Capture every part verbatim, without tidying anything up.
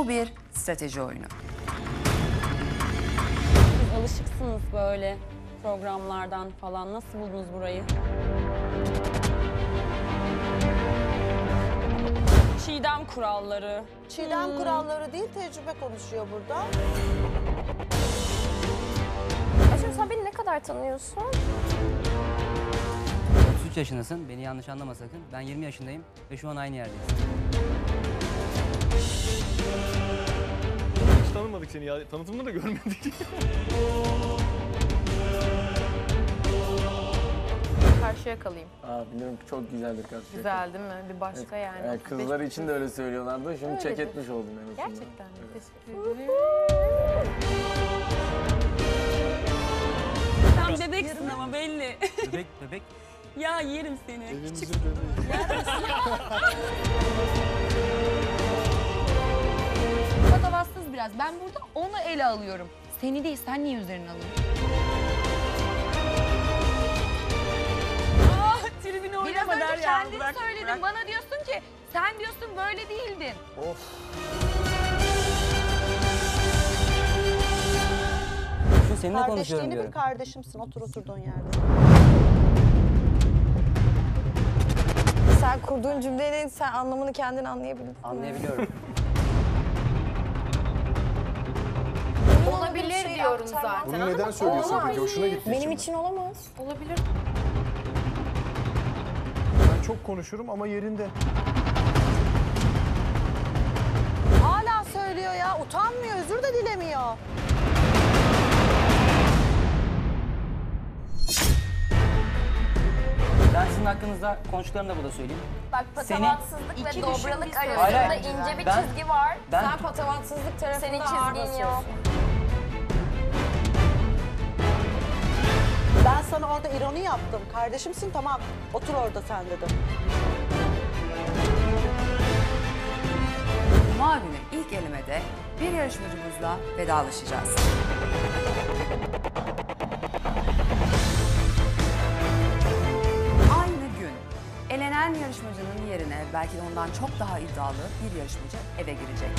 Bu bir strateji oyunu. Siz alışıksınız böyle programlardan falan. Nasıl buldunuz burayı? Çiğdem kuralları. Çiğdem Hmm. kuralları değil, tecrübe konuşuyor burada. Aşkım sen beni ne kadar tanıyorsun? otuz üç yaşındasın, beni yanlış anlama sakın. Ben yirmi yaşındayım ve şu an aynı yerdeyiz. Hiç tanımadık seni ya. Tanıtımda da görmedik. Karşıya kalayım. Aa, biliyorum ki çok güzeldir karşıyaka. Güzel değil mi? Bir başka yani. Yani kızlar için de öyle söylüyorlardı. Şimdi Öyledir. çek etmiş oldum en azından. Gerçekten mi? Evet. Teşekkür ederim. Sen bebeksin ama belli. Bebek, bebek. Ya yerim seni. Evimizin bebeği. Patavatsız biraz. Ben burada onu ele alıyorum. Seni değil, sen niye üzerine alıyorsun? Ah, tribini Biraz oynama der önce ya. kendin Bırak, söyledin. bırak. Bana diyorsun ki sen diyorsun böyle değildin. Şu seninle konuşuyorum Kardeşliğini diyorum. bir kardeşimsin, otur oturduğun yerde. Sen kurduğun cümlenin sen anlamını kendin anlayabildin. Anlayabiliyorum. Olabilir diyorum zaten. Bunu neden söylüyorsun peki? Hoşuna gittiği için Benim mi? için olamaz. Olabilir. Ben çok konuşurum ama yerinde. Hala söylüyor ya, utanmıyor, özür de dilemiyor. Ben sizin hakkınızda konuştuklarımı da burada söyleyeyim. Bak Seni- patavatsızlık ve İki dobralık düşünmüşsün. arasında Hayır, hayır. ince bir Ben- çizgi var. Ben Sen patavatsızlık tarafında Senin ağır çizgin basıyorsun. yok. Ben sana orada ironi yaptım. Kardeşimsin, tamam. Otur orada sen dedim. Cuma günü ilk elemede bir yarışmacımızla vedalaşacağız. Aynı gün elenen yarışmacının yerine belki de ondan çok daha iddialı bir yarışmacı eve girecek.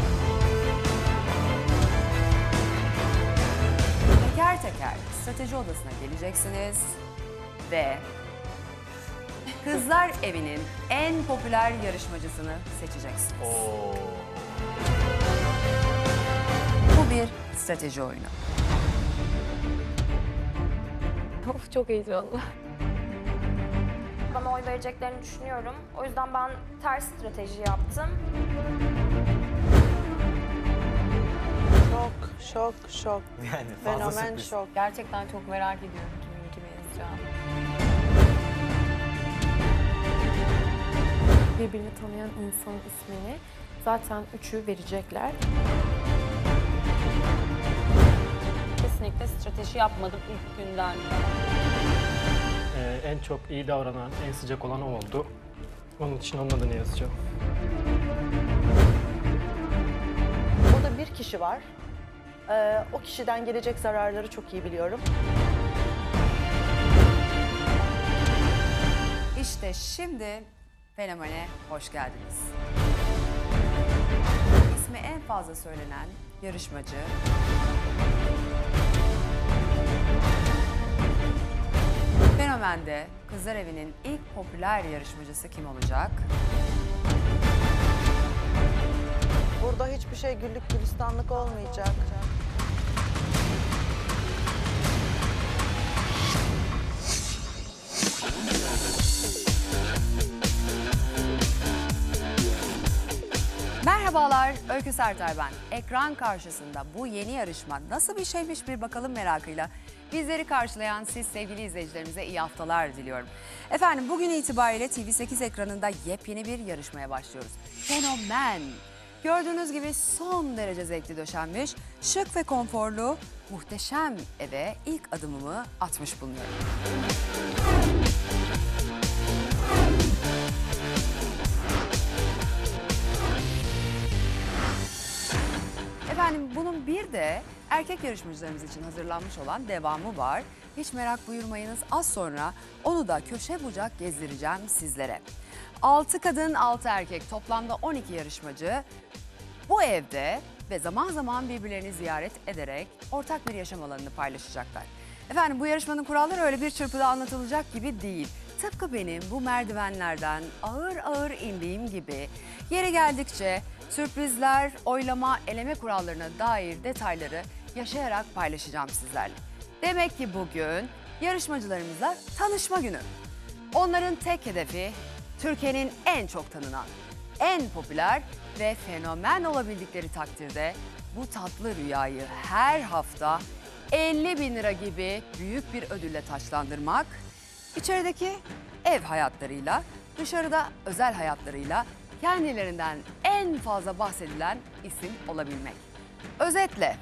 Teker teker strateji odasına geleceksiniz ve Kızlar Evi'nin en popüler yarışmacısını seçeceksiniz. Bu bir strateji oyunu. Of çok heyecanlı. Bana oy vereceklerini düşünüyorum. O yüzden ben ters strateji yaptım. Şok, şok, şok. Yani fazla Fenomen sürpriz. şok. Gerçekten çok merak ediyorum kimin kime yazacağını. Birbirini tanıyan insanın ismini zaten üçü verecekler. Kesinlikle strateji yapmadım ilk günden. Ee, en çok iyi davranan, en sıcak olan o oldu. Onun için onun adını yazacağım. Burada bir kişi var. Ee, o kişiden gelecek zararları çok iyi biliyorum. İşte şimdi Fenomen'e hoş geldiniz. İsmi en fazla söylenen yarışmacı Fenomen'de Kızlar Evi'nin ilk popüler yarışmacısı kim olacak? Burada hiçbir şey güllük gülistanlık olmayacak. Merhabalar, Öykü Sertay ben. Ekran karşısında bu yeni yarışma nasıl bir şeymiş bir bakalım merakıyla bizleri karşılayan siz sevgili izleyicilerimize iyi haftalar diliyorum. Efendim bugün itibariyle T V sekiz ekranında yepyeni bir yarışmaya başlıyoruz. Fenomen. Gördüğünüz gibi son derece zevkli döşenmiş, şık ve konforlu, muhteşem eve ilk adımımı atmış bulunuyorum. Efendim bunun bir de erkek yarışmacılarımız için hazırlanmış olan devamı var. Hiç merak buyurmayınız, az sonra onu da köşe bucak gezdireceğim sizlere. altı kadın, altı erkek, toplamda on iki yarışmacı Bu evde ve zaman zaman birbirlerini ziyaret ederek ortak bir yaşam alanını paylaşacaklar. Efendim bu yarışmanın kuralları öyle bir çırpıda anlatılacak gibi değil. Tıpkı benim bu merdivenlerden ağır ağır indiğim gibi yeri geldikçe sürprizler, oylama, eleme kurallarına dair detayları yaşayarak paylaşacağım sizlerle. Demek ki bugün yarışmacılarımızla tanışma günü. Onların tek hedefi Türkiye'nin en çok tanınan, en popüler ve fenomen olabildikleri takdirde bu tatlı rüyayı her hafta elli bin lira gibi büyük bir ödülle taçlandırmak, içerideki ev hayatlarıyla, dışarıda özel hayatlarıyla kendilerinden en fazla bahsedilen isim olabilmek. Özetle,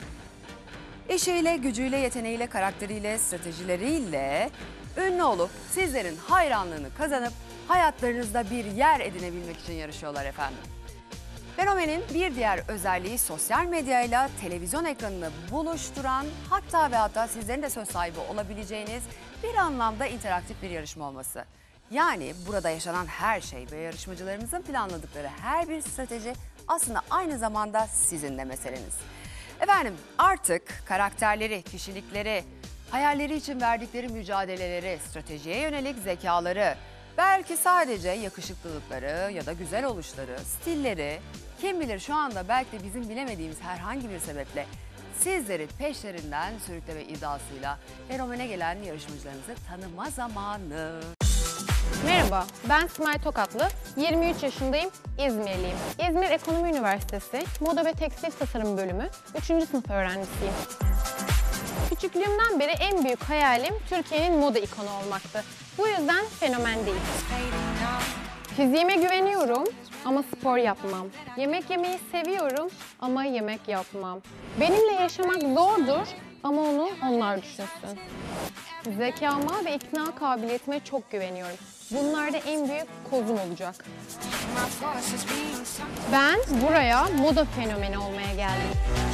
işiyle, gücüyle, yeteneğiyle, karakteriyle, stratejileriyle ünlü olup sizlerin hayranlığını kazanıp hayatlarınızda bir yer edinebilmek için yarışıyorlar efendim. Fenomenin bir diğer özelliği sosyal medyayla televizyon ekranını buluşturan, hatta ve hatta sizlerin de söz sahibi olabileceğiniz bir anlamda interaktif bir yarışma olması. Yani burada yaşanan her şey ve yarışmacılarımızın planladıkları her bir strateji aslında aynı zamanda sizin de meseleniz. Efendim artık karakterleri, kişilikleri, hayalleri için verdikleri mücadeleleri, stratejiye yönelik zekaları, belki sadece yakışıklılıkları ya da güzel oluşları, stilleri, kim bilir şu anda belki de bizim bilemediğimiz herhangi bir sebeple sizleri peşlerinden sürükleme iddiasıyla fenomene gelen yarışmacılarımızı tanıma zamanı. Merhaba, ben Simay Tokatlı, yirmi üç yaşındayım, İzmirliyim. İzmir Ekonomi Üniversitesi Moda ve Tekstil Tasarım Bölümü üçüncü sınıf öğrencisiyim. Küçüklüğümden beri en büyük hayalim Türkiye'nin moda ikonu olmaktı. Bu yüzden fenomen değil. Fiziğime güveniyorum ama spor yapmam. Yemek yemeyi seviyorum ama yemek yapmam. Benimle yaşamak zordur ama onu onlar düşünsün. Zekama ve ikna kabiliyetime çok güveniyorum. Bunlar da en büyük kozum olacak. Ben buraya moda fenomeni olmaya geldim.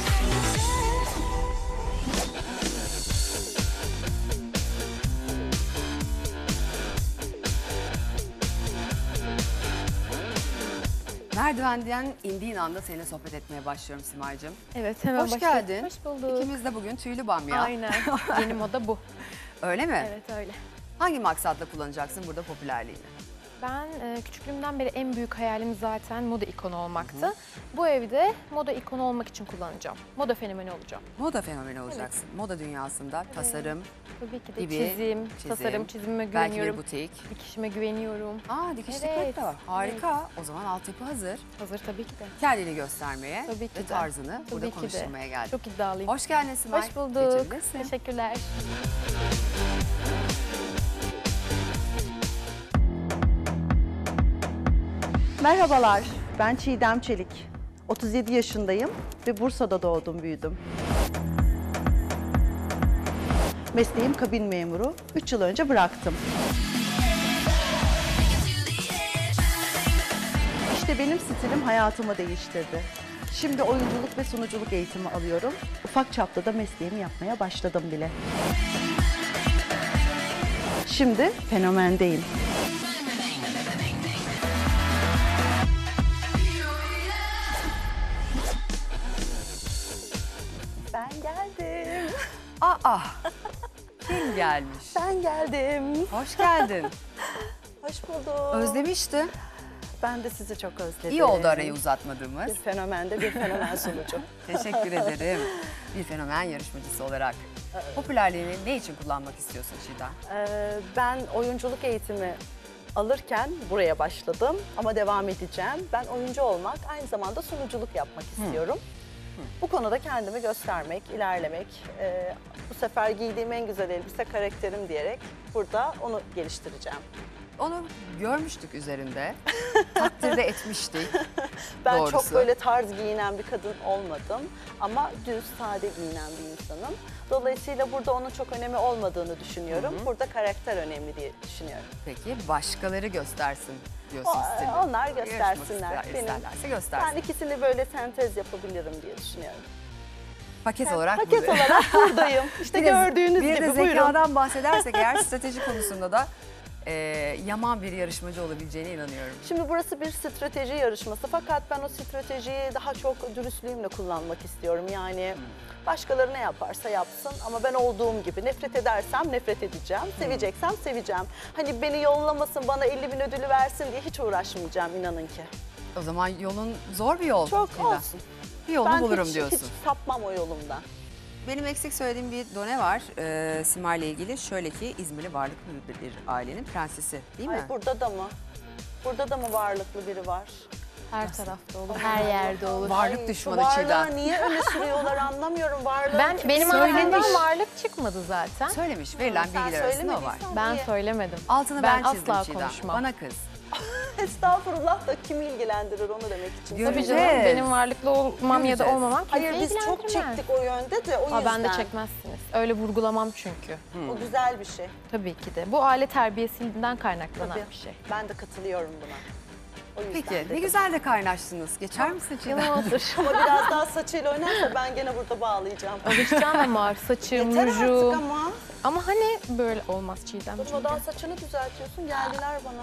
Merdivenden indiğin anda seninle sohbet etmeye başlıyorum Simay'cığım. Evet, hemen Hoş başlayalım. geldin. Hoş bulduk. İkimiz de bugün tüylü bamya. Aynen. Yeni moda bu. Öyle mi? Evet, öyle. Hangi maksatla kullanacaksın burada popülerliğini? Ben e, küçüklüğümden beri en büyük hayalim zaten moda ikonu olmaktı. Hı. Bu evde moda ikonu olmak için kullanacağım. Moda fenomeni olacağım. Moda fenomeni olacaksın. Evet. Moda dünyasında evet. Tasarım, tabii ki de gibi, çizim, çizim, tasarım, çizimime güveniyorum. Belki bir butik. Dikişime güveniyorum. Aa, dikiş evet. dikkat de var. Harika. Evet. O zaman altyapı hazır. Hazır tabii ki de. Kendini göstermeye tabii ki ve de. tarzını tabii burada ki konuşturmaya de. geldim. Çok iddialıyım. Hoş geldin Simay. Hoş bulduk. Geçebilirsin. Teşekkürler. Merhabalar, ben Çiğdem Çelik. otuz yedi yaşındayım ve Bursa'da doğdum, büyüdüm. Mesleğim kabin memuru. üç yıl önce bıraktım. İşte benim stilim hayatımı değiştirdi. Şimdi oyunculuk ve sunuculuk eğitimi alıyorum. Ufak çapta da mesleğimi yapmaya başladım bile. Şimdi fenomendeyim. Ben geldim. Aa, kim gelmiş? Ben geldim. Hoş geldin. Hoş bulduk. Özlemiştim. Ben de sizi çok özledim. İyi oldu arayı uzatmadığımız. Bir fenomende bir fenomen sunucu. Teşekkür ederim. Bir fenomen yarışmacısı olarak. Popülerliğini ne için kullanmak istiyorsun Çiğdem? Ee, ben oyunculuk eğitimi alırken buraya başladım ama devam edeceğim. Ben oyuncu olmak, aynı zamanda sunuculuk yapmak istiyorum. Hı. Bu konuda kendimi göstermek, ilerlemek, e, bu sefer giydiğim en güzel elbise karakterim diyerek burada onu geliştireceğim. Onu görmüştük üzerinde, takdir de etmiştik. Ben doğrusu. çok böyle tarz giyinen bir kadın olmadım ama düz, sade giyinen bir insanım. Dolayısıyla burada onun çok önemi olmadığını düşünüyorum. Hı hı. Burada karakter önemli diye düşünüyorum. Peki başkaları göstersin diyorsun o, stilini. Onlar göstersinler. Ister, isterlerse göstersin. Ben ikisini böyle sentez yapabilirim diye düşünüyorum. Paket yani, olarak paket olarak buradayım. İşte bir de, gördüğünüz bir gibi. Bir de zekadan buyurun. bahsedersek eğer strateji konusunda da e, yaman bir yarışmacı olabileceğine inanıyorum. Şimdi burası bir strateji yarışması fakat ben o stratejiyi daha çok dürüstlüğümle kullanmak istiyorum. Yani başkaları ne yaparsa yapsın ama ben olduğum gibi nefret edersem nefret edeceğim, seveceksem seveceğim. Hani beni yollamasın, bana elli bin ödülü versin diye hiç uğraşmayacağım inanın ki. O zaman yolun zor bir yol. Çok Çiğdem. olsun. Bir yolunu Ben bulurum hiç, diyorsun. hiç sapmam o yolumdan. Benim eksik söylediğim bir done var e, Simay ile ilgili. Şöyle ki İzmirli varlıklı bir, bir ailenin prensesi değil mi? Ay, burada da mı? Burada da mı varlıklı biri var? Her tarafta olur, her yerde olur. Varlık Ay, düşmanı varlığı Çiğdem. niye öne sürüyorlar anlamıyorum. Varlığı Ben kim benim söylemiş? ağzımdan varlık çıkmadı zaten. Söylemiş, verilen Sen bilgiler arasında o var. söylemediysen Ben niye? söylemedim. Altını ben, Ben çizdim asla Çiğdem. konuşmam. Bana kız. Estağfurullah da kimi ilgilendirir onu demek için. Göreceğiz. Tabii canım, benim varlıklı olmam ya da Göreceğiz. olmamam kimseyi Hayır biz çok ilgilendirmez. çektik o yönde de o yüzden. Aa, ben de çekmezsiniz. Öyle vurgulamam çünkü. O güzel bir şey. Tabii ki de. Bu aile terbiyesinden kaynaklanan Tabii. bir şey. Ben de katılıyorum buna. O yüzden Peki ne dedim. güzel de kaynaştınız. Geçer misin Çiğdem? Yanıma otur. Ama biraz daha saçıyla oynarsa ben gene burada bağlayacağım. Alışacağım ama saçım, Yeter artık rujum. ama. Ama hani böyle olmaz Çiğdem. Durmadan saçını düzeltiyorsun geldiler bana.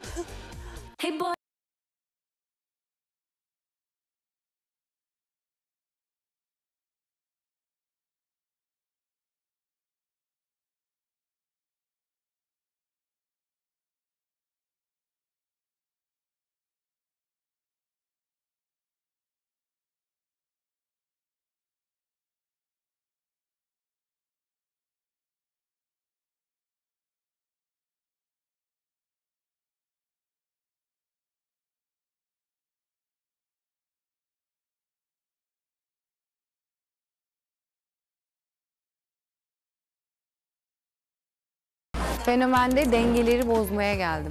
Fenomende dengeleri bozmaya geldim.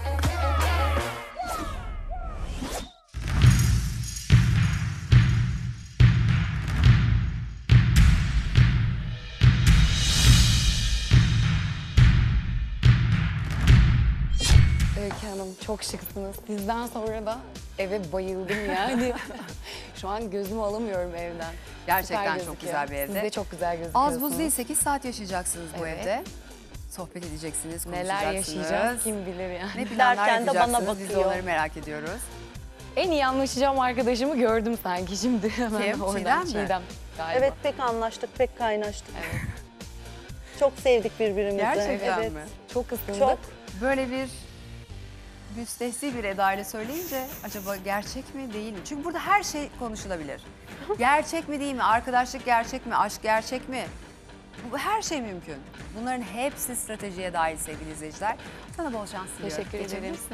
Öykü Hanım çok şıksınız. Sizden sonra da eve bayıldım yani. Şu an gözümü alamıyorum evden. Gerçekten Süper çok gözüküyor. güzel bir evde. Siz de çok güzel gözüküyorsunuz. Az buz değil sekiz saat yaşayacaksınız bu Evet. evde. Sohbet edeceksiniz, Neler konuşacaksınız. yaşayacağız kim bilir yani. Ne planlar Giderken de bana yapacaksınız biz de bakıyor. onları merak ediyoruz. En iyi anlaşacağım arkadaşımı gördüm sanki şimdi. Hemen Kim? oradan. Çiğdem mi? Çiğdem galiba. Evet pek anlaştık, pek kaynaştık. Çok sevdik birbirimizi. Gerçekten evet. mi? Çok ısındık. Çok. Böyle bir müstehsi bir edayla söyleyince acaba gerçek mi değil mi? Çünkü burada her şey konuşulabilir. Gerçek mi değil mi? Arkadaşlık gerçek mi? Aşk gerçek mi? Bu her şey mümkün. Bunların hepsi stratejiye dahil sevgili izleyiciler. Sana bol şans diliyorum. Teşekkür ederim. Geçebilirsin.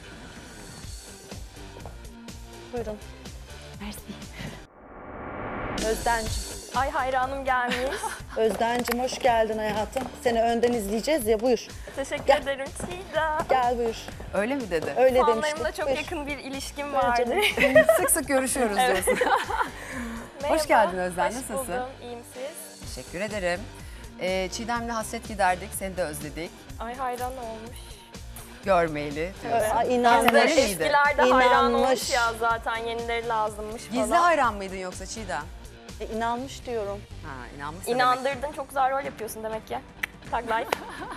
Buyurun. Mersi. Özden'cim. Ay hayranım gelmiş. Özden'cim hoş geldin hayatım. Seni önden izleyeceğiz ya buyur. Teşekkür Gel. ederim Çiğdem. Gel buyur. Öyle mi dedi? Öyle demiştim. Fanlarımla çok Buyur. yakın bir ilişkim Buyur vardı. canım. Sık sık görüşüyoruz Evet. diyorsun. Merhaba, Hoş geldin Özden, hoş nasılsın? buldum, iyiyim siz? Teşekkür ederim. Ee, Çiğdem'le hasret giderdik, seni de özledik. Ay hayran olmuş. Görmeyeli diyorsun. Ay, inanmış. Sen öyle miydi? Eskilerde hayran İnanmış. olmuş ya zaten yenileri lazımmış falan. Gizli hayran mıydın yoksa Çiğdem? E, inanmış diyorum. Ha, inanmışsın demek. İnandırdın, çok güzel rol yapıyorsun demek ki. Tag life.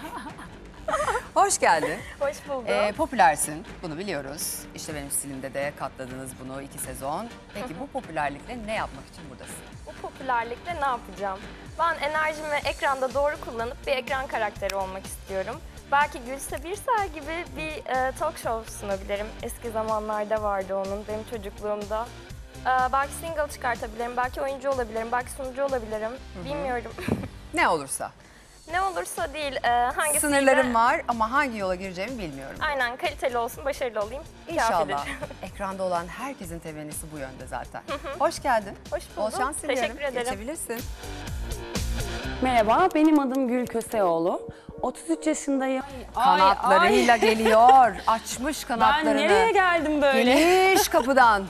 Hoş geldin. Hoş buldum. Ee, popülersin, bunu biliyoruz. İşte benim stilimde de katladınız bunu iki sezon. Peki bu popülerlikle ne yapmak için buradasın? Bu popülerlikle ne yapacağım? Ben enerjimi ekranda doğru kullanıp bir ekran karakteri olmak istiyorum. Belki Gülse Birsel gibi bir e, talk show sunabilirim. Eski zamanlarda vardı onun, benim çocukluğumda. E, belki single çıkartabilirim, belki oyuncu olabilirim, belki sunucu olabilirim. Bilmiyorum. Ne olursa. Ne olursa değil, e, hangisiyle... Sınırlarım var ama hangi yola gireceğimi bilmiyorum. Aynen, kaliteli olsun, başarılı olayım. İnşallah. Kafidir. Ekranda olan herkesin temennisi bu yönde zaten. Hoş geldin. Hoş Bol buldum. şans diliyorum. Teşekkür ederim. Geçebilirsin. Merhaba, benim adım Gül Köseoğlu. otuz üç yaşındayım. Kanatlarıyla geliyor. Açmış kanatlarını. Ben nereye geldim böyle? Geliş kapıdan.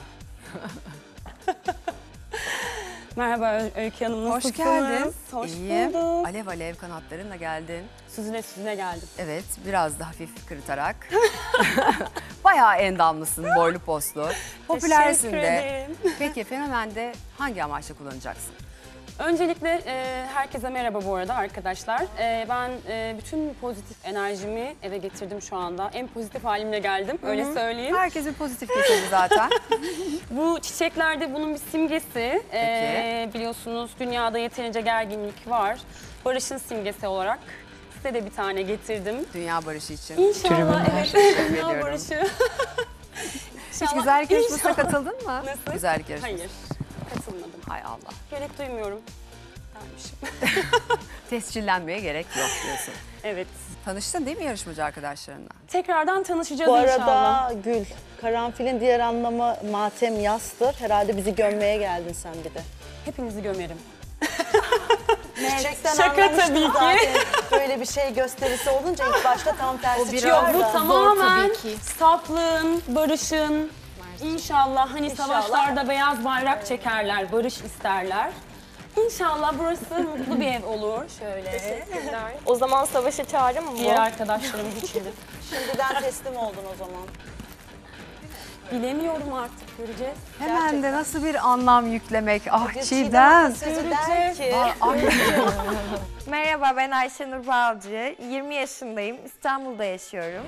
Merhaba Ö- Öykü Hanım, Hoş nasılsınız? geldin. Hoş İyiyim. bulduk. Alev alev kanatlarınla geldin. Süzüle süzüle geldim. Evet, biraz da hafif kırıtarak. Bayağı endamlısın, boylu postlu. Popülersin Teşekkür de. ederim. Peki fenomende hangi amaçla kullanacaksın? Öncelikle e, herkese merhaba bu arada arkadaşlar. E, ben e, bütün pozitif enerjimi eve getirdim şu anda. En pozitif halimle geldim, öyle Hı hı. söyleyeyim. Herkes bir pozitif getirdi zaten. Bu çiçeklerde bunun bir simgesi. E, biliyorsunuz dünyada yeterince gerginlik var. Barışın simgesi olarak size de bir tane getirdim. Dünya barışı için. İnşallah, evet. Teşekkür Dünya ediyorum. barışı. Hiç güzellik yarışmasına İnşallah. katıldın mı? Nasıl? Güzellik yarışması. Hayır, katılmadım. Hay Allah. Gerek duymuyorum. Dermişim. Tescillenmeye gerek yok diyorsun. Evet. Tanıştın değil mi yarışmacı arkadaşlarınla? Tekrardan tanışacağız Bu arada inşallah. Gül, karanfilin diğer anlamı matem yastır. Herhalde bizi gömmeye geldin sen bir de. Hepinizi gömerim. Çiçekten Şaka anlamıştım tabii ki. zaten. Böyle bir şey gösterisi olunca ilk başta tam tersi Yok, çıkar bu da. tamamen saflığın, barışın, inşallah hani İnşallah. savaşlarda beyaz bayrak çekerler, barış isterler. İnşallah burası mutlu bir ev olur. Şöyle. Teşekkürler. O zaman savaşa çağrı mı bu? Diğer arkadaşlarımız için de. Şimdiden teslim oldun o zaman. Bilemiyorum artık, göreceğiz. Hemen de nasıl bir anlam yüklemek. Ah Çiğdem Çiğdem. sözü der ki. Merhaba, ben Ayşenur Balcı. yirmi yaşındayım. İstanbul'da yaşıyorum.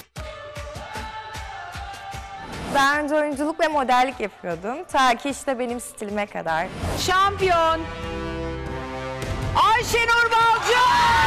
Daha önce oyunculuk ve modellik yapıyordum. Ta ki işte benim stilime kadar. Şampiyon Ayşenur Balcı!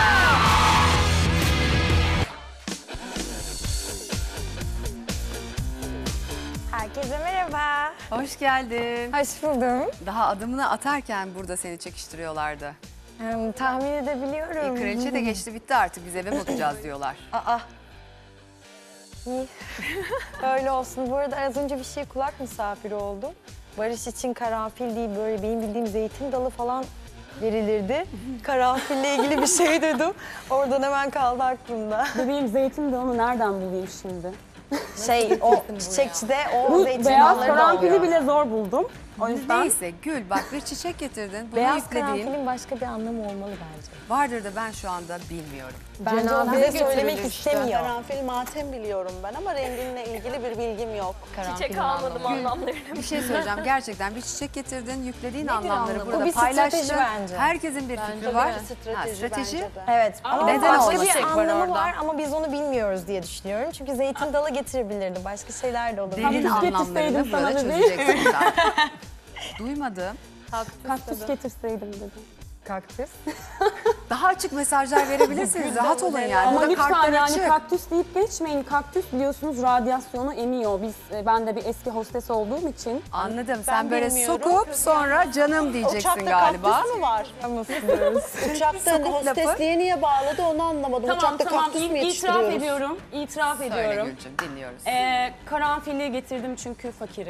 Herkese merhaba. Hoş geldin. Hoş buldum. Daha adımını atarken burada seni çekiştiriyorlardı. Hmm, tahmin edebiliyorum. E, kraliçe de geçti bitti artık biz eve bakacağız diyorlar. Aa. İyi. Öyle olsun. Bu arada az önce bir şey kulak misafiri oldum. Barış için karanfil değil, böyle benim bildiğim zeytin dalı falan verilirdi. Karanfille ilgili bir şey dedim. Oradan hemen kaldı aklımda. Bebeğim zeytin dalını nereden bulayım şimdi? Şey, o çiçekçide o Bu zeytin beyaz dalları da karanfili oluyor. bile zor buldum. O yüzden Neyse Gül bak bir çiçek getirdin. Bunu Beyaz yüklediğin karanfilin başka bir anlamı olmalı bence. vardır da ben şu anda bilmiyorum. Bence o bize söylemek istemiyor. Karanfil matem biliyorum ben ama renginle ilgili bir bilgim yok. Çiçek almadım anlamlarını. Bir şey söyleyeceğim gerçekten bir çiçek getirdin yüklediğin anlamları anlamı? burada Bu bir paylaştın. strateji bence. Herkesin bir fikri var. Strateji, Ha, strateji. bence de. Evet ama Neden başka olmasın? bir Var anlamı orada. var ama biz onu bilmiyoruz diye düşünüyorum. Çünkü zeytin dalı getirebilirdi. Başka şeyler de olabilir. Derin Kaktüs anlamlarını getirseydim burada sana bebeğim. çözeceksin sen. Duymadım. kaktüs getirseydim dedim. Kaktüs. Daha açık mesajlar verebilirsiniz. Rahat olun yani. Ama Burada lütfen kartlar yani açık. kaktüs deyip geçmeyin. Kaktüs biliyorsunuz radyasyonu emiyor. Biz, e, ben de bir eski hostes olduğum için. Anladım. Ben Sen böyle bilmiyorum. sokup sonra canım diyeceksin Uçakta galiba. kaktüs mü var? Uçakta Sokup hostesliğe niye bağladı onu anlamadım. Tamam Uçakta tamam kaktüs mü İ- itiraf yetiştiriyoruz? ediyorum. İtiraf Söyle ediyorum. Gülcüm dinliyoruz. Ee, karanfili getirdim çünkü fakirim.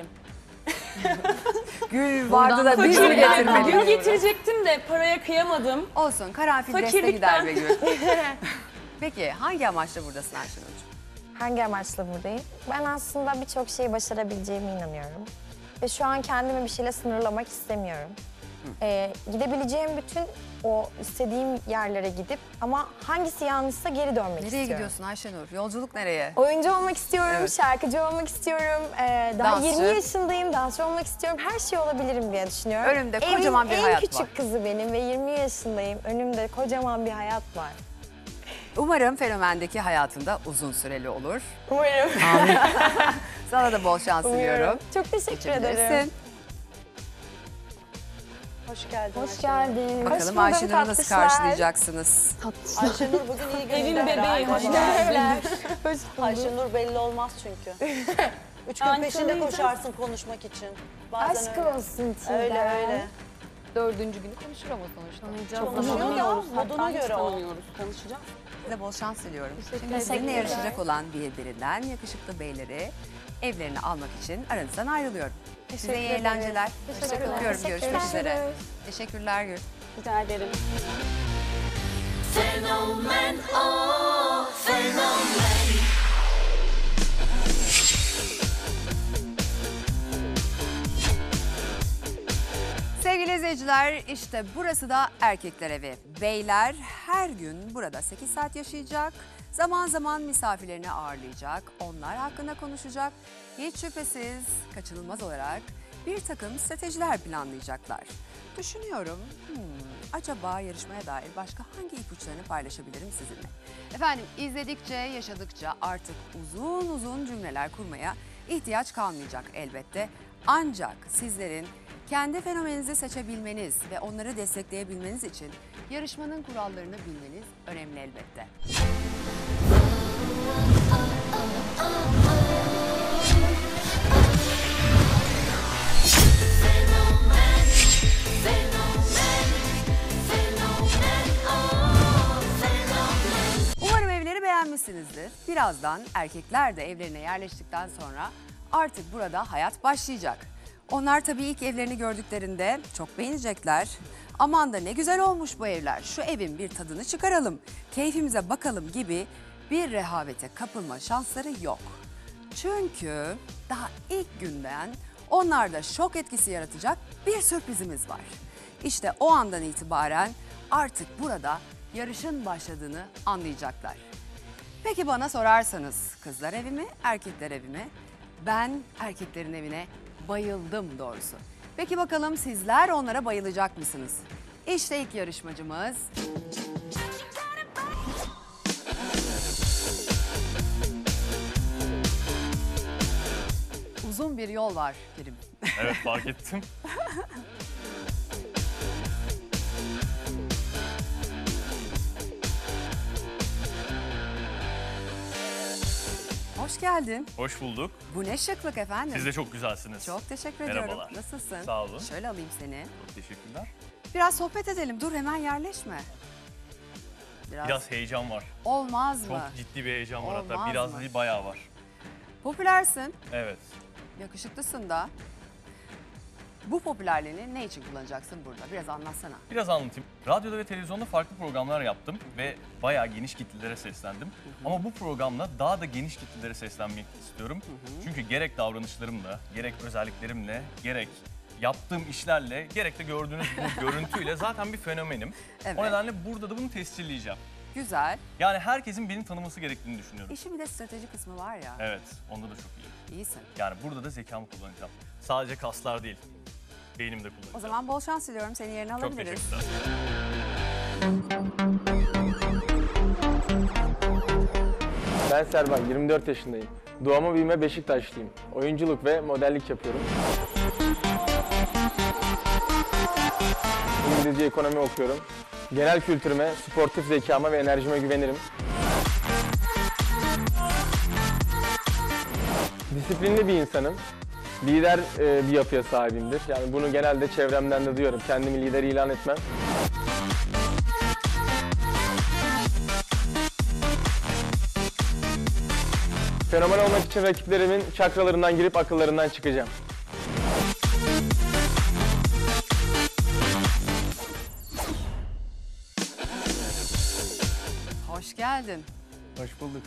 Gül vardı da biz mi Gül getirmedik? getirecektim de paraya kıyamadım. Olsun karanfil deste Fakirlikten. gider be Gül. Peki hangi amaçla buradasın Ayşenur'cum? Hangi amaçla buradayım? Ben aslında birçok şeyi başarabileceğime inanıyorum. Ve şu an kendimi bir şeyle sınırlamak istemiyorum. Ee, gidebileceğim bütün o istediğim yerlere gidip ama hangisi yanlışsa geri dönmek Nereye istiyorum. gidiyorsun Ayşenur? Yolculuk nereye? Oyuncu olmak istiyorum, Evet. şarkıcı olmak istiyorum. Ee, daha Dansçı. yirmi yaşındayım, dansçı olmak istiyorum. Her şey olabilirim diye düşünüyorum. Önümde kocaman bir Evin hayat en küçük var. kızı benim ve yirmi yaşındayım. Önümde kocaman bir hayat var. Umarım Fenomen'deki hayatında uzun süreli olur. Umarım. Sana da bol şans diliyorum. Çok teşekkür ederim. Geçebilirsin. Hoş geldin. Hoş geldin. Bakalım buldum Ayşenur'u nasıl tatlışlar. karşılayacaksınız? Ayşenur bugün iyi gününde. Evin bebeği, hoş herhalde. Hoş Ayşenur belli olmaz çünkü. Üç gün Yani peşinde tanıyacağız. koşarsın konuşmak için. Bazen Aşk öyle. olsun Çiğdem. Öyle öyle. Dördüncü günü konuşur ama sonuçta. Konuşuyor da moduna göre o. Tanımıyoruz, tanışacağız. Size bol şans diliyorum. Şimdi teşekkürler. sizinle yarışacak olan birbirinden yakışıklı beyleri evlerine almak için aranızdan ayrılıyorum. Size iyi ederim. eğlenceler. Teşekkürler. Hoşça öpüyorum. Görüşmek Teşekkürler. üzere. Teşekkürler Gül. Rica ederim. Sevgili izleyiciler, işte burası da erkekler evi. Beyler her gün burada sekiz saat yaşayacak. Zaman zaman misafirlerini ağırlayacak. Onlar hakkında konuşacak. Hiç şüphesiz kaçınılmaz olarak bir takım stratejiler planlayacaklar. Düşünüyorum, hmm, acaba yarışmaya dair başka hangi ipuçlarını paylaşabilirim sizinle? Efendim, izledikçe, yaşadıkça artık uzun uzun cümleler kurmaya ihtiyaç kalmayacak elbette. Ancak sizlerin kendi fenomeninizi seçebilmeniz ve onları destekleyebilmeniz için yarışmanın kurallarını bilmeniz önemli elbette. Umarım evleri beğenmişsinizdir. Birazdan erkekler de evlerine yerleştikten sonra artık burada hayat başlayacak. Onlar tabii ilk evlerini gördüklerinde çok beğenecekler. Aman da ne güzel olmuş bu evler, şu evin bir tadını çıkaralım, keyfimize bakalım gibi bir rehavete kapılma şansları yok. Çünkü daha ilk günden onlarda şok etkisi yaratacak bir sürprizimiz var. İşte o andan itibaren artık burada yarışın başladığını anlayacaklar. Peki bana sorarsanız kızlar evi mi, erkekler evi mi? Ben erkeklerin evine bayıldım doğrusu. Peki bakalım sizler onlara bayılacak mısınız? İşte ilk yarışmacımız. Uzun bir yol var Kerim. Evet, fark ettim. Hoş geldin. Hoş bulduk. Bu ne şıklık efendim. Siz de çok güzelsiniz. Çok teşekkür Merhabalar. ediyorum. Nasılsın? Sağ olun. Şöyle alayım seni. Çok teşekkürler. Biraz sohbet edelim. Dur hemen yerleşme. Biraz, Biraz heyecan var. Olmaz mı? Çok ciddi bir heyecan var hatta. Olmaz Biraz mı? değil, bayağı var. Popülersin. Evet. Yakışıklısın da. Bu popülerliğini ne için kullanacaksın burada? Biraz anlatsana. Biraz anlatayım. Radyoda ve televizyonda farklı programlar yaptım ve bayağı geniş kitlelere seslendim. Ama bu programla daha da geniş kitlelere seslenmek istiyorum. Çünkü gerek davranışlarımla, gerek özelliklerimle, gerek yaptığım işlerle, gerek de gördüğünüz bu görüntüyle zaten bir fenomenim. Evet. O nedenle burada da bunu tescilleyeceğim. Güzel. Yani herkesin beni tanıması gerektiğini düşünüyorum. İşin bir de strateji kısmı var ya. Evet, onda da çok iyi. İyisin. Yani burada da zekamı kullanacağım. Sadece kaslar değil, beynimi de kullanacağım. O zaman bol şans diliyorum. Seni yerine Çok alabiliriz. teşekkürler. Ben Serban, yirmi dört yaşındayım. Doğma büyüme Beşiktaşlıyım. Oyunculuk ve modellik yapıyorum. İngilizce ekonomi okuyorum. Genel kültürüme, sportif zekama ve enerjime güvenirim. Disiplinli bir insanım. Lider e, bir yapıya sahibimdir. Yani bunu genelde çevremden de duyuyorum. Kendimi lider ilan etmem. Fenomen olmak için rakiplerimin çakralarından girip akıllarından çıkacağım. Hoş geldin. Hoş bulduk.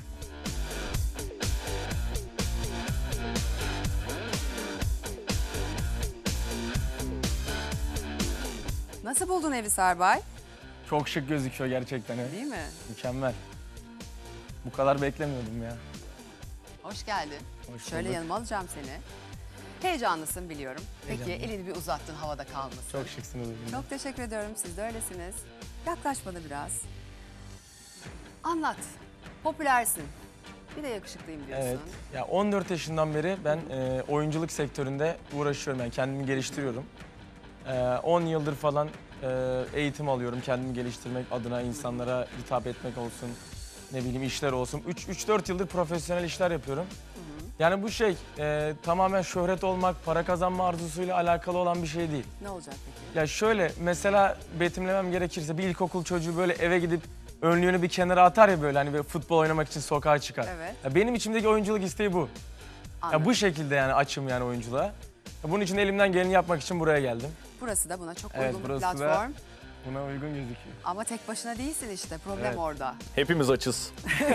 Nasıl buldun evi Serbay? Çok şık gözüküyor gerçekten. He. Değil mi? Mükemmel. Bu kadar beklemiyordum ya. Hoş geldin. Hoş Şöyle bulduk. yanıma alacağım seni. Heyecanlısın biliyorum. Peki Heyecanlıyım. elini bir uzattın havada kalmasın. Çok şıksınız. bugün. Çok teşekkür ediyorum. Siz de öylesiniz. Yaklaş bana biraz. Anlat. Popülersin. Bir de yakışıklıyım diyorsun. Evet. Ya on dört yaşından beri ben e, oyunculuk sektöründe uğraşıyorum. Yani kendimi geliştiriyorum. E, on yıldır falan e, eğitim alıyorum. Kendimi geliştirmek adına, insanlara hitap etmek olsun. Ne bileyim işler olsun. üç dört yıldır profesyonel işler yapıyorum. Yani bu şey e, tamamen şöhret olmak, para kazanma arzusuyla alakalı olan bir şey değil. Ne olacak peki? Ya şöyle mesela betimlemem gerekirse bir ilkokul çocuğu böyle eve gidip önlüğünü bir kenara atar ya böyle hani böyle futbol oynamak için sokağa çıkar. Evet. Ya benim içimdeki oyunculuk isteği bu. Anladım. Ya bu şekilde yani açım yani oyunculuğa. Ya bunun için elimden geleni yapmak için buraya geldim. Burası da buna çok Evet, uygun bir burası da- platform. Buna uygun gözüküyor. Ama tek başına değilsin işte. Problem Evet. orada. Hepimiz açız.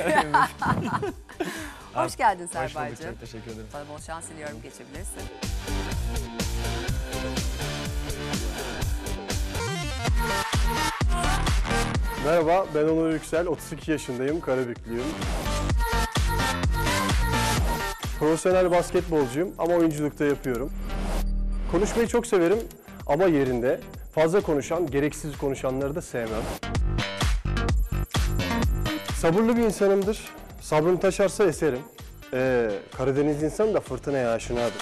Hoş geldin Hoş bulduk, Serbaycığım. çok teşekkür ederim. Sana bol şans diliyorum. Geçebilirsin. Merhaba, ben Onur Yüksel, otuz iki yaşındayım, Karabüklüyüm. Profesyonel basketbolcuyum ama oyunculukta yapıyorum. Konuşmayı çok severim ama yerinde. Fazla konuşan, gereksiz konuşanları da sevmem. Sabırlı bir insanımdır. Sabrım taşarsa eserim. Ee, Karadeniz insanı da fırtınaya aşinadır.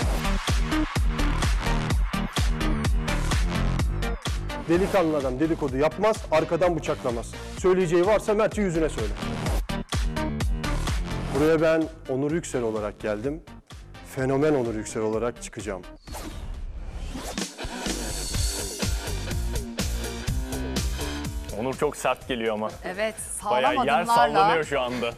Delikanlı adam dedikodu yapmaz, arkadan bıçaklamaz. Söyleyeceği varsa mertçe yüzüne söyler. Buraya ben Onur Yüksel olarak geldim. Fenomen Onur Yüksel olarak çıkacağım. Onur çok sert geliyor ama. Evet, sağlam Bayağı yer adımlarla. sallanıyor şu anda.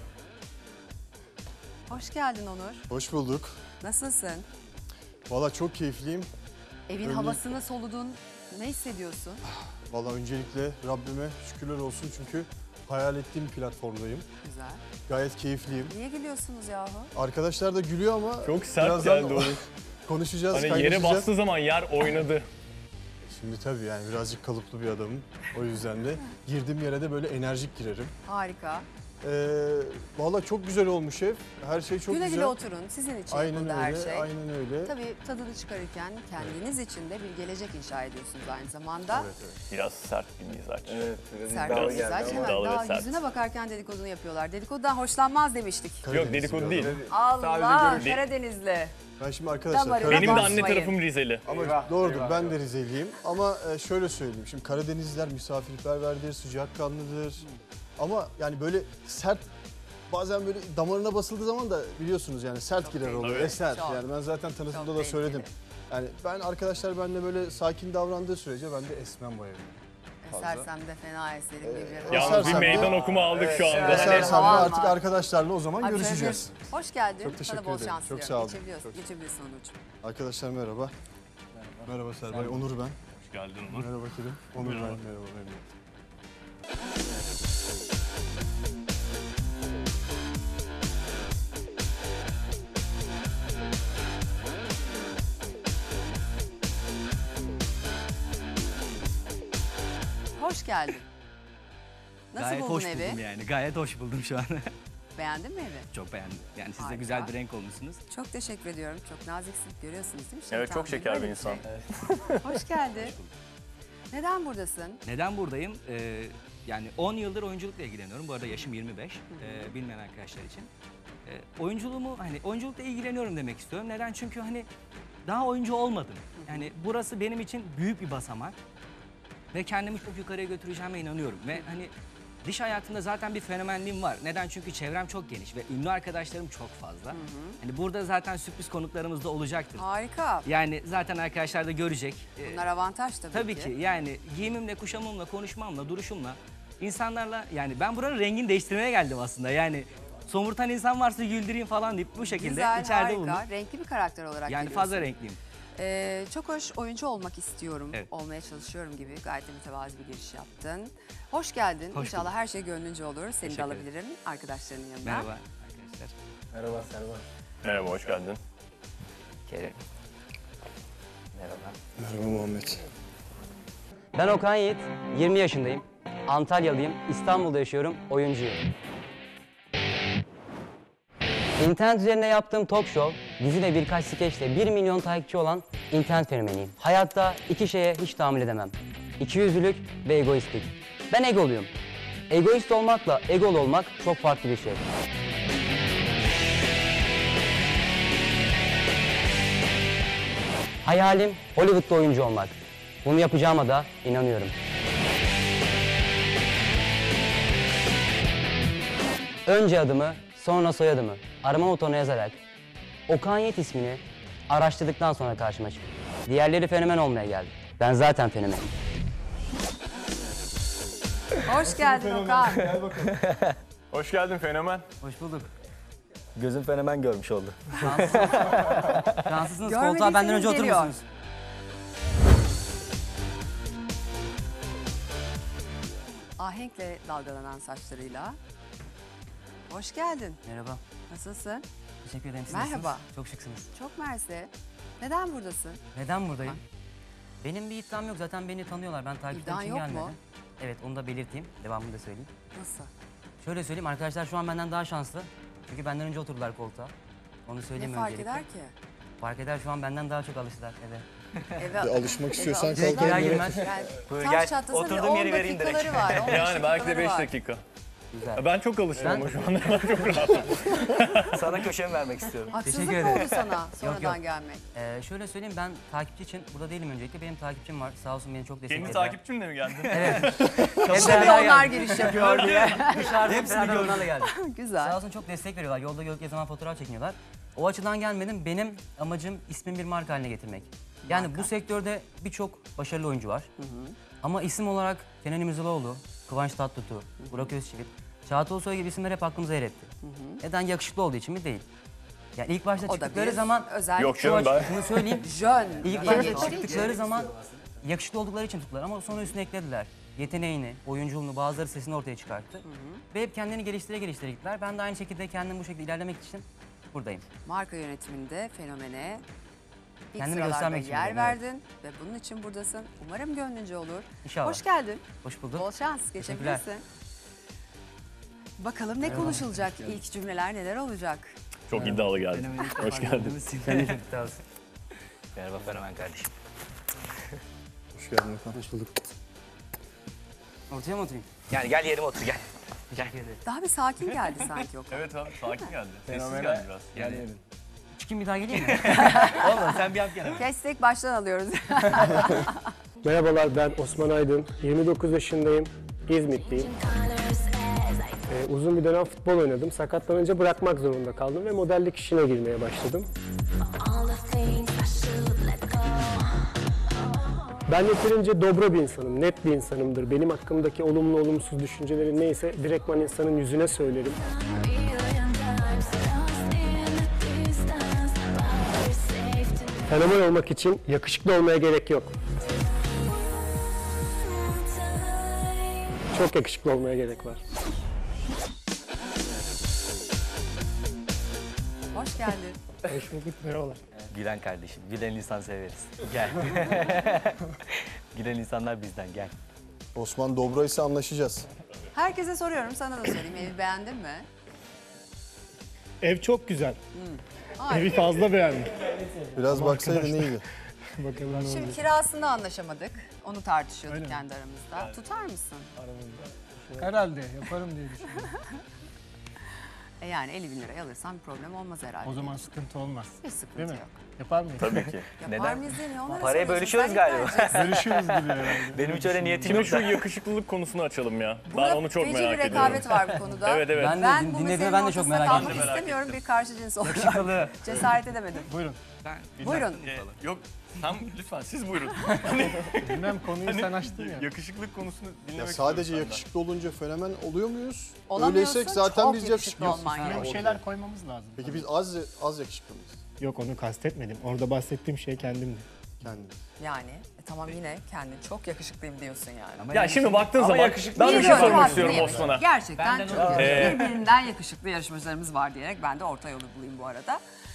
Hoş geldin Onur. Hoş bulduk. Nasılsın? Valla çok keyifliyim. Evin Önce- havasını soludun. Ne hissediyorsun? Valla öncelikle Rabbime şükürler olsun çünkü hayal ettiğim platformdayım. Güzel. Gayet keyifliyim. Niye gülüyorsunuz yahu? Arkadaşlar da gülüyor ama Çok sert birazdan geldi Onur. konuşacağız, Hani kaynaşacağız. yere bastığı zaman yer oynadı. Şimdi tabii yani birazcık kalıplı bir adamım. O yüzden de girdiğim yere de böyle enerjik girerim. Harika. Ee, Valla çok güzel olmuş ev. Her şey çok güle güzel. güle oturun. Sizin için Aynen yapıldı öyle, her şey. aynen öyle. Tabii tadını çıkarırken kendiniz için de bir gelecek inşa ediyorsunuz aynı zamanda. Evet, evet. Biraz sert bir mizaç. Evet, Sert bir mizaç. Hemen iddialı ve daha sert. yüzüne bakarken dedikodunu yapıyorlar. Dedikodudan hoşlanmaz demiştik. Yok dedikodu değil. Allah görüş. Karadenizli. Ben şimdi arkadaşlar... Damarına Karadeniz- Benim de anne basmayın. tarafım Rizeli. Ama doğrudur, ben de Rizeliyim. Ama e, şöyle söyleyeyim, şimdi Karadenizliler misafirperverdir, sıcakkanlıdır. Ama yani böyle sert, bazen böyle damarına basıldığı zaman da biliyorsunuz yani sert Çok girer tehlikeli. oluyor, eser. Çok. Yani ben zaten tanıtımda Çok da söyledim. tehlikeli. Yani ben arkadaşlar benimle böyle sakin davrandığı sürece ben de esmem bu evde. Fazla. Esersem de fena eserim gibi. Yalnız bir Esersem de- meydan okuma aldık şu anda. Evet. Hani Esersem de hava artık alma. arkadaşlarla o zaman Abi görüşeceğiz. şöyle bir- Hoş geldin. Çok teşekkür Sana bol ederim. şans Çok diliyorum. sağ olun. Geçebiliyorsun, Çok- geçebilirsin Onurcuğum. Arkadaşlar merhaba. Merhaba Serbay, Onur ben. Hoş geldin Onur. Merhaba Kerim. Onur ben. Merhaba. Merhaba. Merhaba. Hoş geldin. Nasıl Gayet buldun hoş evi? buldum yani. Gayet hoş buldum şu an. Beğendin mi evi? Çok beğendim. Yani siz de Harika. güzel bir renk olmuşsunuz. Çok teşekkür ediyorum. Çok naziksin. Görüyorsunuz değil mi? Evet, çok Şeytan şeker böyle bir insan. şey. Hoş geldin. Neden buradasın? Neden buradayım? Ee, yani on yıldır oyunculukla ilgileniyorum. Bu arada yaşım yirmi beş. Ee, bilmeyen arkadaşlar için. Ee, oyunculuğumu hani oyunculukla ilgileniyorum demek istiyorum. Neden? Çünkü hani daha oyuncu olmadım. Yani burası benim için büyük bir basamak. Ve kendimi çok yukarıya götüreceğime inanıyorum. Ve hani dış hayatımda zaten bir fenomenliğim var. Neden? Çünkü çevrem çok geniş ve ünlü arkadaşlarım çok fazla. Hani burada zaten sürpriz konuklarımız da olacaktır. Harika. Yani zaten arkadaşlar da görecek. Ee, Bunlar avantaj tabii, Tabii ki yani giyimimle, kuşamımla, konuşmamla, duruşumla insanlarla yani ben buranın rengini değiştirmeye geldim aslında. Yani somurtan insan varsa güldüreyim falan deyip bu şekilde Güzel, içeride harika. bulunup Renkli bir karakter olarak yani geliyorsun. fazla renkliyim. Ee, çok hoş oyuncu olmak istiyorum, Evet. olmaya çalışıyorum gibi gayet de mütevazı bir giriş yaptın. Hoş geldin. Hoş İnşallah bulduk. her şey gönlünce olur. Seni de Teşekkür ederim. alabilirim arkadaşlarının yanına. Merhaba arkadaşlar. Merhaba Serva. Merhaba, hoş geldin. Kerem. Merhaba. Merhaba Muhammed. Ben Okan Yiğit, yirmi yaşındayım. Antalyalıyım, İstanbul'da yaşıyorum, oyuncuyum. İnternet üzerinde yaptığım talk show, dizi ve birkaç skeçle bir milyon takipçi olan internet fenomeniyim. Hayatta iki şeye hiç tahammül edemem. İkiyüzlülük ve egoistlik. Ben egoluyum. Egoist olmakla egolu olmak çok farklı bir şey. Hayalim Hollywood'da oyuncu olmak. Bunu yapacağıma da inanıyorum. Önce adımı, sonra soyadımı arama motoruna yazarak Okan Yiğit ismini araştırdıktan sonra karşıma çıktı. Diğerleri fenomen olmaya geldi. Ben zaten fenomenim. Hoş geldin Okan. Gel bakalım. Hoş geldin fenomen. Hoş bulduk. Gözüm fenomen görmüş oldu. Şanslısınız. Görmediyseniz Koltuğa benden önce geliyor. oturmuşsunuz. Ahenkle dalgalanan saçlarıyla. Hoş geldin. Merhaba. Nasılsın? Teşekkür ederim. Siz Merhaba. nasılsınız? Çok şıksınız. Çok mersi. Neden buradasın? Neden buradayım? Benim bir iddiam yok. Zaten beni tanıyorlar. Ben takipçiler İddian için yok gelmedim. mu? Evet, onu da belirteyim. Devamını da söyleyeyim. Nasıl? Şöyle söyleyeyim, arkadaşlar şu an benden daha şanslı. Çünkü benden önce oturdular koltuğa. Onu Ne söyleyeyim fark öncelikle. eder ki? Fark eder şu an benden daha çok alıştılar eve. Eve, Bir alışmak istiyorsan eve kalk. alıştılar. Girer girmez. Yani Buyur, taş gel. çatlasın bir Oturduğum on yeri vereyim direkt. dakikaları var. on beş Yani belki de dakikaları beş var. dakika. Güzel. Ben çok alıştım Ben- ama şu anda ben çok rahatım. Sana köşemi vermek istiyorum. Haksızlık Teşekkür mı oldu ederim. sana sonradan Yok, yok. gelmek? Ee, şöyle söyleyeyim, ben takipçi için burada değilim öncelikle. Benim takipçim var. Sağ olsun beni çok Kendi desteklediler. takipçimle mi geldin? Evet. Şimdi onlar giriş yapıyor diye. Dışarıda hepsini onlarla geldim. Güzel. Sağ olsun çok destek veriyorlar. Yolda gördükleri zaman fotoğraf çekiniyorlar. O açıdan gelmedim. Benim amacım ismin bir marka haline getirmek. Yani Marka. bu sektörde birçok başarılı oyuncu var. Ama isim olarak Kenan İmirzalıoğlu, Kıvanç Tatlıtuğ, Burak Özçivit, Çağatay Ulusoy gibi isimler hep aklımıza yer etti. Neden? Yakışıklı olduğu için mi? Değil. Yani ilk başta O da çıktıkları bir zaman... özellik. Yok Şu canım ben. Şunu söyleyeyim. Jön. İlk diye başta geçtiği çıktıkları için. zaman yakışıklı oldukları için tuttular ama sonra üstüne eklediler. Yeteneğini, oyunculuğunu, bazıları sesini ortaya çıkarttı. Ve hep kendini geliştire geliştire gittiler. Ben de aynı şekilde kendim bu şekilde ilerlemek için buradayım. Marka yönetiminde fenomene ilk Kendini sıralarda göstermek için yer buradayım, evet. verdin ve bunun için buradasın. Umarım gönlünce olur. İnşallah. Hoş geldin. Hoş bulduk. Bol şans. Teşekkürler. Geçebilirsin. Bakalım ne konuşulacak? İlk cümleler neler olacak? Çok iddialı geldin. Hoş geldin. Merhaba Fenomen kardeşim. Hoş geldin efendim. Hoş bulduk. Ortaya mı oturayım? Yani gel yerime otur gel. Gel. Daha bir sakin geldi sanki o. Evet abi sakin geldi. Sessiz Fenomene geldi biraz. gel yerin. Çıkayım bir daha geleyim mi? Olmaz, sen bir yap gel. Kestik baştan alıyoruz. Merhabalar, ben Osman Aydın. yirmi dokuz yaşındayım. İzmitliyim. Ee, uzun bir dönem futbol oynadım. Sakatlanınca bırakmak zorunda kaldım ve modellik işine girmeye başladım. Ben yeterince dobra bir insanım, net bir insanımdır. Benim hakkımdaki olumlu olumsuz düşüncelerim neyse direktman insanın yüzüne söylerim. Fenomen olmak için yakışıklı olmaya gerek yok. Çok yakışıklı olmaya gerek var. Hoş geldin. Hoş bulduk, merhabalar. Gülen kardeşim. Gülen insan severiz. Gel. Gülen insanlar bizden gel. Osman Dobra ise anlaşacağız. Herkese soruyorum, sana da sorayım. Evi beğendin mi? Ev çok güzel. Harika. Evi fazla beğendim. Biraz baksaydın iyiydi. Bakalım ne Şimdi olacak. kirasında anlaşamadık. Onu tartışıyorduk kendi aramızda. Tutar mısın? Herhalde yaparım diye düşünüyorum. E yani elli bin liraya alırsan bir problem olmaz herhalde. O zaman sıkıntı olmaz. Hiç sıkıntı Değil mi? yok. Yapar mıyız? Tabii ki. Yapar mıyız diye ne onlara Parayı soruyorsun? bölüşüyoruz Sen galiba. ilk vereceksin. Bölüşüyoruz gibi herhalde. Benim hiç öyle niyetim Şimdi yok şu da. yakışıklılık konusunu açalım ya. Buna Ben onu çok feci merak bir ediyorum. rekabet var bu konuda. Evet evet. Ben de Ben din- bu dinlediğime meselenin ben de çok ortasında merak kalmak ettim. istemiyorum bir karşı cins olarak. Yakışıklı. Cesaret edemedim. Buyurun. Buyurun. Ee, yok sen lütfen siz buyurun. Bilmem konuyu Hani sen açtın ya. yakışıklık konusunu dinlemek Ya istiyorum sadece senden. yakışıklı olunca fenomen oluyor muyuz? Olamıyorsun, Öyleyse zaten çok biz yakışıklı yakışıklı olman Böyle bir gerekiyor. şeyler koymamız lazım. Peki biz az az yakışıklı mıyız? Yok onu kastetmedim. Orada bahsettiğim şey kendimdi. Kendimiz. Yani e, tamam yine kendin çok yakışıklıyım diyorsun yani. Ya şimdi baktığın Ama zaman yakışıklı ben bir Niye şey böyle sormak haklı istiyorum değil? Osman'a. Gerçekten Benden çok o- yakışıklı. Ee, Birbirinden yakışıklı yarışmacılarımız var diyerek ben de orta yolu bulayım bu arada.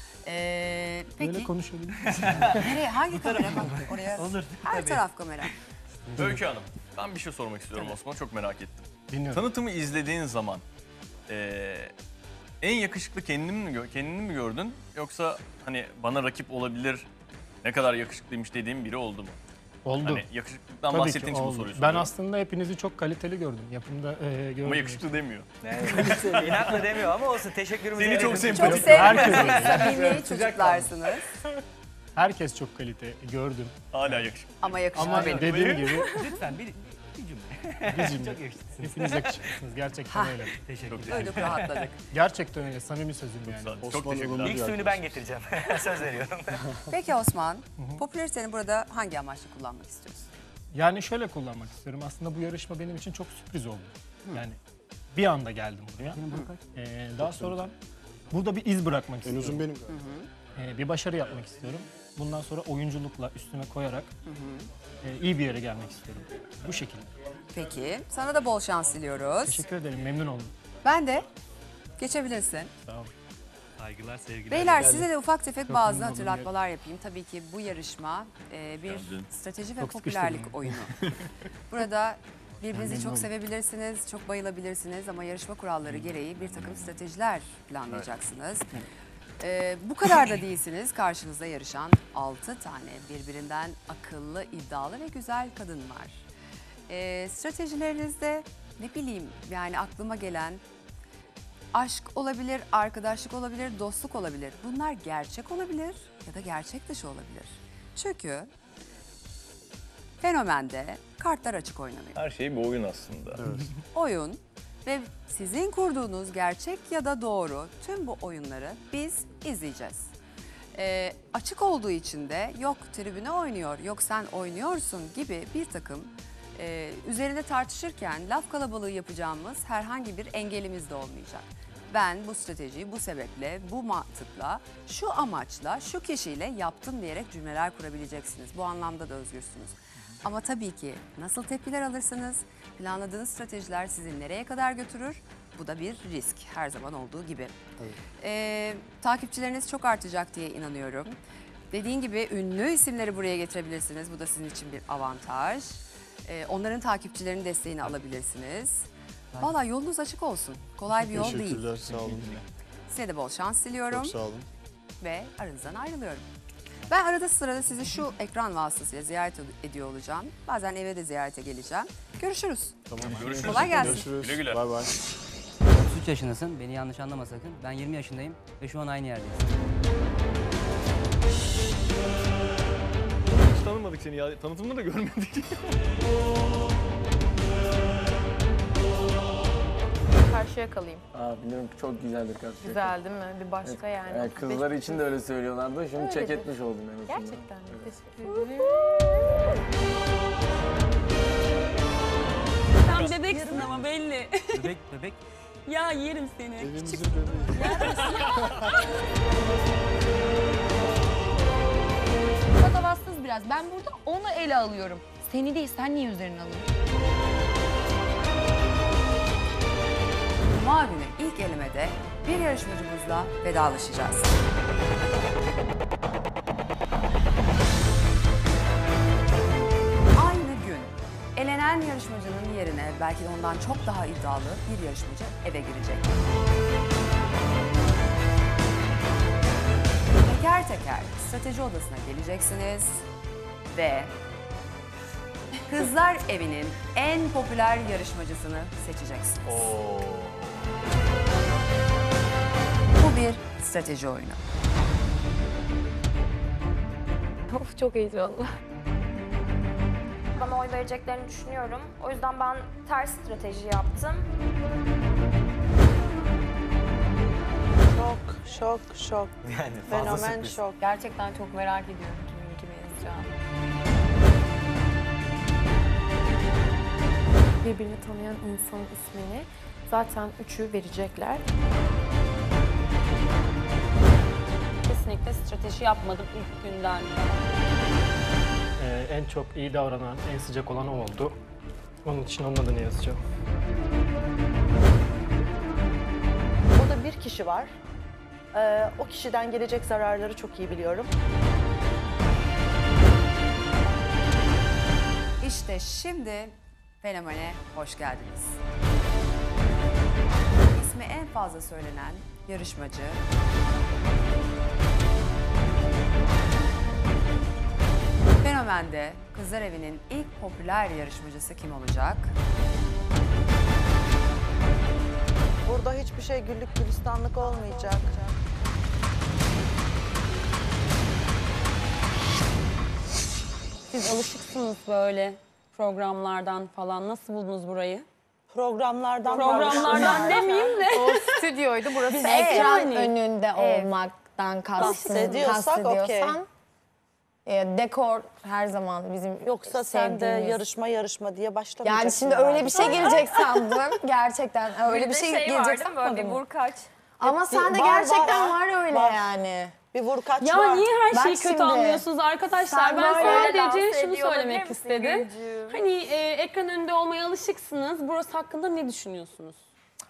Ee, Böyle peki konuşabilir nereye hangi kamera bak oraya? Olur. Her taraf kamera. Öykü Hanım, ben bir şey sormak istiyorum Osman. Çok merak ettim. Dinliyorum. Tanıtımı izlediğin zaman eee, en yakışıklı kendini mi, gö- kendini mi gördün? Yoksa hani bana rakip olabilir, ne kadar yakışıklıymış dediğim biri oldu mu? Oldu. Hani yakışıklıktan Tabii ki bahsettiğin için bu oldu. soruyu Ben soruyorum. aslında hepinizi çok kaliteli gördüm. Yapımda e, gördüm. Ama yakışıklı demiyor. Yani, inatla demiyor ama olsun. Teşekkürümüzü Seni çok ederim. Çok sempatik. sevdiğiniz samimi çocuklarsınız. Herkes çok kalite gördüm. Hala yakışıklı. Ama yakışıklı Ama benim. dediğim gibi Lütfen bir, bir cümle. bizim Çok yakışıklısınız. hepiniz yakışıklısınız. Gerçekten öyle. Teşekkürler. Duyduk rahatladık. Gerçekten öyle. Samimi sözüm yani. Çok Osman teşekkürler. ılımlı İlk bir suyunu ben getireceğim. Söz veriyorum. Peki Osman, popülariteni burada hangi amaçla kullanmak istiyorsun? Yani şöyle kullanmak istiyorum. Aslında bu yarışma benim için çok sürpriz oldu. Yani bir anda geldim buraya. Ee, daha sonradan burada bir iz bırakmak En istiyorum. uzun benim galiba. Ee, bir başarı yapmak istiyorum. Bundan sonra oyunculukla üstüne koyarak e, iyi bir yere gelmek istiyorum. Bu şekilde. Peki, sana da bol şans diliyoruz. Teşekkür ederim. Memnun oldum. Ben de geçebilirsin. Sağ olun. Saygılar, sevgiler. Beyler size de ufak tefek bazı memnun oldum. hatırlatmalar yapayım. Tabii ki bu yarışma e, bir Geldin. strateji ve Çok popülerlik sıkıştırdım. oyunu. Burada birbirinizi memnun çok oldum. sevebilirsiniz, çok bayılabilirsiniz ama yarışma kuralları gereği bir takım stratejiler planlayacaksınız. Ee, bu kadar da değilsiniz. Karşınızda yarışan altı tane birbirinden akıllı, iddialı ve güzel kadın var. Ee, stratejilerinizde ne bileyim yani aklıma gelen aşk olabilir, arkadaşlık olabilir, dostluk olabilir. Bunlar gerçek olabilir ya da gerçek dışı olabilir. Çünkü fenomende kartlar açık oynanıyor. Her şey bir oyun aslında. Oyun ve sizin kurduğunuz gerçek ya da doğru tüm bu oyunları biz izleyeceğiz. Ee, açık olduğu için de yok tribüne oynuyor, yok sen oynuyorsun gibi bir takım e, üzerinde tartışırken laf kalabalığı yapacağımız herhangi bir engelimiz de olmayacak. Ben bu stratejiyi bu sebeple, bu mantıkla, şu amaçla, şu kişiyle yaptım diyerek cümleler kurabileceksiniz. Bu anlamda da özgürsünüz. Ama tabii ki nasıl tepkiler alırsınız, planladığınız stratejiler sizi nereye kadar götürür? Bu da bir risk her zaman olduğu gibi. Ee, takipçileriniz çok artacak diye inanıyorum. Dediğin gibi ünlü isimleri buraya getirebilirsiniz. Bu da sizin için bir avantaj. Ee, onların takipçilerinin desteğini alabilirsiniz. Valla yolunuz açık olsun. Kolay bir yol değil. Teşekkürler, sağ olun. Size de bol şans diliyorum. Çok sağ olun. Ve aranızdan ayrılıyorum. Ben arada sırada sizi şu ekran vasıtasıyla ziyaret ediyor olacağım. Bazen eve de ziyarete geleceğim. Görüşürüz. Tamam. Görüşürüz. Kolay gelsin. Görüşürüz. Güle güle. Bay bay. otuz üç yaşındasın, beni yanlış anlama sakın. Ben yirmi yaşındayım ve şu an aynı yerdeyiz. Hiç tanımadık seni ya. Tanıtımda da görmedik. Karşıya kalayım. Aa, biliyorum çok güzeldir karşıya. Güzel değil mi? Bir başka yani. Yani kızlar için de öyle söylüyorlardı. Şimdi çek Öyledir. etmiş oldum en azından. Gerçekten mi? Evet. Teşekkür ederim. Sen bebeksin ama belli. Bebek, bebek. Ya yerim seni. Evimizin bebeği. Patavatsız biraz. Ben burada onu ele alıyorum. Seni değil, sen niye üzerine alıyorsun? Cuma günü ilk elemede bir yarışmacımızla vedalaşacağız. Aynı gün elenen yarışmacının yerine belki de ondan çok daha iddialı bir yarışmacı eve girecek. Teker teker strateji odasına geleceksiniz ve Kızlar Evi'nin en popüler yarışmacısını seçeceksiniz. Bu bir strateji oyunu. Of çok heyecanlı. Bana oy vereceklerini düşünüyorum. O yüzden ben ters strateji yaptım. Şok, şok, şok. Yani fazla Fenomen sürpriz. şok. Gerçekten çok merak ediyorum kimin kime yazacağını. Birbirini tanıyan insanın ismini zaten üçü verecekler. Kesinlikle strateji yapmadım ilk günden. Ee, en çok iyi davranan, en sıcak olan o oldu. Onun için onun adını yazacağım. Burada bir kişi var. Ee, o kişiden gelecek zararları çok iyi biliyorum. İşte şimdi fenomene hoş geldiniz. İsmi en fazla söylenen yarışmacı Fenomen'de Kızlar Evi'nin ilk popüler yarışmacısı kim olacak? Burada hiçbir şey güllük gülistanlık olmayacak. Siz alışıksınız böyle programlardan falan. Nasıl buldunuz burayı? Programlardan Programlardan demeyeyim de. O stüdyoydu, burası Biz ev. ekran yani. önünde Evet. olmaktan kastın, Bahsediyorsak kastediyorsan e, dekor her zaman bizim Yoksa sen de sevdiğimiz. yarışma yarışma diye başlamayacaksın. Yani şimdi öyle bir şey gelecek sandım. Gerçekten öyle bir Bir de şey, şey gelecek vardı, böyle sanmadım. bir vurkaç. Ama sende Var, var, gerçekten var. var, öyle Var. yani. Bir vurkaç Ya var. niye her Bak şeyi kötü şimdi. anlıyorsunuz arkadaşlar? Sen Ben böyle dans sadece şunu ediyor söylemek olabilir misin istedim. Gülcüğüm? Hani e, ekran önünde olmaya alışıksınız. Burası hakkında ne düşünüyorsunuz?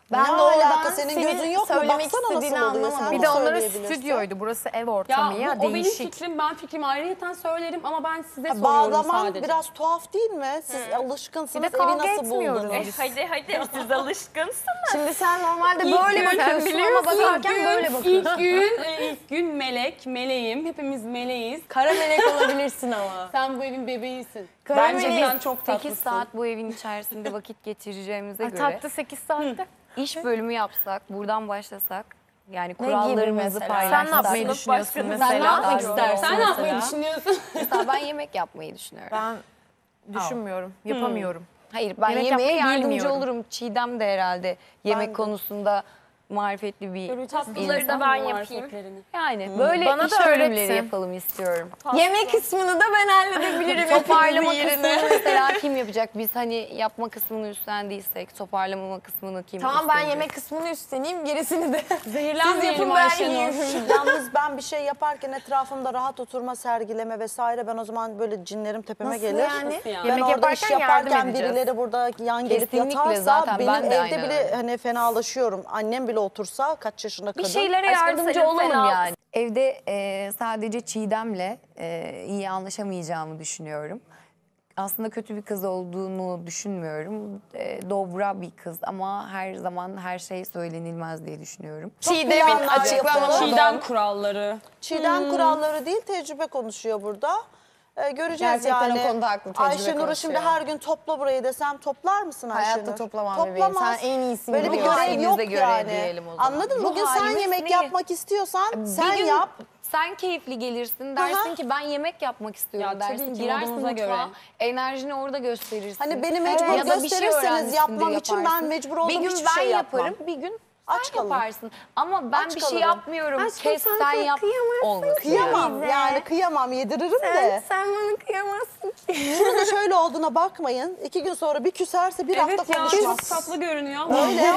Ben Ne de oradan alaka? Senin senin gözün yok mu? söylemek Baksana nasıl istediğini oluyor. anlamadım. Sen Bir de de onların söyleyebilirsin. stüdyoydu. Burası ev Ya ortamı ya, bu, o benim değişik. fikrim. Ben fikrimi ayrıyeten söylerim ama ben size Ha, soruyorum Bağlaman sadece. biraz tuhaf değil mi? Siz alışkınsınız. Bir de Evi kavga nasıl etmiyoruz. buldunuz? E, hadi hadi siz alışkınsınız. Şimdi sen normalde İlk böyle gün- bakıyorsun sen ama biliyorsun, bakarken ilk gün- böyle bakıyorsun. İlk gün, e, ilk gün melek, meleğim. Hepimiz meleğiz. Kara melek olabilirsin ama. Sen bu evin bebeğisin. Bence Bence biz sen çok tatlısın. sekiz saat bu evin içerisinde vakit geçireceğimize Ay, göre tatlı sekiz saatte. iş bölümü yapsak, buradan başlasak, yani gibi kurallarımızı mesela? paylaşsak. Sen ne yapmayı Sınıf düşünüyorsun başkanı mesela? Sen ne yapmak Daha güzel istersin? Sen ne olur yapmayı mesela. düşünüyorsun? Mesela ben yemek yapmayı düşünüyorum. Ben düşünmüyorum, yapamıyorum. Hayır, ben Yemek yemeğe yapmayı yardımcı bilmiyorum. olurum. Çiğdem de herhalde yemek de. konusunda marifetli bir Böyle tatlıları da ben yapayım. yani böyle Bana iş da bölümleri öğretsin. yapalım istiyorum. Yemek kısmını da ben halledebilirim. Toparlama hepimizin kısmını yerine. mesela kim yapacak? Biz hani yapma kısmını üstlendiysek toparlama kısmını kim Tamam ben üstlenecek? yemek kısmını üstleneyim, gerisini de. Zehirlenmeyelim Siz yapın, ben Ayşenur. yiyeyim. Yalnız ben bir şey yaparken etrafımda rahat oturma, sergileme vesaire, ben o zaman böyle cinlerim tepeme Nasıl gelir. yani? Nasıl yani? Ben Yemek orada iş yaparken yardım yaparken edeceğiz. birileri burada yan gelip Kesinlikle, yatarsa zaten benim ben de evde aynen bile öyle. hani fenalaşıyorum. Annem bile otursa kaç yaşında kadın. Bir şeylere Aşkım yardımcı senin olalım fena- yani. Evde e, sadece Çiğdem'le e, iyi anlaşamayacağımı düşünüyorum. Aslında kötü bir kız olduğunu düşünmüyorum. E, dobra bir kız ama her zaman her şey söylenilmez diye düşünüyorum. Çiğdem'in planlar açıklamaları. Çiğdem kuralları. Çiğdem kuralları değil, tecrübe konuşuyor burada. Ee, göreceğiz Gerçekten yani. o konuda haklı, tecrübe Ayşenur'u şimdi konuşuyor. her gün topla burayı desem toplar mısın Ayşenur? Hayatta toplamam bebeğim. Toplamaz. Sen en iyisini Böyle bir biliyorsun. görev Halimize yok göre yani. diyelim o zaman. Anladın mı? Bu Bugün sen halimiz yemek değil. yapmak istiyorsan sen Bir gün yap. Sen keyifli gelirsin dersin Aha. ki ben yemek yapmak istiyorum Ya tabii dersin. ki, Girersin modunuza mutfağa, göre. enerjini orada gösterirsin. Hani beni mecbur Ya da bir şey gösterirseniz öğrenmişsindir, yapmam için ben yaparsın. mecbur olduğum Bir gün hiçbir ben şey yapmam. yaparım, bir gün Aç sen kalırım. yaparsın. Ama ben Aç bir şey kalırım. yapmıyorum. Aşkım, Kes sen sen çok yap kıyamazsın olmasın. Kıyamam bize. yani kıyamam, yediririm Sen, de. sen bana kıyamazsın ki. Şunun da şöyle olduğuna bakmayın. İki gün sonra bir küserse bir Evet hafta ya konuşmaz. çok tatlı görünüyor. Öyle.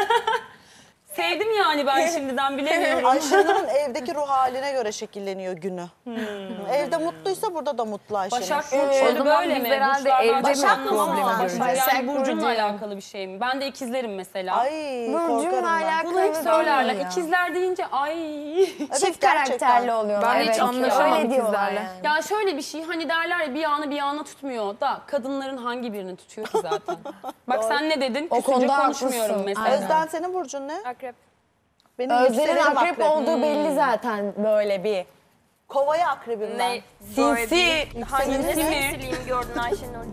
Sevdim yani ben şimdiden bilemiyorum. Ayşenur'un evdeki ruh haline göre şekilleniyor günü. Evde mutluysa burada da mutlu Ayşenur. Başak O burçları zaman böyle biz mi? herhalde Burçlardan evde mi Başak mı? problemi Ama göreceğiz? Başak yani Başak burcunla burcu. alakalı bir şey mi? Ben de ikizlerim mesela. Ay Burcunla korkarım ben. alakalı Bunu hep değil söylerler. ya. İkizler deyince ay. Evet, Çift gerçekten. karakterli oluyorlar. Ben hiç Evet, anlaşamam öyle diyorlar ikizlerle. yani. Ya şöyle bir şey hani derler ya bir anı bir ana tutmuyor da kadınların hangi birini tutuyor ki zaten? Bak sen ne dedin? O Küsünce konuda konuşmuyorum haklısın. mesela. Aynen. Özden senin burcun ne? Akrep. Benim Özlem'in yükselenim akrep olduğu belli zaten böyle bir. Kovaya akrebim ben. Ne? Böyle Sinsi. bir- Hangi ne Sinsi mi? sinsiliyim gördün Ayşenur?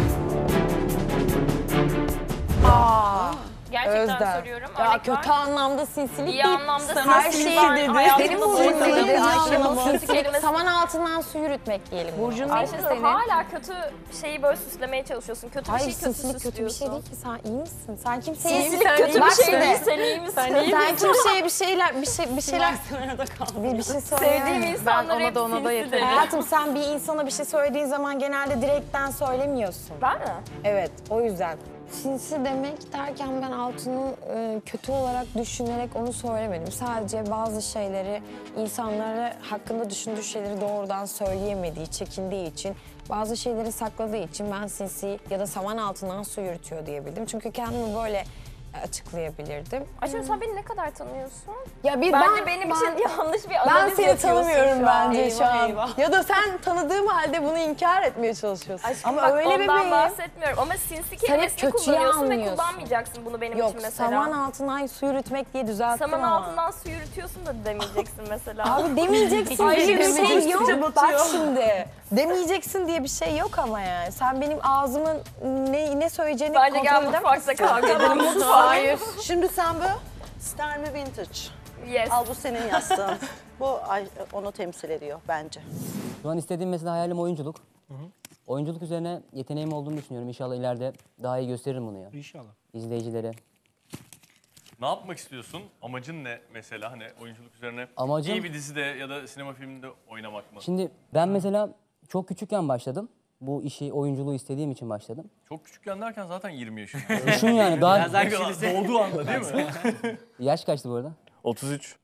Aa. Gerçekten Özden. soruyorum. Ya Örnek kötü var. anlamda sinsilik İyi değil. anlamda Her sinsilik şey var. dedi. Hayatımda Senin bulunduğum burcun neydi? bir Ayşenur? anlamda Sinsilik, kelimesi- saman altından su yürütmek diyelim. Burcun buna. neydi Ayşenur senin? hala kötü şeyi böyle süslemeye çalışıyorsun. Kötü bir Hayır şey kötü sinsilik kötü bir şey süslüyorsun. değil ki. Sen iyi misin? Sen kimseye Sinsilik kötü Bak bir şey şimdi. değil. Sen iyi misin? Sen kimseye bir şeyler bir şey bir şeyler bir, bir şey söyle. Sevdiğim insanlar ona hep da ona da sinsi yeterim. derim. Hayatım sen bir insana bir şey söylediğin zaman genelde direkten söylemiyorsun. Ben mi? Evet, o yüzden. Sinsi demek derken ben Altun'u e, kötü olarak düşünerek onu söylemedim. Sadece bazı şeyleri, insanları hakkında düşündüğü şeyleri doğrudan söyleyemediği, çekindiği için, bazı şeyleri sakladığı için ben sinsi ya da saman altından su yürütüyor diyebildim. Çünkü kendimi böyle açıklayabilirdim. Ayşenur sen beni ne kadar tanıyorsun? Ya bir Bence ben, benim ben- için yanlış bir Ben analiz seni yapıyorsun tanımıyorum şu an. bence şu Eyvah, an. eyvah. Ya da sen tanıdığım halde bunu inkar etmeye çalışıyorsun. Aşkım Ama bak öyle ondan bebeğim. bahsetmiyorum ama sinsi kelimesini kötüye kullanıyorsun ve anlıyorsun. kullanmayacaksın bunu benim Yok, için mesela. saman altından su yürütmek diye düzelttim Saman ama. altından su yürütüyorsun da demeyeceksin mesela. Abi demeyeceksin Ay, diye bir demeyeceksin, şey yok. üstüce Bak batıyor. şimdi. Demeyeceksin diye bir şey yok ama yani. Sen benim ağzımın ne, ne söyleyeceğini Bence gel kontrol mutfakta edemezsin. kavga edelim. Mutfağa. Hayır. Şimdi sen bu Star mi Vintage? Yes. Al bu senin yastığın. Bu ay, onu temsil ediyor bence. Şu an istediğim mesela hayalim oyunculuk. Oyunculuk üzerine yeteneğim olduğunu düşünüyorum. İnşallah ileride daha iyi gösteririm bunu ya. İnşallah. İzleyicilere. Ne yapmak istiyorsun? Amacın ne mesela hani oyunculuk üzerine? Amacım- İyi bir dizide ya da sinema filminde oynamak mı? Şimdi ben mesela çok küçükken başladım. Bu işi, oyunculuğu istediğim için başladım. Çok küçükken derken zaten yirmi yaşında. Düşün yani daha... Doğduğu anda değil mi? Yaş kaçtı bu arada? otuz üç.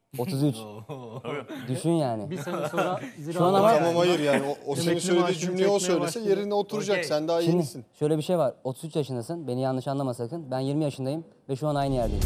otuz üç. Düşün yani. Bir sene sonra zira Şu an ama... Tamam hayır yani o, o senin söylediği cümleyi o söylese yerine oturacak. Okey. Sen daha Şimdi yenisin. şöyle bir şey var. otuz üç yaşındasın. Beni yanlış anlama sakın. Ben yirmi yaşındayım ve şu an aynı yerdeyim.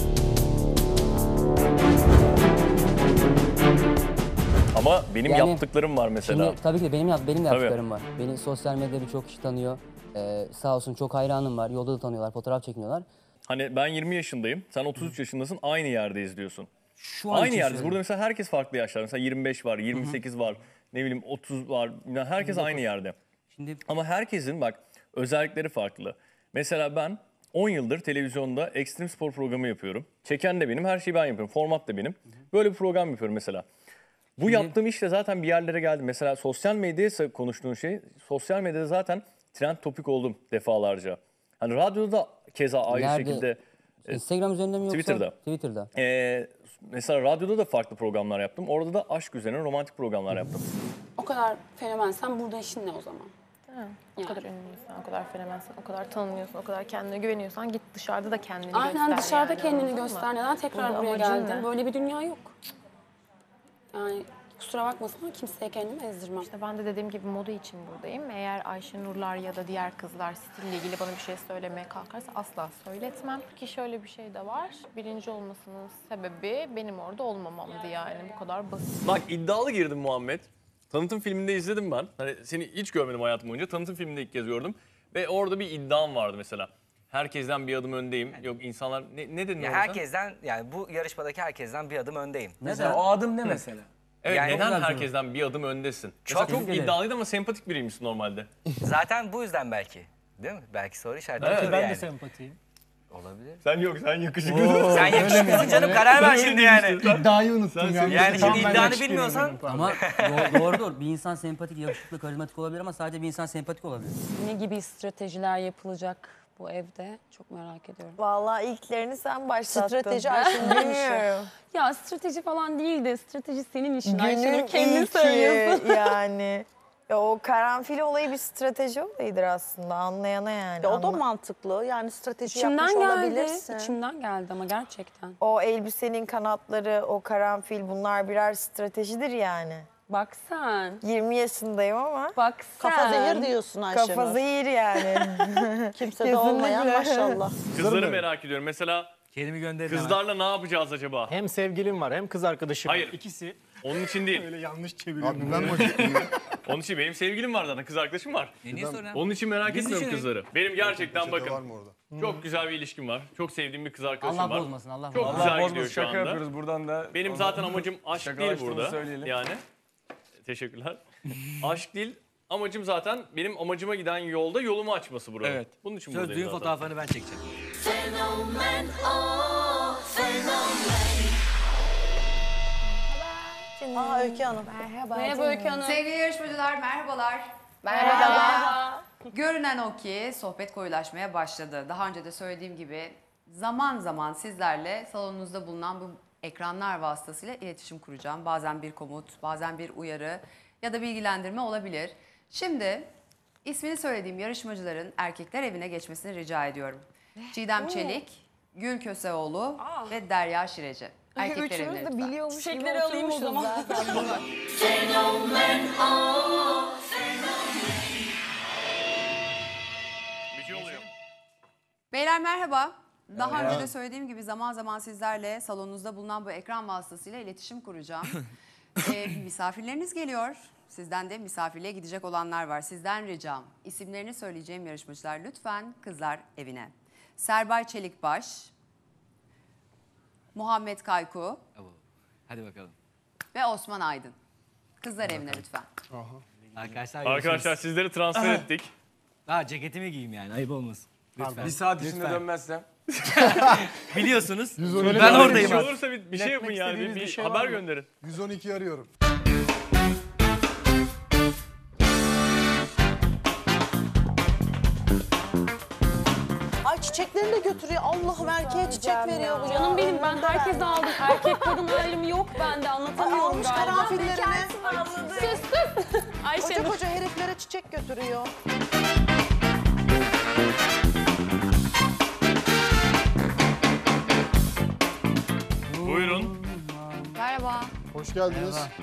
Ama benim Yani yaptıklarım var mesela. Şimdi, tabii ki de benim, yap, benim de Tabii. yaptıklarım var. Beni sosyal medyada birçok kişi tanıyor. Ee, sağ olsun çok hayranım var. Yolda da tanıyorlar, fotoğraf çekiniyorlar. Hani ben yirmi yaşındayım, sen otuz üç yaşındasın, aynı yerdeyiz diyorsun. Şu an Aynı için yerdeyiz. söylüyorum. Burada mesela herkes farklı yaşlar. Mesela yirmi beş var, yirmi sekiz var, ne bileyim otuz var. Yani herkes yirmi dokuz. aynı yerde. Şimdi... Ama herkesin bak özellikleri farklı. Mesela ben on yıldır televizyonda ekstrem spor programı yapıyorum. Çeken de benim, her şeyi ben yapıyorum. Format da benim. Böyle bir program yapıyorum mesela. Bu Şimdi... yaptığım işle zaten bir yerlere geldim. Mesela sosyal medyaysa konuştuğun şey, sosyal medyada zaten trend topik oldum defalarca. Hani radyoda da keza aynı Nerede? şekilde. Instagram üzerinde mi yoksa? Twitter'da. Twitter'da. Ee, mesela radyoda da farklı programlar yaptım. Orada da aşk üzerine romantik programlar yaptım. O kadar fenomensen burada işin ne o zaman? Ha, o kadar ünlüysen, o kadar fenomensen, o kadar tanınıyorsun, o kadar kendine güveniyorsan git dışarıda da kendini Aynen göster. dışarıda yani, kendini anladın mı? göster. Neden tekrar Burada buraya amacın geldin? ne? Böyle bir dünya yok. Yani kusura bakmasın ama kimseye kendimi ezdirmem. İşte ben de dediğim gibi moda için buradayım. Eğer Ayşenurlar ya da diğer kızlar stille ilgili bana bir şey söylemeye kalkarsa asla söyletmem. Ki şöyle bir şey de var. Birinci olmasının sebebi benim orada olmamamdı yani. Bu kadar basit. Bak iddialı girdim Muhammed. Tanıtım filminde izledim ben. Hani seni hiç görmedim hayatım boyunca. Tanıtım filminde ilk kez gördüm. Ve orada bir iddiam vardı mesela. Herkesten bir adım öndeyim. Yok insanlar ne, ne dedin Ya orada? herkesten yani bu yarışmadaki herkesten bir adım öndeyim. Mesela o adım ne Hı. mesela? Evet Yani- neden herkesten bir adım öndesin? Mesela Çok çok güzel. iddialıydı ama sempatik biriymişsin normalde. Zaten bu yüzden belki. Değil mi? Belki soru işareti Evet, olur ben de yani. sempatiyim. Olabilir. Sen yok sen yakışıklısın. Sen yakışıklısın canım karar ver şimdi yani. İddiayı unuttum Sen- yani. Yani Tamam, şimdi ben iddianı yakışıklıyım bilmiyorsan benim, pardon. Ama do- doğrudur. Bir insan sempatik, yakışıklı, karizmatik olabilir ama sadece bir insan sempatik olabilir. Ne gibi stratejiler yapılacak bu evde? Çok merak ediyorum. Vallahi ilklerini sen başlattın. Strateji Ben Ayşenur'un işi. bilmiyorum. Ya strateji falan değil de strateji senin işin. Ayşenur Günün kendin ilki söylüyorsun. yani. Ya o karanfil olayı bir strateji olayıdır aslında anlayana yani. Ya o da Anla- mantıklı. Yani strateji İçimden yapmış geldi. olabilirsin. İçimden geldi ama gerçekten. O elbisenin kanatları, o karanfil bunlar birer stratejidir yani. Bak sen. yirmi yaşındayım ama. Bak sen. Kafa zehir diyorsun Ayşenur. Kafa zehir yani. Kimse de olmayan Kesinlikle. maşallah. Kızları merak ediyorum. Mesela Kendimi gönderin. kızlarla ne yapacağız acaba? Hem sevgilim var hem kız arkadaşım var. Hayır. İkisi. Onun için değil. Öyle yanlış çeviriyorum. Abi ben mi? Onun için benim sevgilim var zaten, kız arkadaşım var. E niye soruyorsun? Onun için merak Biz etmiyorum düşünün. kızları. Benim gerçekten Peçete var bakın mı orada? çok güzel bir ilişkim var. Çok sevdiğim bir kız arkadaşım Allah var. bozmasın, Allah Çok bozmasın. güzel Allah gidiyor bozmasın, şu şaka anda. yapıyoruz buradan da. Benim onu- zaten amacım aşk değil şakalaştığımızı burada. söyleyelim. Yani teşekkürler. Aşk değil. Amacım zaten benim amacıma giden yolda yolumu açması burada. Evet. Bunun için Söz buradayım düğün zaten. fotoğraflarını ben çekeceğim. Aa Öykü Hanım. Merhaba. Merhaba Öykü Hanım. Sevgili yarışmacılar merhabalar. Merhaba. Görünen o ki sohbet koyulaşmaya başladı. Daha önce de söylediğim gibi zaman zaman sizlerle salonunuzda bulunan bu ekranlar vasıtasıyla iletişim kuracağım. Bazen bir komut, bazen bir uyarı ya da bilgilendirme olabilir. Şimdi ismini söylediğim yarışmacıların erkekler evine geçmesini rica ediyorum. Çiğdem Çelik, Gül Köseoğlu ve Derya Şireci. Erkekler evine Üçümüz de lütfen. biliyormuş gibi Çiçekleri alayım o oturmuşuz zaman. zaten. Bir şey oluyor. Beyler merhaba. Daha önce de söylediğim gibi zaman zaman sizlerle salonunuzda bulunan bu ekran vasıtasıyla iletişim kuracağım. ee, misafirleriniz geliyor. Sizden de misafirliğe gidecek olanlar var. Sizden ricam isimlerini söyleyeceğim yarışmacılar lütfen kızlar evine. Serbay Çelikbaş, Muhammed Kayku Hadi bakalım. ve Osman Aydın. Kızlar evine lütfen. Arkadaşlar Arkadaşlar görüşürüz. sizleri transfer ettik. Ha ceketimi giyeyim yani ayıp olmasın. Lütfen. Bir saat içinde Lütfen. dönmezsem. Biliyorsunuz. Ben Ben Bir oradayım. şey olursa bir, bir şey yapın İletmek yani. istediğiniz Bir, bir bir şey haber var mı? gönderin. yüz on iki arıyorum. Ay çiçeklerini de götürüyor. Allah'ım erkeğe çiçek veriyor bu ya. Canım benim ben herkese aldım. Erkek kadın ayrımı yok bende Ay, anlatamıyorum almış galiba. karanfillerini. Sus sus. Koca Ayşenur. koca heriflere çiçek götürüyor. Buyurun. Hoş geldiniz. Merhaba.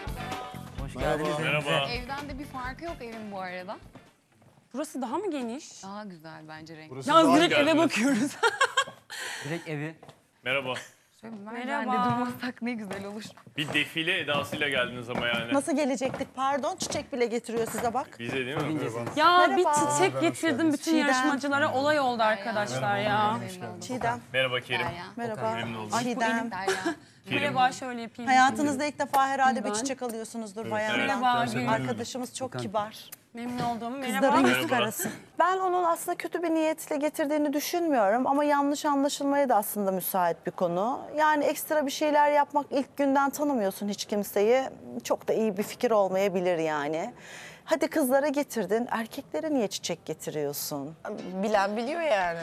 Hoş Merhaba. geldiniz Merhaba. evimize. Evden de bir farkı yok evin bu arada. Burası daha mı geniş? Daha güzel bence renk. Burası Yalnız daha direkt eve geldiniz. bakıyoruz. Direkt evi. Merhaba. Merhaba. durmasak ne güzel olur. Bir defile edasıyla geldiniz ama yani. Nasıl gelecektik pardon? Çiçek bile getiriyor size bak. Bize değil mi? Ya Merhaba. bir çiçek getirdim bütün Çiğdem. yarışmacılara. Olay oldu arkadaşlar ya. Çiğdem. Merhaba Kerim. Merhaba. Memnun oldum. Çiğdem. Merhaba şöyle yapayım. Hayatınızda ilk defa herhalde bir Ben. çiçek alıyorsunuzdur Evet, bayandan. Merhaba. Gül. Arkadaşımız çok kibar. Memnun oldum. Merhaba. Kızların yüz Merhaba. karası. Ben onun aslında kötü bir niyetle getirdiğini düşünmüyorum ama yanlış anlaşılmaya da aslında müsait bir konu. Yani ekstra bir şeyler yapmak ilk günden tanımıyorsun hiç kimseyi. Çok da iyi bir fikir olmayabilir yani. Hadi kızlara getirdin, erkeklere niye çiçek getiriyorsun? Bilen biliyor yani.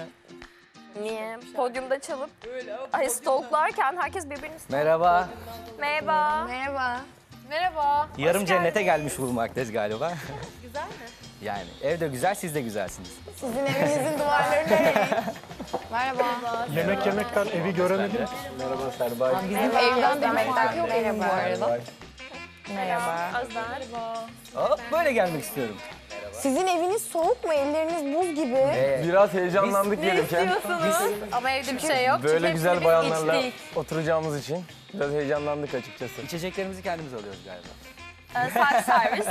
Niye? Podyumda çalıp ay stalklarken herkes birbirini Merhaba. Merhaba. Merhaba. Merhaba. Yarım cennete gelmiş bulunmaktayız galiba. Güzel mi? Yani ev de güzel, siz de güzelsiniz. Sizin evinizin duvarları ne renk? Merhaba. Yemek yemekten evi göremedim. Merhaba Serbay. Bizim evden de bir farkı yok evin bu arada. Merhaba. Azar. Hop böyle gelmek istiyorum. Sizin eviniz soğuk mu? Elleriniz buz gibi. Ee, Biraz heyecanlandık gelirken. Ama evde bir şey yok. Böyle Çünkü güzel hepsini biz bayanlarla içtik. oturacağımız için biraz heyecanlandık açıkçası. içeceklerimizi kendimiz alıyoruz galiba. Ee, self servis.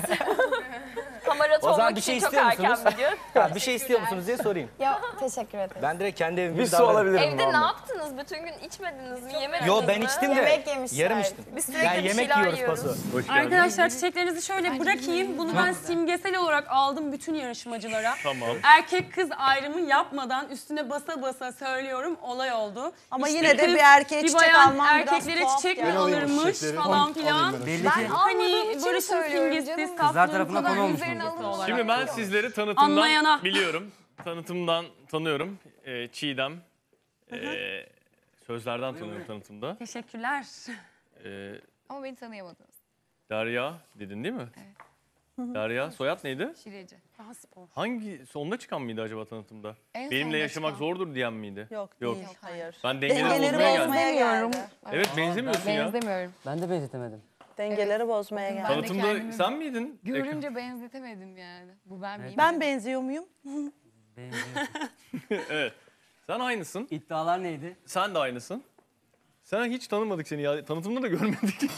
Hamarat O zaman olmak bir şey için çok istiyor erken musunuz? bir gün. Ha, bir şey istiyor musunuz diye sorayım. Ya teşekkür ederim. Ben direkt kendi evimi Bir su alabilirim Evde ne vallahi. yaptınız? Bütün gün içmediniz mi? Yemediniz Yo mi? ben içtim de Yemek yemişler. yarım içtim. Biz sürekli Yani bir yemek şeyler yiyoruz yiyoruz. paso. Hoş geldiniz. Arkadaşlar çiçeklerinizi şöyle bırakayım. Bunu ben simgesel olarak aldım bütün yarışmacılara. Tamam. Erkek kız ayrımı yapmadan üstüne basa basa söylüyorum olay oldu. Ama İşte yine de kız, bir erkeğe bir çiçek bayan alman biraz erkeklere tuhaf çiçek mi yani. Ben alayım alırmış çiçekleri. falan Alayım filan. ben. Belli Ben ki Hani almadığım için Barış'ın söylüyorum simgesi, canım. kızlar saflığın tarafına kadar konu olmuş üzerine bu. alınmış. olarak. Şimdi ben sizleri tanıtımdan Anlayana. biliyorum. Tanıtımdan tanıyorum. Ee, Çiğdem. Ee, sözlerden tanıyorum tanıtımda. Teşekkürler. Ee, Ama beni tanıyamadınız. Derya dedin değil mi? Evet. Derya, soyad neydi? Şireci. Daha spor. Hangi sonda çıkan mıydı acaba tanıtımda? En Benimle sonda yaşamak çıkan. zordur diyen miydi? Yok, Yok. değil, hayır. Ben dengeleri, Dengeleri bozmaya geldim. bozmaya geldi. Evet benzemiyorsun ya. Benzemiyorum. Ben de benzetemedim. Dengeleri bozmaya geldi. Ben de Tanıtımda kendimi sen miydin? Görünce benzetemedim yani. Bu ben miyim? Ben benziyor muyum? Benziyorsun. Evet. Sen aynısın. İddialar neydi? Sen de aynısın. Sen hiç tanımadık seni ya. Tanıtımda da görmedik.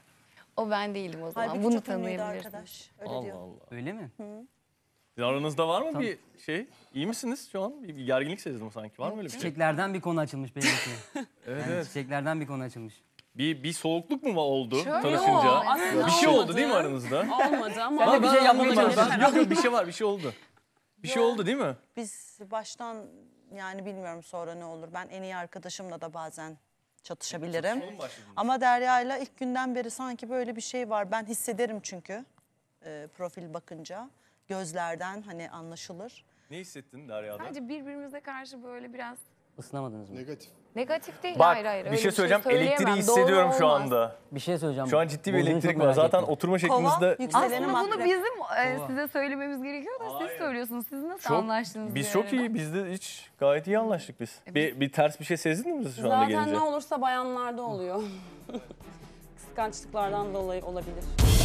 O ben değilim o zaman. Halbuki Bunu çok ünlüydü tanıyabilirsiniz. arkadaş. Öyle Allah diyor. Allah. Öyle mi? Sizin aranızda var mı bir şey? İyi misiniz şu an? Bir, bir gerginlik sezdim sanki. Var mı öyle bir şey? Çiçeklerden bir konu açılmış belli ki. Evet, Yani evet. Çiçeklerden bir konu açılmış. Bir, bir soğukluk mu oldu Şöyle tanışınca? yok, aslında Bir şey olmadı. oldu değil mi aranızda? Olmadı ama. Bana bir şey yapmaya anlamadım. çalışıyorsun. Yok yok bir şey var, bir şey oldu. Bir şey oldu değil mi? Biz baştan yani bilmiyorum sonra ne olur. Ben en iyi arkadaşımla da bazen çatışabilirim. Ama Derya'yla ilk günden beri sanki böyle bir şey var. Ben hissederim çünkü e, profil bakınca. Gözlerden hani anlaşılır. Ne hissettin Derya'da? Sadece birbirimize karşı böyle biraz Isınamadınız mı? Negatif. negatif değil. Bak hayır hayır. bir öyle şey söyleyeceğim. söyleyemem. Elektriği Doğru hissediyorum şu olmaz. anda. Bir şey söyleyeceğim. Şu an ciddi bir Bozduğunu elektrik çok var. merak Zaten ettim. oturma Kova, şeklimizde... yükseleni Aslında bunu makrep. bizim e, size söylememiz gerekiyor da siz söylüyorsunuz. Siz nasıl Çok, anlaştınız? biz bir çok arada? iyi. Biz de hiç gayet iyi anlaştık biz. Bir, bir ters bir şey sezdin mi şu anda Zaten gelince? ne olursa bayanlarda oluyor. Kıskançlıklardan dolayı olabilir.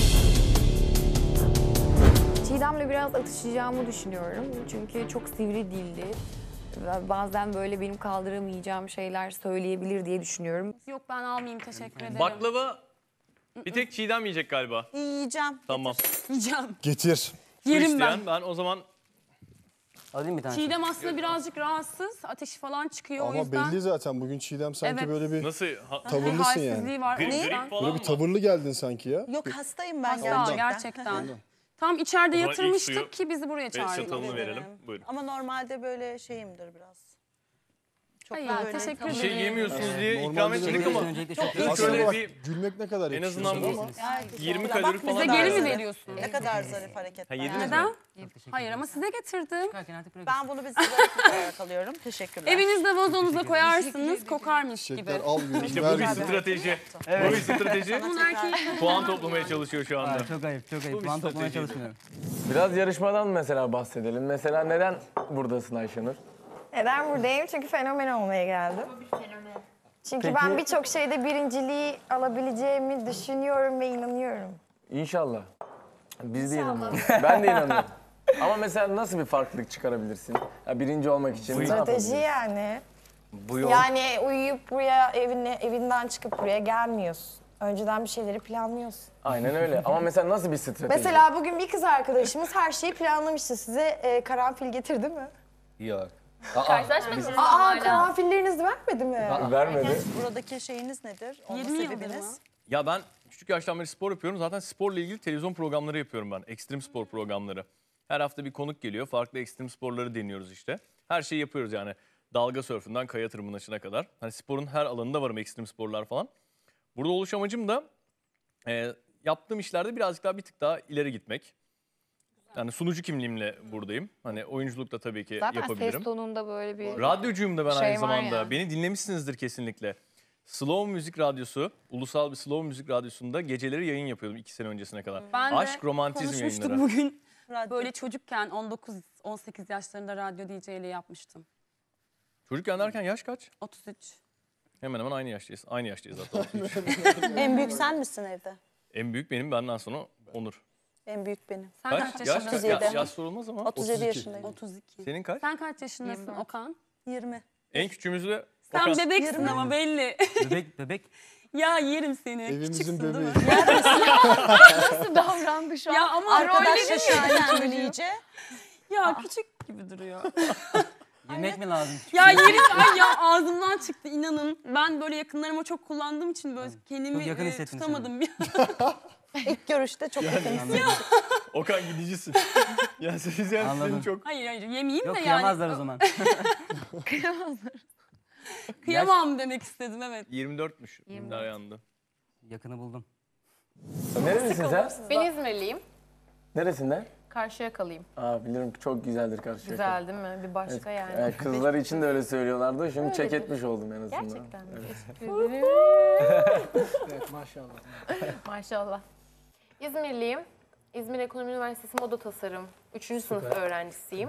Çiğdem'le biraz atışacağımı düşünüyorum. Çünkü çok sivri dilli. Ve bazen böyle benim kaldıramayacağım şeyler söyleyebilir diye düşünüyorum. Yok ben almayayım teşekkür ederim. Baklava bir tek Çiğdem yiyecek galiba. Yiyeceğim. Tamam. Yiyeceğim. Getir. Su Yerim isteyen, ben. ben o zaman Alayım bir tane. Çiğdem aslında birazcık rahatsız. Ateşi falan çıkıyor o Ama yüzden. belli zaten bugün Çiğdem sanki Evet. böyle bir nasıl? Ha, tavırlısın Halsizliği yani. var. o grip, yüzden. grip falan Böyle bir mı? tavırlı geldin sanki ya. Yok hastayım ben Hasta gerçekten. gerçekten. Ondan. Tam içeride O zaman ilk yatırmıştık suyu ki bizi buraya Ve çağırdılar. çatalını verelim. Buyurun. Ama normalde böyle şeyimdir biraz. Çok Hayır, da böyle teşekkür Bir tam- şey ederim. yemiyorsunuz diye ikram Normalde etmedik böyle- ama Öncelikle Çok çok iyi. Yok, Aslında şöyle bak bir- gülmek ne kadar en yakışıyor azından sana bu ama. Ay, yirmi teşekkürler. kalori Bak falan bize Bize geri geldi. mi veriyorsunuz? Ne kadar zarif hareketler. Ha, yediniz mi? Neden? Çok teşekkür Hayır ederim. ama size getirdim. Çıkarken artık bırakın. Ben bunu bir zarif olarak alıyorum. Teşekkürler. Evinizde vazonuza koyarsınız kokarmış gibi. Çiçekler al gözüm İşte ver bu bir gözüm. strateji. Bu bir strateji. Bunun erkeği Puan toplamaya çalışıyor şu anda. Aa, çok ayıp, çok Bu ayıp. bir Puan toplamaya strateji. çalışmıyorum. Biraz yarışmadan mesela bahsedelim. Mesela neden buradasın Ayşenur? Neden buradayım? Çünkü fenomen olmaya geldim. Çünkü Peki- ben birçok şeyde birinciliği alabileceğimi düşünüyorum ve inanıyorum. İnşallah. Biz de inanıyoruz. Ben de inanıyorum. Ama mesela nasıl bir farklılık çıkarabilirsin? Ya birinci olmak için ne Strateji yapabilirsin? yani. Bu yol. Yani uyuyup buraya evine, evinden çıkıp buraya gelmiyorsun. Önceden bir şeyleri planlıyorsun. Aynen öyle. Ama mesela nasıl bir strateji? Mesela bugün bir kız arkadaşımız her şeyi planlamıştı. Size e, karanfil getirdi mi? Yok. Karşılaşmadınız mı Aa, hala? karanfillerinizi vermedi mi? Vermedi. Buradaki şeyiniz nedir? Olma yirmi yıldır sebebiniz? mı? Ya ben küçük yaştan beri spor yapıyorum. Zaten sporla ilgili televizyon programları yapıyorum ben. Ekstrem spor programları. Her hafta bir konuk geliyor. Farklı ekstrem sporları deniyoruz işte. Her şeyi yapıyoruz yani. Dalga sörfünden kaya tırmanışına kadar. Hani sporun her alanında varım, ekstrem sporlar falan. Burada oluş amacım da e, yaptığım işlerde birazcık daha bir tık daha ileri gitmek. Yani sunucu kimliğimle buradayım. Hani oyunculukta tabii ki Zaten yapabilirim. ses tonunda böyle bir Radyocuyum da ben şey aynı var zamanda. ya. Beni dinlemişsinizdir kesinlikle. Slow Müzik Radyosu, ulusal bir Slow Müzik Radyosu'nda geceleri yayın yapıyordum iki sene öncesine kadar. Ben de Aşk, romantizm konuşmuştuk yayınları. bugün. Böyle çocukken on dokuz on sekiz yaşlarında radyo D J'liği yapmıştım. Çocukken derken yaş kaç? otuz üç. Hemen hemen aynı yaştayız. Aynı yaştayız hatta. otuz üç. En büyük sen misin evde? En büyük benim, benden sonra Onur. En büyük benim. Sen Kaç? kaç Yaş, yaşındasın? yaş, yaş sorulmaz ama. otuz yedi yaşındayım. otuz iki. Senin kaç? Sen kaç yaşındasın Okan? yirmi. En küçüğümüzü de Sen Okan. bebeksin Yirmi. ama belli. Bebek bebek. Ya yerim seni. Evimizin Küçüksün değil bebeği. mi? nasıl davrandı şu an? Ya ama Arkadaş öyle değil mi? yaşıyor iyice. Ya küçük gibi duruyor. Yemek mi lazım? Ya yerim ay ya ağzımdan çıktı inanın. Ben böyle yakınlarıma çok kullandığım için böyle kendimi Çok yakın e, hissettim tutamadım. Bir İlk görüşte çok yakın hissettim. Okan gidicisin. ya siz yani Anladım. senin çok... Hayır hayır yemeyeyim Yok de yani. kıyamazlar o zaman. Kıyamazlar. Kıyamam demek istedim evet. yirmi dörtmüş. Daha yandı. Yakını buldum. Nerelisin sen? Ben İzmirliyim. Neresinden? Karşıyakalıyım. Aa bilirim çok güzeldir Karşıyaka. Güzel değil mi? Bir başka yani. Evet, kızlar için de öyle söylüyorlardı. Şimdi çek etmiş oldum en azından. Gerçekten mi? Evet. Evet maşallah. Maşallah. İzmirliyim. İzmir Ekonomi Üniversitesi Moda Tasarım üçüncü sınıf öğrencisiyim.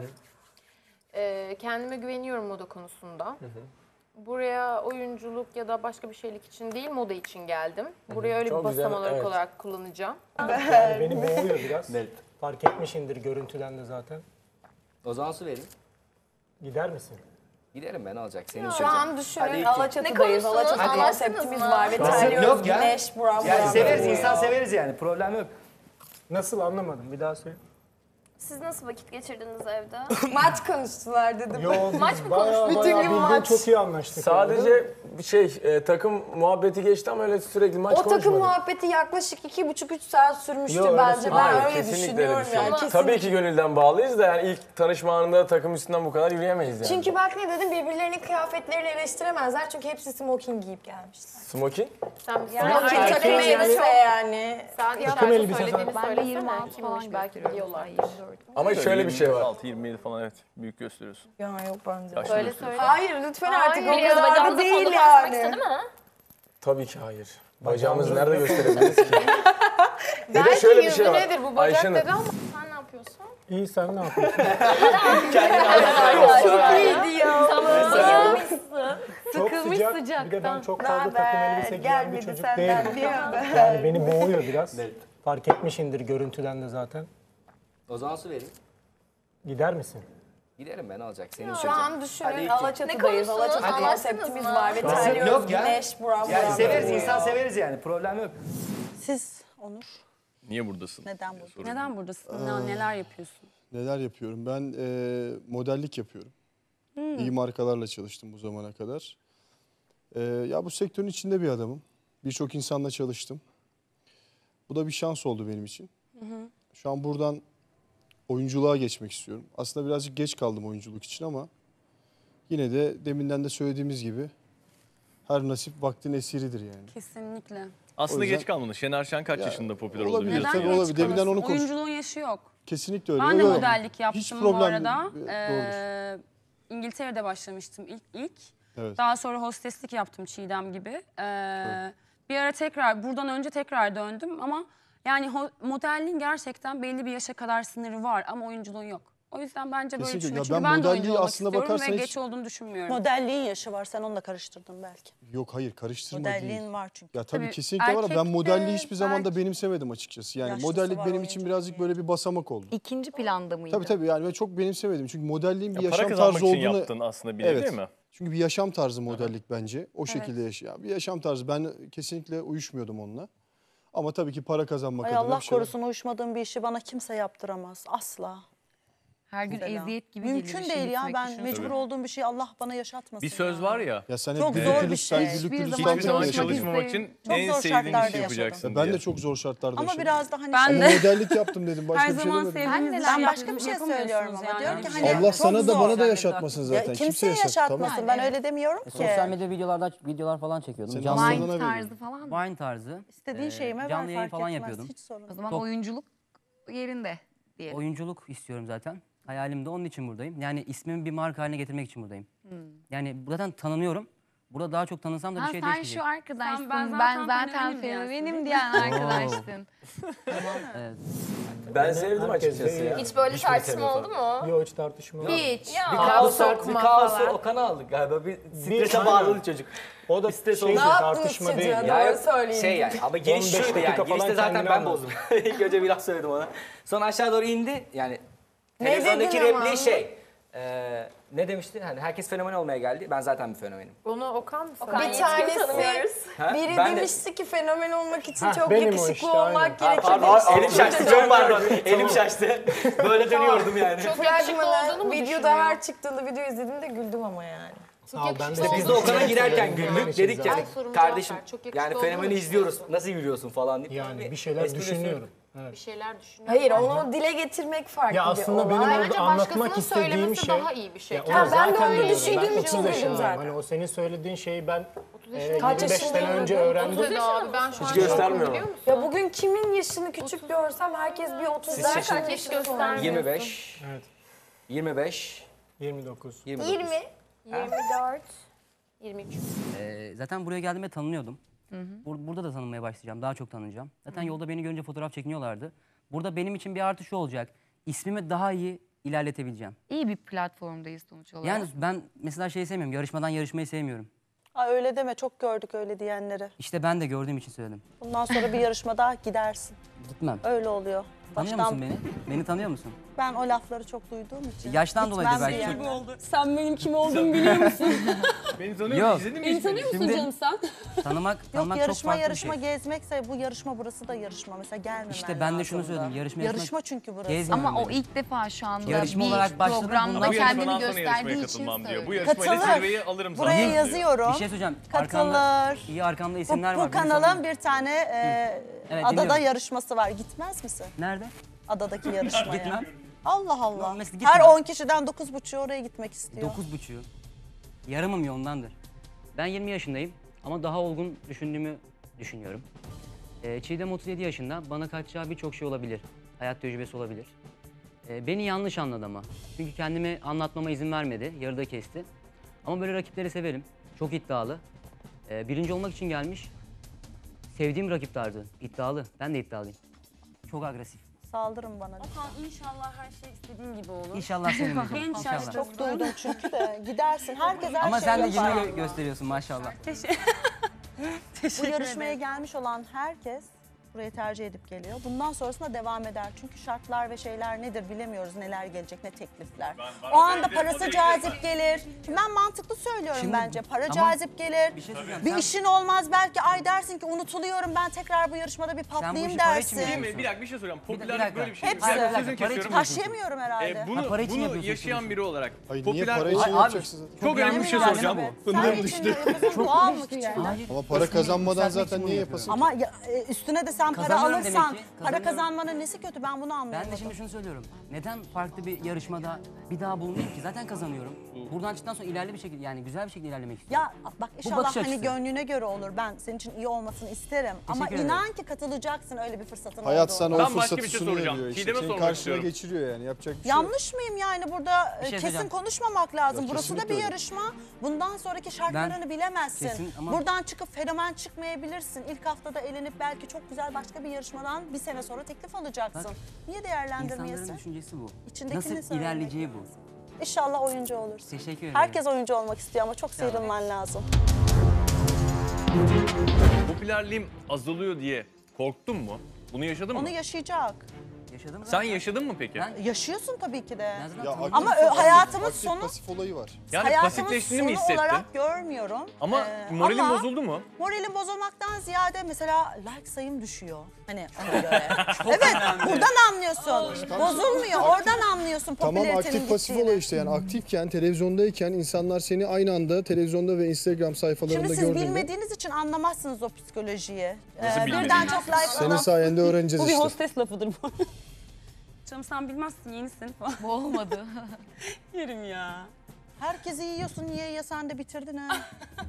Ee, kendime güveniyorum moda konusunda. Buraya oyunculuk ya da başka bir şeylik için değil, moda için geldim. Buraya öyle Çok bir güzel, basam olarak, evet. olarak kullanacağım. Yani beni boğuyor biraz. Fark etmişindir görüntüden de zaten. O zaman su vereyim. Gider misin? Giderim ben alacak. Senin Şu an düşünün Hadi. Alaçatı'dayız. Ne Alaçatı konuştunuz? konseptimiz Anlattınız var ve mı? terliyoruz. Yok ya. Güneş, buram Yani buram. severiz, insan severiz yani. Problem yok. Nasıl anlamadım bir daha söyle. Siz nasıl vakit geçirdiniz evde? Maç konuştular dedim. Yo, Maç biz mı bayağı konuştunuz? bayağı Bütün gün bildiğin maç. çok iyi anlaştık. Sadece bir şey e, takım muhabbeti geçti ama öyle sürekli maç O takım konuşmadık. muhabbeti yaklaşık iki buçuk üç saat sürmüştür Yo, öyle bence. sürmedi. Ben Hayır, öyle kesinlikle düşünüyorum öyle bir şey yani. yok. Kesinlikle. Tabii ki gönülden bağlıyız da yani ilk tanışma anında takım üstünden bu kadar yürüyemeyiz yani. Çünkü bak ne dedim, birbirlerinin kıyafetlerini eleştiremezler çünkü hepsi smoking giyip gelmişler. Smoking? Sen Yani Smoking takım takım elbise elbise yani. Sen Takım içeride elbise söylediğini falan. söylesene. yirmi altı Kimmiş falan belki gösteriyor. biliyorlardır. Ama şöyle bir şey var. altı yirmi yedi falan evet. Büyük gösteriyorsun. Ya yok bence. Yaşlı Söyle gösteriyorsun. söyle. Hayır lütfen artık o Biraz kadar da bacağınızı değil kolunu kasmak yani. istedi mi? Tabii ki hayır. Bacağımızı nerede gösterebiliriz ki? Bir de Belki şöyle bir yüzü şey var. nedir bu bacak Ayşenur. dedi ama. Sen ne yapıyorsun? İyi sen ne yapıyorsun? Çok iyiydi ya. Çok Sıkılmış sıcak. Bir de ben sıcaktan. çok fazla takım elbise giyen bir çocuk senden değilim. bir haber. Yani beni boğuyor biraz. Fark etmişindir görüntüden de zaten. O zaman su vereyim. Gider misin? Giderim ben alacak. Senin Şu an düşünün Alaçatı'dayız. Ne Alaçatı konuştunuz? konseptimiz var ve Yok terliyoruz. ya. Güneş, buram Yani buram. severiz, insan severiz yani. Problem yok. Siz Onur Niye buradasın? neden bu? Soruyorum. Neden buradasın? Ne- Neler yapıyorsun? Neler yapıyorum? Ben e, modellik yapıyorum. İyi markalarla çalıştım bu zamana kadar. E, ya bu sektörün içinde bir adamım. Birçok insanla çalıştım. Bu da bir şans oldu benim için. Şu an buradan oyunculuğa geçmek istiyorum. Aslında birazcık geç kaldım oyunculuk için ama yine de deminden de söylediğimiz gibi her nasip vaktin esiridir yani. Kesinlikle. Aslında O yüzden- geç kalmadı. Şener Şen kaç Ya, yaşında popüler oldu olabilir, biliyorsun. tabii Neden olabilir. geç Deminden kalasın? onu konuş- Oyunculuğun yaşı yok. Kesinlikle öyle. Ben de Yok, yok. modellik yaptım Hiç bu problem arada. değil. Ee, İngiltere'de başlamıştım ilk ilk. Evet. Daha sonra hosteslik yaptım Çiğdem gibi. Ee, bir ara tekrar, buradan önce tekrar döndüm ama yani ho- modelliğin gerçekten belli bir yaşa kadar sınırı var ama oyunculuğun yok. O yüzden bence böyle Kesinlikle. düşünüyorum. Ya Çünkü ben ben de oyuncu modelliği olmak aslına istiyorum bakarsan ve hiç- geç olduğunu düşünmüyorum. Modelliğin yaşı var. Sen onunla karıştırdın belki. Yok hayır karıştırma Modelliğin değil. var çünkü. Ya tabii, Tabii, kesinlikle var ama ben erkekte modelliği hiçbir zaman da belki- benimsemedim açıkçası. Yani Yaşlısı modellik var benim için birazcık böyle bir basamak oldu. İkinci planda mıydı? Tabii tabii yani ben çok benimsemedim. Çünkü modelliğin bir Ya para yaşam kazanmak tarzı için olduğunu... yaptın aslında bir nevi, evet. değil mi? Çünkü bir yaşam tarzı modellik bence. O Evet. şekilde yaşayan bir yaşam tarzı. Ben kesinlikle uyuşmuyordum onunla. Ama tabii ki para kazanmak Ay adına Allah bir şeyler... korusun uyuşmadığım bir işi bana kimse yaptıramaz. Asla. Her gün Mesela. eziyet gibi Mümkün geliyor işe değil ya. gitmek, Ben düşünsene. mecbur Tabii. olduğum bir şeyi Allah bana yaşatmasın. Bir söz var ya. Ya sen hep Çok güllük zor bir gülistanlık, şey. güllük Hiçbir gülistanlık Hiçbir zaman yaşadın. çalışmamak için Çok en zor sevdiğin şartlarda işi yapacaksın. Ya ben de diyor. çok zor şartlarda Ama yaşadım. biraz da hani Ben Ama de- modellik yaptım dedim. Başka Her bir şey zaman demedim. sevdiğiniz Ben işi başka bir yaptığınızı şey söylüyorum yapamıyorsunuz ama yani. diyorum ki Öyle bir hani şey Allah çok sana da zor. bana da yaşatmasın Ya zaten. kimseye yaşat- yaşatmasın. tamam. Ben öyle demiyorum E, ki. sosyal medya videolarda videolar falan çekiyordum. Senin Canlı hastalığına yayın, veriyorum. Tarzı falan mı? Vine tarzı. İstediğin e, şeyime ver, canlı yayın fark falan etmez. yapıyordum. Hiç sorun O değil. zaman Top- oyunculuk yerinde diyelim. Oyunculuk istiyorum zaten. Hayalim de onun için buradayım. Yani ismimi bir marka haline getirmek için buradayım. Hmm. Yani zaten tanınıyorum. Burada daha çok tanınsam da Ha, bir şey sen değişmeyecek. şu arkadaşsın, Sen, ben ben zaten, zaten fenomenim fenomenim diyensin, diyen değil mi? arkadaştın. Evet. Ben sevdim Herkes açıkçası de- ya. Hiç böyle Hiçbir tartışma telefon. oldu mu? Yok hiç tartışma yok. Hiç. Ya. Bir kaosu, sert bir bir kaosu falan. Okan'a aldık galiba. Bir strese aynen. bağladı çocuk. O da stres şey oldu. değil, Ne tartışma değil. Ya şey yani ama giriş on beş şuydu dakika yani. falan Girişte zaten kendini ben anlat. bozdum. İlk önce bir laf söyledim ona. Sonra aşağı doğru indi. Yani Ne televizyondaki dedin ama? repliği şey. E, ne demişti? Hani herkes fenomen olmaya geldi. Ben zaten bir fenomenim. Onu Okan mı Okan söyledi? hiç Bir tanesi tanımıyoruz. Ha? biri Ben de- demişti ki fenomen olmak için Hah, çok benim o yakışıklı işte, olmak aynen. Ha, gerekir pardon, demişti. elim şaştı. Çok pardon. Elim şaştı. Böyle dönüyordum yani. Çok yakışıklı olduğunu mu Videoda her çıktığında video izlediğimde güldüm ama yani. Sağ ol, ben de İşte biz de olduğunu Okan'a girerken düşünüyorum. güldük. Dedik ki Ay, hani, sorum kardeşim cevap ver. Çok yakışıklı yani olduğunu fenomeni izliyoruz. Nasıl yürüyorsun falan deyip. Yani bir şeyler espri düşünüyorum. Evet. Bir şeyler düşünüyorum. Hayır onu dile getirmek farklı Ya bir aslında olay. benim orada Bence anlatmak başkasının istediğim söylemesi şey... daha iyi bir şey. Ya Ha, onu ben de zaten öyle biliyorum. düşündüğüm Ben için otuz güldüm yaşındayım. zaten. Hani o senin söylediğin şeyi ben e, Kaç yirmi beş sene yaşındaydın? önce öğrendim. otuz abi ben şu an Hiç göstermiyor biliyor musun? Ya bugün kimin yaşını küçük görsem herkes bir otuzlar yaşın- kaç yaş göstermiyorsun. yirmi beş. Evet. yirmi beş. yirmi dokuz. yirmi dokuz. yirmi. yirmi dört. yirmi üç. Ee, zaten buraya geldiğimde tanınıyordum. Bur- burada da tanınmaya başlayacağım. Daha çok tanınacağım. Zaten yolda beni görünce fotoğraf çekiniyorlardı. Burada benim için bir artı şu olacak. İsmimi daha iyi ilerletebileceğim. İyi bir platformdayız sonuç olarak. Yani ben mesela şeyi sevmiyorum. Yarışmadan yarışmayı sevmiyorum. Aa, öyle deme çok gördük öyle diyenleri. İşte ben de gördüğüm için söyledim. Bundan sonra bir yarışmada gidersin. Gitmem. Öyle oluyor. Tanıyor musun beni? Beni tanıyor musun? Ben o lafları çok duyduğum için. Yaştan dolayı Gitmem belki diyenler. çok- Sen benim kim olduğumu biliyor musun? Beni tanıyor Yok. musun? İzledin mi Beni hiç tanıyor musun Şimdi- canım sen? Tanımak, Yok tanımak çok yarışma farklı yarışma bir şey. gezmekse bu yarışma burası da yarışma. Mesela gelmemen İşte ben de şunu lazımdı. söyledim. Yarışma, Yarışma çünkü burası. Gezmiyorum Ama o ben. ilk defa şu anda Yarışma bir olarak başladı, programda bundan- Bu kendini yarışmadan sonra yarışmaya gösterdiği için katılmam diyor. Bu söylüyor. yarışmayla Katılır. zirveyi alırım Buraya zaten diyor. yazıyorum. Bir şey söyleyeceğim. Arkamda, Katılır. iyi arkamda Bu, isimler bu var. beni kanalın tanıyor. bir tane e, Evet, adada dinliyorum. yarışması var. Gitmez misin? Nerede? Adadaki yarışmaya. Gitmem. Allah Allah. Mesela gitmem. Her on kişiden dokuz buçuğu oraya gitmek istiyor. Dokuz buçuğu. Yarımım ya ondandır. Ben yirmi yaşındayım ama daha olgun düşündüğümü düşünüyorum. Ee, Çiğdem otuz yedi yaşında. Bana kaçacağı birçok şey olabilir. Hayat tecrübesi olabilir. Ee, beni yanlış anladı ama. Çünkü kendimi anlatmama izin vermedi. Yarıda kesti. Ama böyle rakipleri severim. Çok iddialı. Ee, birinci olmak için gelmiş. Sevdiğim rakiplerdi. İddialı. Ben de iddialıyım. Çok agresif. Saldırın bana. Okan inşallah her şey istediğin gibi olur. İnşallah senin gibi. Genç İnşallah. yaşta Çok duydum çünkü de. Gidersin. Herkes her Ama şeyi sen de yapar. yirmi gö- gösteriyorsun maşallah. Bu yarışmaya gelmiş olan herkes burayı tercih edip geliyor. Bundan sonrasında devam eder. Çünkü şartlar ve şeyler nedir bilemiyoruz. Neler gelecek, ne teklifler. O anda parası cazip gelir. Şimdi ben mantıklı söylüyorum Şimdi- bence. Para ama cazip gelir. bir şey söyleyeceğim. Bir Sen- işin olmaz. Belki ay dersin ki unutuluyorum. Ben tekrar bu yarışmada bir bu patlayayım işi para için mi dersin. Değil mi? Bir dakika bir şey soracağım. Bir dakika, Popülerlik bir dakika. böyle bir şey. Hepsi. Bir dakika, Hayır, sözünü hayır, para için kesiyorum. Taşıyamıyorum herhalde. Ee, bunu Ha, para için bunu yapıyorsun yaşayan sonuçta. biri olarak Hayır niye popüler para Ay, için abi, yapacaksın zaten? çok önemli bir şey Yani soracağım. Sen Fındığım için düştü. yapıyorsun, bu almak için. Hayır. Ama para Resmi kazanmadan yükseltmek zaten için niye bunu yapasın? Ama ya, e, üstüne de sen para Kazanıyorum demek alırsan ki, para kazanıyorum. kazanmanın nesi kötü ben bunu Ben anlayamadım. de şimdi şunu söylüyorum. Neden farklı bir yarışmada bir daha bulunayım ki? Zaten kazanıyorum. buradan çıktıktan sonra ilerli bir şekilde yani güzel bir şekilde ilerlemek istiyorum. Ya bak Bu inşallah bakış hani açısı. gönlüne göre olur. Ben senin için iyi olmasını isterim. Ama Teşekkür inan ederim. ki katılacaksın öyle bir fırsatın Hayat olduğu. sana o Ben başka fırsatı bir şey sunuyor soracağım. diyor işte. Çiğdem'e Senin sormak karşına istiyorum. geçiriyor yani yapacak bir şey yok. Yanlış mıyım yani burada Bir şey kesin söyleyeceğim. konuşmamak lazım. Ya Burası da kesinlikle bir öyle. yarışma. Bundan sonraki şartlarını Ben- bilemezsin. Kesin ama- Buradan çıkıp fenomen çıkmayabilirsin. İlk haftada elenip belki çok güzel başka bir yarışmadan bir sene sonra teklif alacaksın. Bak, Niye İnsanların değerlendirmeyesin? düşüncesi bu. İçindekini Nasıl söylemek ilerleyeceği bu. İnşallah oyuncu olursun. Teşekkür ederim. Herkes oyuncu olmak istiyor ama çok sıyrılman lazım. Popülerliğim azalıyor diye korktun mu? Bunu yaşadın mı? Onu yaşayacak. Yaşadın mı? Sen yaşadın mı peki? Ben- Yaşıyorsun tabii ki de. Ya aktif- Ama ö- hayatımız aktif sonu pasif olayı var. Yani hayatımın pasifleştiğini mi sonu hissettin? olarak görmüyorum. Ama Ee, moralin ama bozuldu mu? Moralim bozulmaktan ziyade mesela like sayım düşüyor. Hani ona göre. Evet, buradan anlıyorsun. Bozulmuyor, oradan anlıyorsun Tamam popülaritenin aktif pasif gittiğini. olay işte yani aktifken televizyondayken insanlar seni aynı anda televizyonda ve Instagram sayfalarında Şimdi siz gördüğünde bilmediğiniz için anlamazsınız o psikolojiyi. Nasıl Ee, bilmediğiniz? birden çok like senin alan. sayende öğreneceğiz Bu bir işte. hostes lafıdır bu. Canım sen bilmezsin yenisin falan. Bu olmadı. Yerim ya. Herkesi yiyorsun, niye ye sen de bitirdin ha.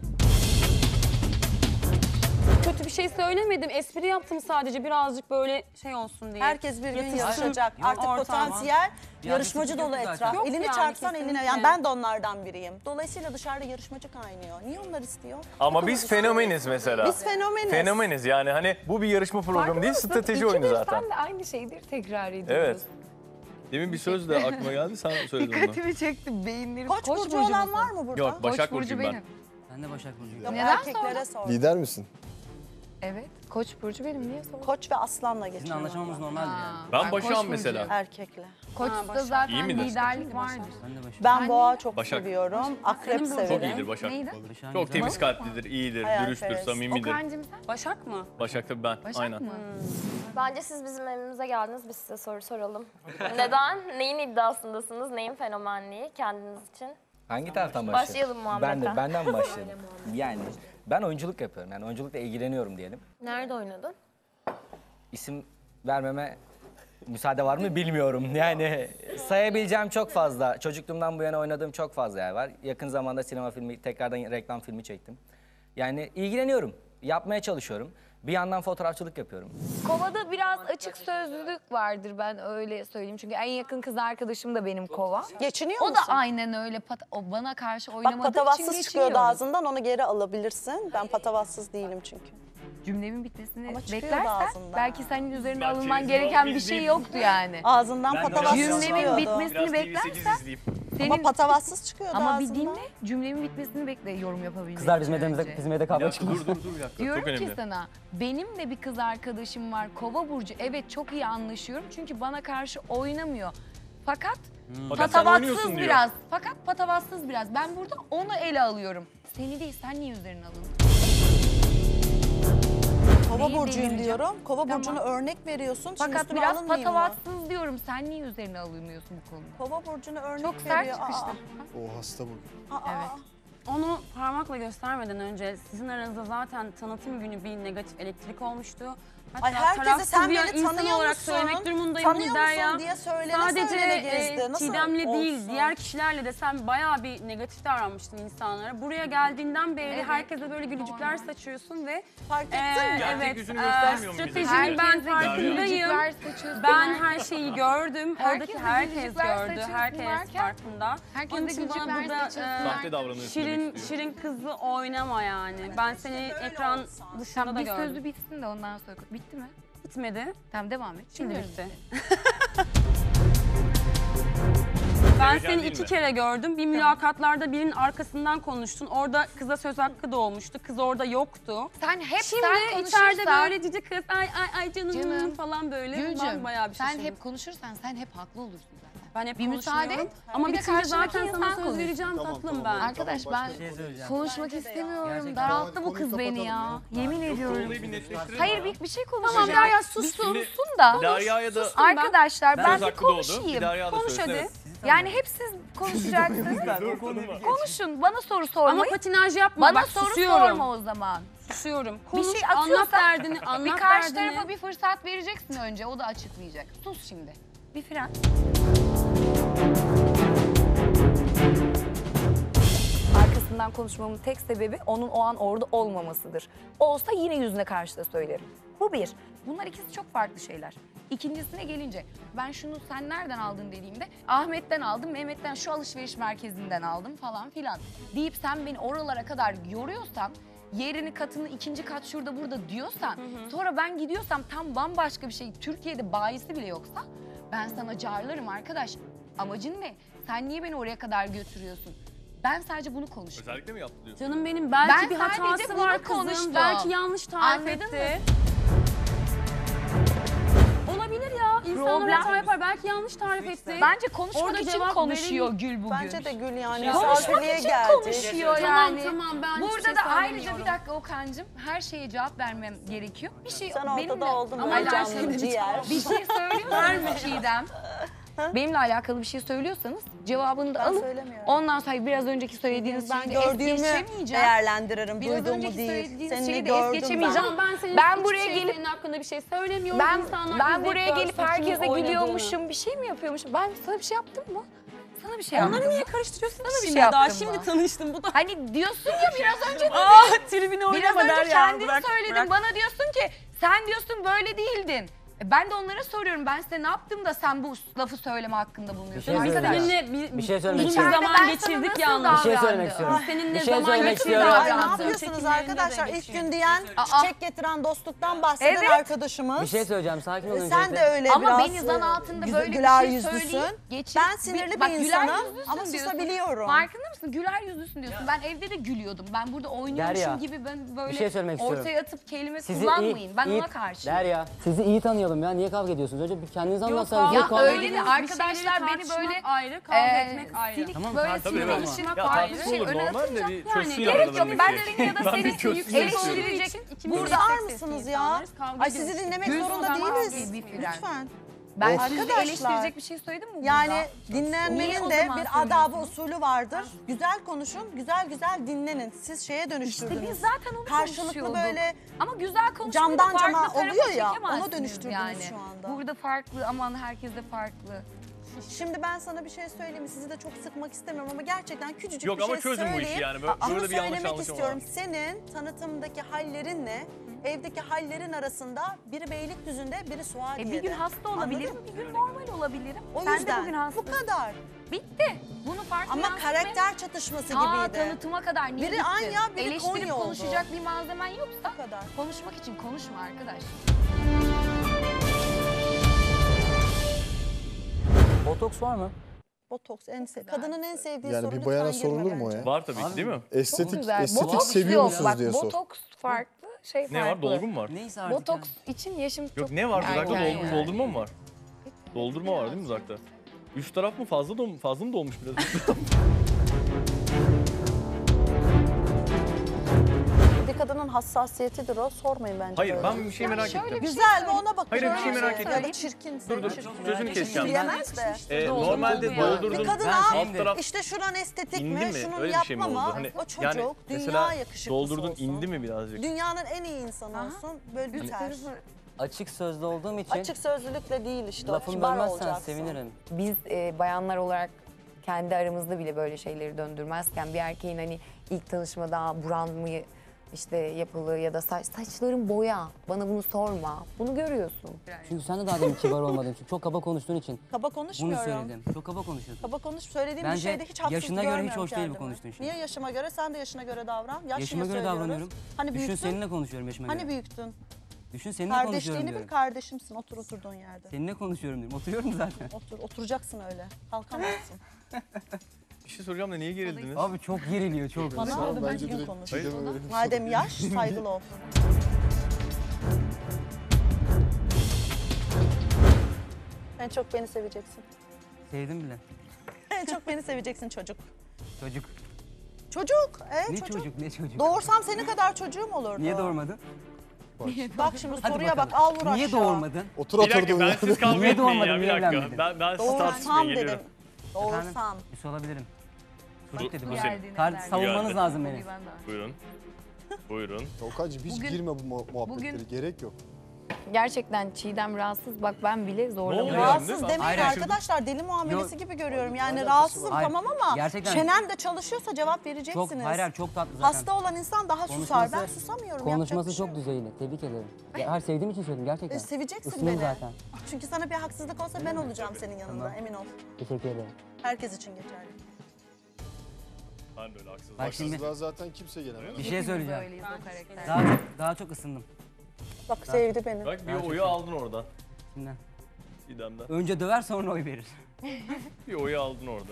Kötü bir şey söylemedim. Espri yaptım sadece birazcık böyle şey olsun diye. Herkes bir gün Yatışsın yarışacak. Artık ortama. potansiyel Bir yarışmacı agresiflik dolu yok etraf. zaten. Yok Elini yani, çarpsan eline. kesinlikle. Yani ben de onlardan biriyim. Dolayısıyla dışarıda yarışmacı kaynıyor. Niye onlar istiyor? Ama biz fenomeniz mesela. Biz fenomeniz. Fenomeniz yani hani bu bir yarışma programı değil strateji oyunu İkimiz zaten. sen de aynı şeyleri tekrar ediyoruz. Evet. Demin bir söz de aklıma geldi sen söyledin onu. Dikkatimi çekti beyinlerim. Koç, burcu olan var mı burada? Yok Başak Burcu Burcu'yum ben. benim. Ben de Başak Burcu'yum. Yok, Neden erkeklere sor. Lider misin? Evet. Koç burcu benim. Niye sordun? Koç ve aslanla Bizim geçiyor. anlaşmamız normaldir yani. Ben Başak'ım Koç mesela. Erkekle. Koç'ta zaten İyi midir? liderlik vardır. Ben de Başak. Ben boğa çok Başak. seviyorum. Akrep Senin burcun. severim. Çok iyidir Başak. Neydi? Başak'ın Çok güzel- temiz kalplidir, iyidir, Hayalperest. dürüsttür, samimidir. Okan'cığım sen? Başak mı? Başak tabii ben. Başak Aynen. mı? Bence siz bizim evimize geldiniz, biz size soru soralım. Neden? Neyin iddiasındasınız? Neyin fenomenliği kendiniz için? Hangi taraftan başlayalım? Başlayalım Muhammed'den. Ben de benden mi başlayalım? Yani ben oyunculuk yapıyorum. Yani oyunculukla ilgileniyorum diyelim. Nerede oynadın? İsim vermeme müsaade var mı bilmiyorum. Yani sayabileceğim çok fazla. Çocukluğumdan bu yana oynadığım çok fazla yer var. Yakın zamanda sinema filmi, tekrardan reklam filmi çektim. Yani ilgileniyorum. Yapmaya çalışıyorum. Bir yandan fotoğrafçılık yapıyorum. Kova'da biraz açık sözlülük vardır, ben öyle söyleyeyim. Çünkü en yakın kız arkadaşım da benim Kova. Geçiniyor O musun? da aynen öyle. Pat- o bana karşı Bak oynamadığı için patavatsız çıkıyordu geçiniyoruz. ağzından, onu geri alabilirsin. Ben patavatsız değilim çünkü. Cümlemin bitmesini Ama çıkıyordu beklersen ağzından. belki senin üzerinde Ben alınman çevirdim, gereken biz bir şey değil. yoktu yani. Ağzından Ben de patavatsız biraz- Cümlemin çıkıyordu. bitmesini Biraz T V sekiz beklersen izleyeyim. senin... Ama patavatsız çıkıyordu Ama bir ağzından. dinle, cümlemin bitmesini bekle yorum yapabilmek Kızlar için bizim evde, önce. bizim evde Bir kavga dakika, çıkmaz. dur dur dur bir dakika. Diyorum Çok ki önemli. sana, benim de bir kız arkadaşım var, Kova burcu. Evet, çok iyi anlaşıyorum çünkü bana karşı oynamıyor. Fakat Fakat sen oynuyorsun patavatsız diyor. biraz. Fakat patavatsız biraz. Ben burada onu ele alıyorum. Seni değil, sen niye üzerine alındın? Kova Neyi burcuyum delireceğim? diyorum. Kova Tamam. burcunu örnek veriyorsun. Şimdi Fakat üstüme biraz alınmayayım mı? patavatsız diyorum. Sen niye üzerine alınıyorsun bu konuda? Kova burcunu örnek Çok sert veriyor. çıkıştı. O hasta bu. Aa, aa, Evet. Onu parmakla göstermeden önce sizin aranızda zaten tanıtım günü bir negatif elektrik olmuştu. Hatta Ay herkese tarafsız sen bir beni insan tanıyor olarak musun? söylemek durumundayım Tanıyor bunu Derya. musun diye söylene Sadece söylene e, gezdi. Nasıl Çiğdem'le değil, olsun? diğer kişilerle de sen bayağı bir negatif davranmıştın insanlara. Buraya geldiğinden beri Evet. herkese böyle gülücükler saçıyorsun ve Fark ettin e, mi? Gerçek evet, yüzünü e, göstermiyor mu bize? stratejinin ben Herkese farkındayım. gülücükler saçıyorsun. Ben her şeyi gördüm. Herkese Oradaki herkes gülücükler gördü. saçıyorsun Herkes derken, farkında. herkese Onun için bana gülücükler burada saçıyorsun. e, Sahte davranıyorsun şirin, demek istiyor. şirin kızı oynama yani. Ben seni ekran dışında Tamam, da bir gördüm. sözü bitsin de ondan sonra. Bitti mi? Bitmedi. Tamam, devam et. Şimdi Dinliyorum. bitti. Ben Sevecen seni değil iki mi? kere gördüm. Bir mülakatlarda birinin arkasından konuştun. Orada kıza söz hakkı doğmuştu. Kız orada yoktu. Sen hep Şimdi sen içeride konuşursan- böyle cici kız ay ay ay canım, Canım, falan böyle. Gülcüm, Ben bayağı bir sen şaşırdım. hep konuşursan sen hep haklı olursun zaten. Ben hep bir müsaade konuşmuyorum. et. Ama bir de bitince karşındaki zaten sana insan söz konuşsun. vereceğim Tamam, tatlım tamam, ben. Arkadaş Tamam, ben başka şey söyleyeceğim. konuşmak istemiyorum. Gerçekten. Daralttı bu Konuyu kız beni ya. kapatalım Yemin ediyorum. Olayı bir netleştirelim. Hayır bir, bir şey konuşacağım. Tamam Derya Bir sussun. sussun da. Derya'ya da Arkadaşlar ben, söz bir hakkı doğdu. konuşayım. Bir Derya'ya da Konuş söylesin, hadi. evet. Yani hep siz konuşacaksınız. Konuşun. Bana soru Ama sormayın. patinaj yapma. Bana Bak soru susuyorum. sorma o zaman. Susuyorum. Bir Konuş, şey anlat atıyorsan derdini, anlat bir karşı derdini. tarafa bir fırsat vereceksin önce. O da açıklayacak. Sus şimdi. Bir fren. arkasından konuşmamın tek sebebi onun o an orada olmamasıdır. Olsa yine yüzüne karşı da söylerim. Bu bir. Bunlar ikisi çok farklı şeyler. İkincisine gelince ben şunu sen nereden aldın dediğimde Ahmet'ten aldım, Mehmet'ten şu alışveriş merkezinden aldım falan filan deyip sen beni oralara kadar yoruyorsan, yerini katını ikinci kat şurada burada diyorsan, hı hı. sonra ben gidiyorsam tam bambaşka bir şey, Türkiye'de bayisi bile yoksa ben sana carlarım arkadaş. Amacın ne? Sen niye beni oraya kadar götürüyorsun? Ben sadece bunu konuştum. Özellikle mi yaptı diyorsun? Canım benim belki Ben bir sadece hatası bunu var kızım. konuştum. Belki yanlış tarif Anladın etti. mı? Olabilir ya. İnsanlar Problem- hata yapar. Belki yanlış tarif etti. Bence konuşmak Orada için cevap konuşuyor verin- Gül bugün. Bence de Gül yani Konuşmak misafirliğe için geldi. konuşuyor yani. Tamam tamam ben hiçbir Burada şey da ayrıca söylemiyorum. bir dakika Okan'cığım her şeye cevap vermem gerekiyor. Bir şey Sen ortada benimle oldun ama böyle alakalı canlı bir, ciğer. bir şey söylüyorsanız Çiğdem. Benimle alakalı bir şey söylüyorsanız cevabını da Ben alın. söylemiyorum. Ondan sonra biraz önceki söylediğiniz Ben şeyi de es gördüğümü geçemeyeceğim. değerlendiririm, Biraz duyduğumu önceki değil. söylediğiniz Seni şeyi de gördüm es geçemeyeceğim. ben. Ben senin Ben hiçbir buraya şey gelip senin hakkında bir şey söylemiyorum. ben İnsanlar ben bir buraya zevk gelip görsün, herkese kimin oynadığını. gülüyormuşum, bir şey mi yapıyormuşum? Ben sana bir şey yaptım mı? Sana bir şey Onları yaptım. niye karıştırıyorsun Sana bir şimdi? şey yaptım Daha mı? şimdi tanıştım bu da. Hani diyorsun ya biraz önce dedin. Aa, tribine Biraz oynama önce der ya. kendin Bırak, söyledin. bırak. Bana diyorsun ki sen diyorsun böyle değildin. E ben de onlara soruyorum. Ben size ne yaptım da sen bu lafı söyleme hakkında bulunuyorsun? şey Biz söyleyeceğim. seninle bir, Bir şey söylemek uzun istiyorum. bir zaman Ben sana geçirdik nasıl yalnız. Bir şey davrandım? söylemek istiyorum. Biz seninle Bir şey zaman söylemek geçirdik. istiyorum. Ay ne Davrandım. yapıyorsunuz Çekimlerinde de arkadaşlar? İlk geçiyor. gün diyen, Aa. çiçek getiren dostluktan bahseden Evet. arkadaşımız. Bir şey söyleyeceğim. Sakin olun. E, Sen de öyle Ama biraz beni zan altında güzel- böyle bir güler şey yüzlüsün. söyleyip geçirip... Ben sinirli Bak, bir güler insanım yüzlüsün ama diyorsun. susabiliyorum. Farkında mısın? Güler yüzlüsün diyorsun. Ben evde de gülüyordum. Ben burada oynuyormuşum Derya, gibi ben böyle bir şey söylemek istiyorum. ortaya atıp kelime Sizi kullanmayın. iyi- ben iyi- ona karşıyım. Derya, sizi iyi tanıyalım ya. Niye kavga ediyorsunuz? Önce bir kendinizi anlatsanız. Ya Yok, kavga öyle de ediyorsunuz. arkadaşlar beni tartışmak böyle ayrı, kavga e, etmek ayrı. silik Tamam, böyle tartışma sinir ama. alışmak Ya ayrı. tartışma Şey olur öne normal de atınca bir yani çözsün gerek yok. aralarındaki. Benden ya da Ben seni bir çözsün eleştirecek. istiyorum. Burada mısınız ya? Ay sizi dinlemek Gül zorunda Sultan değiliz. gibi bir fren. Lütfen. Ben Of. sizi Arkadaşlar, eleştirecek bir şey söyledim mi burada? Yani Niye dinlenmenin o de zaman bir adabı söylüyorsunuz? usulü vardır. Güzel konuşun, güzel güzel dinlenin. Siz şeye dönüştürdünüz. İşte biz zaten onu Karşılıklı konuşuyorduk. böyle Ama güzel konuşmayı da camdan farklı cama tarafa oluyor ya, çekemezsiniz ona dönüştürdünüz yani. şu anda. Burada farklı, aman herkes de farklı. Şimdi ben sana bir şey söyleyeyim mi? Sizi de çok sıkmak istemiyorum ama gerçekten küçücük Yok bir ama şey çözün bu işi söyleyeyim. yani. Böyle- Şunu burada bir yanlış söylemek anlaşılma istiyorum. var. Senin tanıtımdaki hallerinle evdeki hallerin arasında biri Beylikdüzü'nde, biri E Suadiye'de. bir gün hasta olabilirim, Anladın bir gün mı? normal olabilirim. O Sen yüzden de bugün hastasın. bu kadar. Bitti. Bunu farklı Ama yansıtmaya- karakter çatışması Ta gibiydi. tanıtıma kadar niye Biri gittin? Anya, biri Eleştirip Konya oldu. konuşacak bir malzemen yoksa Bu kadar. konuşmak için konuşma arkadaş. Botoks var mı? Botoks en sev kadının en sevdiği Yani soru, bir lütfen bayana girme sorulur mu o bence. ya? Var tabii ki değil mi? Estetik, Güzel. estetik Botoks seviyor yok. musunuz Bak, diye sor. botoks farklı, şey farklı. Ne var? Dolgu mu var? Neyse artık. Botoks için yaşım çok Yok ne var? Dudakta erken dolgu, yani. doldurma mı var? Doldurma var değil mi dudakta? Üst taraf mı fazla dom fazla mı dolmuş biraz? Bir kadının hassasiyetidir o. Sormayın bence. Hayır böyle. ben bir şey merak şöyle ettim. bir şey Güzel mi ona bakın. Hayır, bir şey merak Ya da ettim. çirkinse. Dur dur sözünü keseceğim. Diyemez de. Ee, Dolgu normalde oldu yani. doldurdun. Bir kadına alt taraf işte şuran estetik indi mi, mi? şunun Öyle bir şey mi yapma oldu? mı? Hani O çocuk, yani dünya mesela yakışıklısı doldurdun olsun. indi mi birazcık? Dünyanın en iyi insanı olsun. Böyle biter. Açık sözlü olduğum için Açık sözlülükle değil işte. o. lafımı Kibar bölmezsen olacaksın. sevinirim. Biz e, bayanlar olarak kendi aramızda bile böyle şeyleri döndürmezken bir erkeğin hani ilk tanışmada buran mı işte yapılı ya da saç, saçların boya, bana bunu sorma. Bunu görüyorsun. Çünkü sen de daha demin kibar olmadın. Çünkü çok kaba konuştuğun için Kaba bunu konuşmuyorum. söyledim. Çok kaba konuşuyorsun. Kaba konuş söylediğim bir Bence şeyde hiç haksız yaşına göre hiç görmüyorum hoş değil bu kendimi. konuştuğun şey. Niye yaşıma göre? Sen de yaşına göre davran. Yaş Yaşıma niye göre söylüyoruz? davranıyorum. Hani Düşün büyüktün? seninle konuşuyorum yaşıma Hani göre. büyüktün? Düşün seninle konuşuyorum Kardeşliğini diyorum. bir kardeşimsin. Otur oturduğun yerde. Seninle konuşuyorum diyorum. Oturuyorum zaten. Otur, oturacaksın öyle. Kalkamazsın. Bir şey soracağım da niye gerildiniz? Abi çok geriliyor çok. Bana Tamam, oldu ben bence gün direkt konuş. Çiğdem'e verelim. Madem yaş, saygılı ol. En çok beni seveceksin. Sevdim bile. En çok beni seveceksin çocuk. Çocuk. Çocuk, evet Ne çocuk. çocuk ne çocuk. Doğursam senin kadar çocuğum olurdu. Niye doğurmadın? Bak şimdi Hadi soruya bakalım. bak, al vur aşağı. Niye doğurmadın? Otur Bir dakika oturduğun ben yerde. siz kavga Niye etmeyin doğurmadın, ya bir niye dakika. evlenmedin? Ben, ben siz tartışmaya Doğursam geliyorum. dedim. Doğursam. Bir şey olabilirim. Çocuk dedi Bu bana. senin. Kar- savunmanız Geldi. lazım beni. Buyurun. Buyurun. Okan'cığım hiç Bugün- girme bu mu- muhabbetlere. bugün- Gerek yok. Gerçekten Çiğdem rahatsız. Bak ben bile zorlanıyorum. Rahatsız demeyin arkadaşlar. Deli muamelesi Yok. gibi görüyorum. Yani rahatsızım Hayır, tamam ama gerçekten- çenem de çalışıyorsa cevap vereceksiniz. Çok, hayır, hayır, çok tatlı zaten. Hasta olan insan daha susar. Ben susamıyorum. Konuşması yapacak bir şey çok yok. düzeyli. Tebrik ederim. Ya, her sevdiğim için söyledim gerçekten. E, seveceksin Isındım beni. zaten. Çünkü sana bir haksızlık olsa ben olacağım senin yanında. Tamam. Emin ol. Teşekkür ederim. Herkes için geçerli. Ben de öyle haksızlık. Bak şimdi- Haksızlığa zaten kimse gelemez. Bir şey söyleyeceğim. öyleyiz o karakter. Daha çok, daha çok ısındım. Bak sevdi beni. Bak bir Gerçekten. oyu aldın oradan. Kimden? İdem'den. Önce döver sonra oy verir. Bir oyu aldın orada.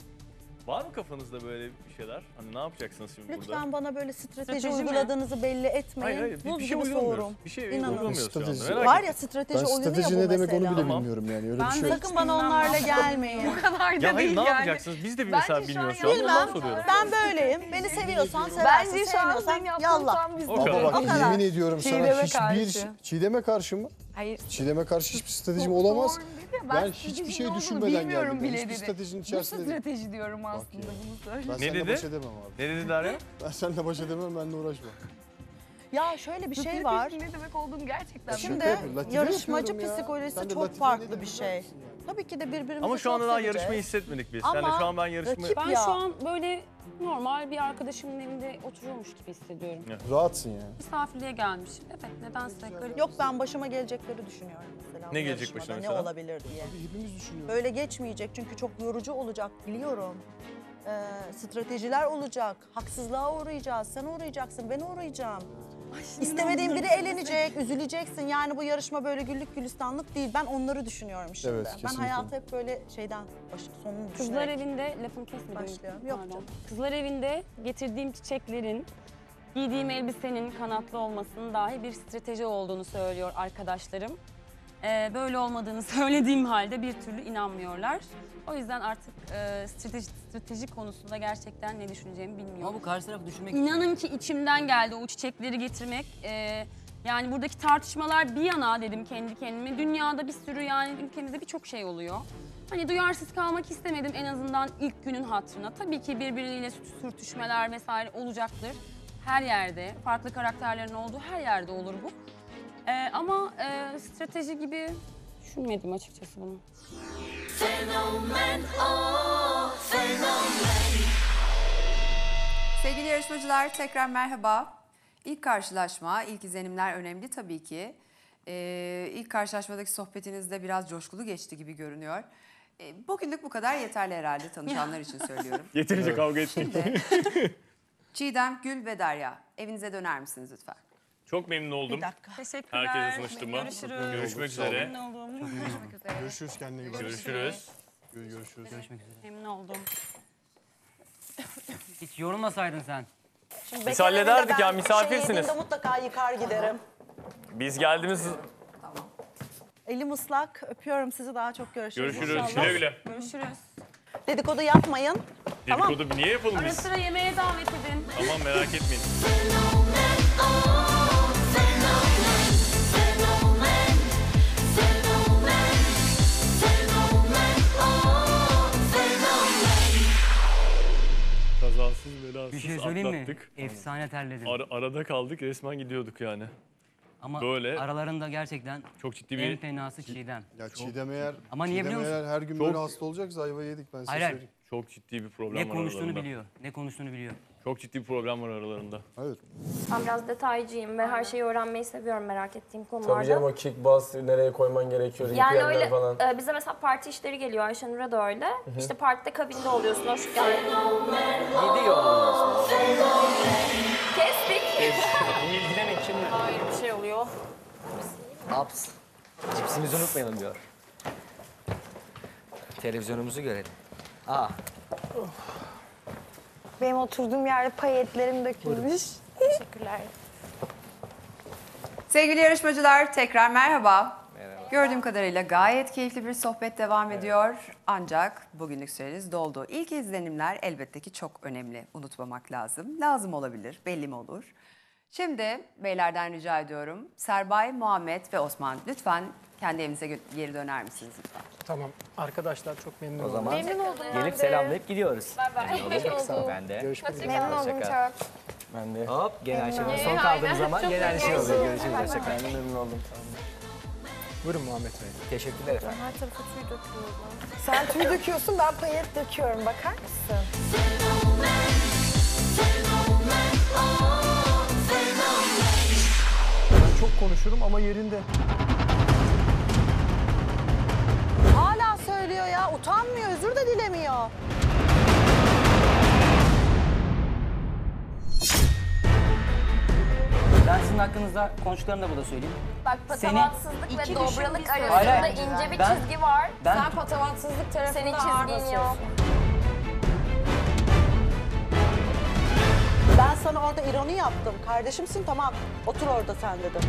Var mı kafanızda böyle bir şeyler? Hani ne yapacaksınız şimdi burada? Lütfen bana böyle strateji, Strateji mi? uyguladığınızı belli etmeyin. Hayır, hayır, bir- Buz bir şey gibi uygulamıyoruz. soğurum. Bir şey İnanın. uygulamıyoruz şu anda, Strateji- merak Var etme. ya strateji Ben oyunu ya strateji bu ne demek mesela. onu bile Tamam. bilmiyorum yani. Öyle Ben bir şey de- yok. Sakın bana onlarla gelmeyin. Bu kadar da Ya hayır değil ne yani. yapacaksınız? Biz de bir mesela Bence şu an bilmiyoruz şu an. Bilmem. Ondan soruyorum. Ben böyleyim. Beni seviyorsan seversin, Bence şu an sevmiyorsan benim yaptığım yallah. tam biz O Ama kadar. bak O kadar. yemin ediyorum sana Çiğdem'e hiçbir... karşı. Çiğdem'e karşı mı? Hayır. Çiğdem'e karşı hiçbir stratejim olamaz. Doğru dedi. Ben hiçbir stratejinin şey ne olduğunu düşünmeden bilmiyorum geldim. Ben bile hiçbir dedi. stratejinin Bu içerisinde değilim. strateji diyorum aslında ya. bunu söyle. Ben Ne seninle dedi? baş edemem abi. Ne dedi Derya? Ben seninle baş edemem, benimle uğraşma. Ya şöyle bir şey var. Ne demek olduğunu gerçekten Şimdi Şaka yapıyorum, latife yarışmacı yapıyorum ya. psikolojisi Sen de çok latife farklı dedin bir mi? şey. Tabii ki de birbirimizi Ama şu çok anda daha seveceğiz. yarışmayı hissetmedik biz. Ama Yani şu an ben yarışmayı... rakip Ben ya. şu an böyle normal bir arkadaşımın evinde oturuyormuş gibi hissediyorum. Rahatsın yani. Misafirliğe gelmişim. Evet, nedense garip. Yok ben başıma gelecekleri düşünüyorum mesela. Ne bu gelecek yarışmada. başına Ne mesela? olabilir diye. Tabii hepimiz düşünüyoruz. Böyle geçmeyecek çünkü çok yorucu olacak biliyorum. Ee, stratejiler olacak. Haksızlığa uğrayacağız. Sen uğrayacaksın, ben uğrayacağım. İstemediğin biri eğlenecek, üzüleceksin. Yani bu yarışma böyle güllük gülistanlık değil. Ben onları düşünüyorum şimdi. Evet, ben kesinlikle. hayatı hep böyle şeyden, baş, sonunu Kızlar düşünerek evinde, lafını kesme. başlıyorum. Yok Pardon. canım. Kızlar evinde getirdiğim çiçeklerin, giydiğim elbisenin kanatlı olmasının dahi bir strateji olduğunu söylüyor arkadaşlarım. Ee, böyle olmadığını söylediğim halde bir türlü inanmıyorlar. O yüzden artık e, strateji, strateji konusunda gerçekten ne düşüneceğimi bilmiyorum. Ama bu karşı tarafı düşünmek için. İnanın ki içimden geldi o çiçekleri getirmek. Ee, yani buradaki tartışmalar bir yana dedim kendi kendime. Dünyada bir sürü yani ülkemizde birçok şey oluyor. Hani duyarsız kalmak istemedim en azından ilk günün hatırına. Tabii ki birbiriyle sürtüşmeler vesaire olacaktır. Her yerde, farklı karakterlerin olduğu her yerde olur bu. Ee, ama e, strateji gibi düşünmedim açıkçası bunu. Fenomen, oh, fenomen. Sevgili yarışmacılar tekrar merhaba. İlk karşılaşma, ilk izlenimler önemli tabii ki. Ee, ilk karşılaşmadaki sohbetiniz de biraz coşkulu geçti gibi görünüyor. Ee, bugünlük bu kadar yeterli herhalde tanışanlar için söylüyorum. Yeterince kavga ettik. Şimdi Çiğdem, Gül ve Derya evinize döner misiniz lütfen? Çok memnun oldum. Bir dakika. Teşekkürler. Herkese tanıştığıma. Görüşürüz. Görüşmek üzere. Memnun oldum. Görüşmek üzere. Görüşürüz, kendine iyi bak. Görüşürüz. Görüşürüz. Görüşmek üzere. Memnun oldum. Hiç yorulmasaydın sen. Şimdi Biz beklemede hallederdik ben ya, bir misafirsiniz. Şey yediğimde mutlaka yıkar giderim. Biz geldiğimiz... Elim ıslak. Öpüyorum sizi. Daha çok görüşürüz. Görüşürüz. inşallah. Güle güle. Görüşürüz. Dedikodu yapmayın. Tamam. Dedikodu niye yapalım Ara biz? sıra yemeğe davet edin. Tamam merak etmeyin. Fenomen, oh, fenomen, fenomen, fenomen, fenomen, oh, fenomen. Kazasız belasız Bir şey söyleyeyim mi? atlattık. Efsane terledim. Ara- arada kaldık, resmen gidiyorduk yani. Ama böyle- aralarında gerçekten Çok ciddi en bir... fenası Çiğdem. Ya Çiğdem eğer, Ama niye Çiğdem biliyor eğer musun? her gün Çok- böyle hasta olacaksa ayva yedik ben size Hayır, hayır. söyleyeyim. Çok ciddi bir problem Ne var konuştuğunu aralarında. biliyor. Ne konuştuğunu biliyor. Çok ciddi bir problem var aralarında. Evet. Ben biraz detaycıyım ve her şeyi öğrenmeyi seviyorum merak ettiğim konularda. o kickbox nereye koyman gerekiyor, Yani öyle e, bize mesela parti işleri geliyor, Ayşenur'a da öyle. İşte partide kabinde oluyorsun, hoş geldin. Gidiyor ondan sonra. Kestik. İlgilenin kimle? Hayır bir şey oluyor. Aps. Cipsimizi unutmayalım diyor. Televizyonumuzu görelim. Aa. Benim oturduğum yerde payetlerim dökülmüş. Teşekkürler. Sevgili yarışmacılar tekrar merhaba. Merhaba. Gördüğüm kadarıyla gayet keyifli bir sohbet devam ediyor. Ancak bugünlük süreniz doldu. İlk izlenimler elbette ki çok önemli. Unutmamak lazım. Lazım olabilir, belli mi olur? Şimdi beylerden rica ediyorum. Serbay, Muhammed ve Osman lütfen kendi evinize gö- geri döner misiniz lütfen? Tamam. Arkadaşlar çok memnun O oldum. zaman Memnun oldum ben gelip de. selamlayıp gidiyoruz. Bay bay. Ben de. Görüşmek üzere. Memnun oldum Hoşça kal. çok. Ben de. Hop gene Ayşe'nin Memnun son oldum. kaldığımız zaman Çok gene aynı şey memnun oluyor. oldum. Görüşürüz. Hoşça kal. Ben de memnun oldum. Tamam. Buyurun Muhammed Bey. Teşekkürler efendim. Her tarafa tüy döküyorum. Sen tüy döküyorsun, ben payet döküyorum. Bakar mısın? Ben çok konuşurum ama yerinde. Hala söylüyor ya. Utanmıyor, özür de dilemiyor. Ben sizin hakkınızda konuştuklarını da burada söyleyeyim. Bak Senin- patavatsızlık İki ve düşün dobralık bir arasında söyle. Hayır, ince bir ben- çizgi var. ben- Sen patavatsızlık tarafında Senin ağır çizgin basıyorsun. yok. Ben sana orada ironi yaptım. Kardeşimsin, tamam. Otur orada sen dedim.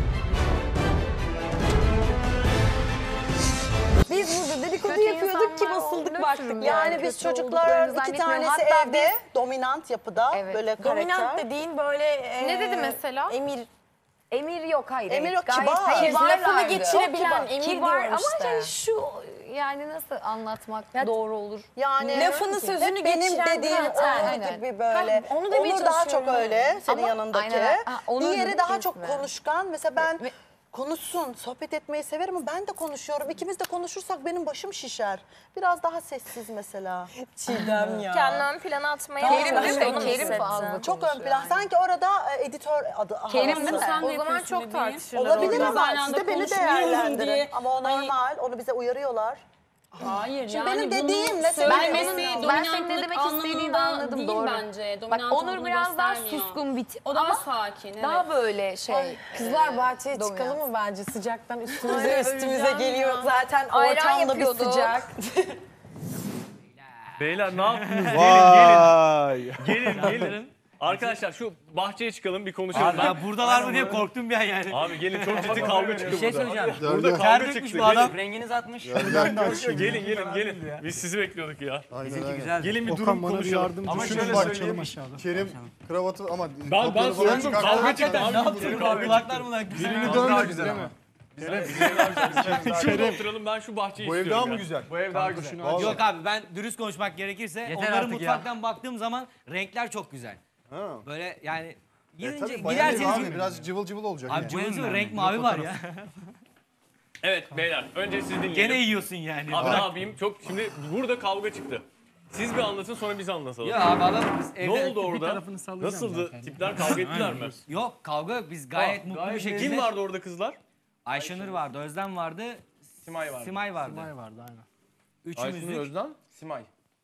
Biz burada dedikodu Kötü yapıyorduk ki insanlar basıldık olduğunu baktık. düşünmüyorum. Yani, Yani biz kötü çocuklar olduklarını iki zannetmiyorum. tanesi Hatta evde, biz- dominant yapıda, böyle karakter. Dominant dediğin böyle... e, Ne dedi mesela? Emir. Emir yok, hayır. Emir evet, yok, gayet kibar. hayır, Lafını lafını geçirebilen geçirebilen Emir kibar diyorum ama işte. hani şu yani nasıl anlatmak doğru olur? Yani Lafını, sözünü hep benim geçiren dediğim zaten. Onur Aynen. gibi böyle. Tamam, onu demeye Onur daha çok çalışıyorum. öyle, senin Ama yanındaki. aynen, ha, Onur Diğeri gibi daha çok kesme. konuşkan. Mesela ben konuşsun, sohbet etmeyi severim ama ben de konuşuyorum. İkimiz de konuşursak benim başım şişer. Biraz daha sessiz mesela. Çiğdem ya. Kendini ön plana atmaya Kerim değil mi? çalışıyorum, Kerim hissettim. fazla Çok ön konuşuyor plan. yani. Sanki orada e, editör adı Kerim havası. değil mi? Sen de O zaman yapıyorsun çok bebeğim. tartışırlar. Olabilir orada. ama Aynı siz anda de beni konuşmuyorum değerlendirin. diye. Ama o normal, onu bize uyarıyorlar. Hayır Şimdi yani benim bunu dediğimle senin söylemesi dediğin- Ben dominantlık senin ne demek istediğini anlamında anladım, değil doğru. bence. Bak Dominant Onur olduğunu biraz daha göstermiyor. suskun bir tip O daha ama sakin. Evet. daha böyle şey. Ay, kızlar bahçeye dominant. çıkalım mı bence? Sıcaktan üstümüze Ay, üstümüze öleceğim geliyor. ya. Zaten Ayran ortamda bir yapıyorduk. sıcak. Beyler ne yaptınız? Vay. Gelin gelin. Gelin. Arkadaşlar şu bahçeye çıkalım bir konuşalım. Abi ben buradalar mı diye korktum bir an yani. Abi gelin çok ciddi kavga çıktı Bir şey burada. söyleyeceğim. Burada Ter kavga dökmüş çıktı. bu adam. Gelin. Renginiz atmış. Ben de Yok, yok, gelin gelin gelin. Biz sizi bekliyorduk ya. Bizimki güzeldi. Gelin bir Okan durum bana bir konuşalım. yardımcı. Ama Şunu şöyle bak, söyleyeyim. Kerim kravatı ama... Ben ben kapları falan sordum çıkar- kavga çıktı. Ne Abi, yaptın? Kerim kavga Kulaklar çıktı. mı lan? Birini dövmedin değil mi? Şurada oturalım ben şu bahçeyi Bu ev istiyorum daha mı ya. güzel? Bu ev daha güzel. Vallahi. Yok abi ben dürüst konuşmak gerekirse Yeter onların artık ya. mutfaktan baktığım zaman renkler çok güzel. Ha. Böyle yani E, girince tabii bayan evi giderseniz abi biraz cıvıl cıvıl olacak. abi yani. cıvıl renk mavi var ya. Evet beyler önce siz dinleyelim. Gene yiyorsun yani. Abi ne yapayım? Çok şimdi burada kavga çıktı. Siz bir anlatın sonra biz anlatalım. Ya abi alalım biz Ne evde. oldu orada? Nasıldı? Tipler kavga ettiler mi? Yok kavga yok biz gayet Aa, mutlu gayet bir şekilde. Kim vardı orada kızlar? Ayşenur vardı, Özlem vardı, Simay vardı. Simay vardı. Simay vardı aynen. Ayşenur Üçümüzlük. Özden, Simay.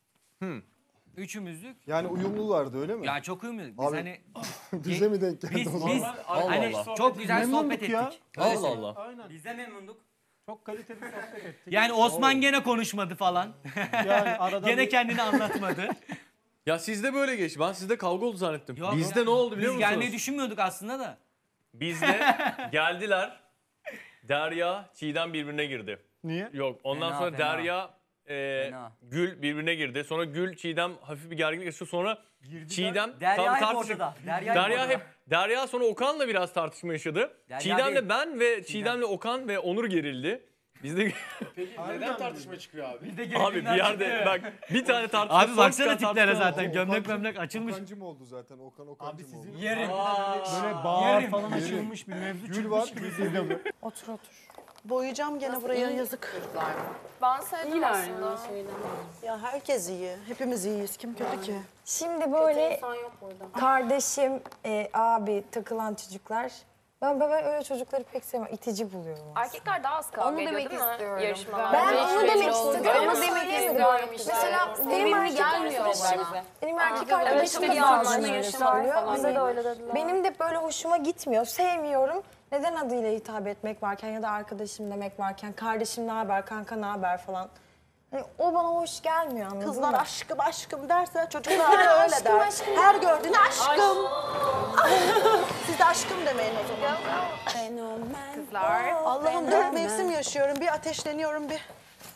Üçümüzlük. Yani uyumlulardı öyle mi? Ya çok uyumluyduk. Biz Abi, hani Bize mi denk geldi biz o zaman? biz Allah hani Allah. çok güzel Memnunduk sohbet ya. ettik. Allah Allah. Aynen. Biz de memnunduk. Çok kaliteli sohbet ettik. Yani Osman gene konuşmadı falan. Yani arada Gene bir- kendini anlatmadı. Ya sizde böyle geçti. Ben sizde kavga oldu zannettim. Yok, Bizde ne oldu biliyor Biz musunuz? gelmeyi düşünmüyorduk aslında da. Bizde geldiler. Derya, Çiğdem birbirine girdi. Niye? Yok ondan Fena, sonra fena. Derya, e, Fena. Gül birbirine girdi. Sonra Gül, Çiğdem hafif bir gerginlik yaşadı. Sonra Çiğdem Derya tam hep tartışıp- ortada. Derya, Derya hep hep ortada. Derya sonra Okan'la biraz tartışma yaşadı. Derya Çiğdem'le değil. ben ve Çiğdem'le Okan ve Onur gerildi. Biz de Neden tartışma çıkıyor abi? abi bir yerde bak bir tane tartışma. Abi son baksana çıkan tiplere tartışma zaten. oldu. Gömlek gömlek açılmış. Okancı mı oldu zaten? Okan Okancı mı oldu? Yerim. Böyle bağır falan açılmış bir mevzu Gül var. çıkmış gibi bizde bu. Otur otur. Boyayacağım gene buraya, yazık. Ben sevdim İyiler aslında. ya şeyden. Ya herkes iyi. Hepimiz iyiyiz. Kim kötü ki? Şimdi böyle İnsan yok burada. kardeşim, e, abi takılan çocuklar. Ben, ben öyle çocukları pek sevmem. İtici buluyorum. Erkekler daha az kavga Onu ediyor demek değil mi? istiyorum. Yarışmalarda. Ben Hiç onu belli demek olmuyor. istedim ama Onu demek söyleyemiyorum. istiyorum işte. Mesela benim Sevimli erkek gelmiyor arkadaşım, bana. benim Aa, erkek evet, arkadaşım öyle da bir bazen anlaşma öyle yaşadılar söylüyor. falan. Bize de öyle dediler. Benim de böyle hoşuma gitmiyor. Sevmiyorum. Neden adıyla hitap etmek varken ya da arkadaşım demek varken kardeşim ne haber, kanka ne haber falan. Hani o bana hoş gelmiyor anladın Kızlar mı? aşkım aşkım derse çocuklar da öyle Aşkım, der. aşkım. Her gördüğüne aşkım. Siz de aşkım demeyin o zaman. Kızlar. Allah'ım dört mevsim yaşıyorum. Bir ateşleniyorum bir.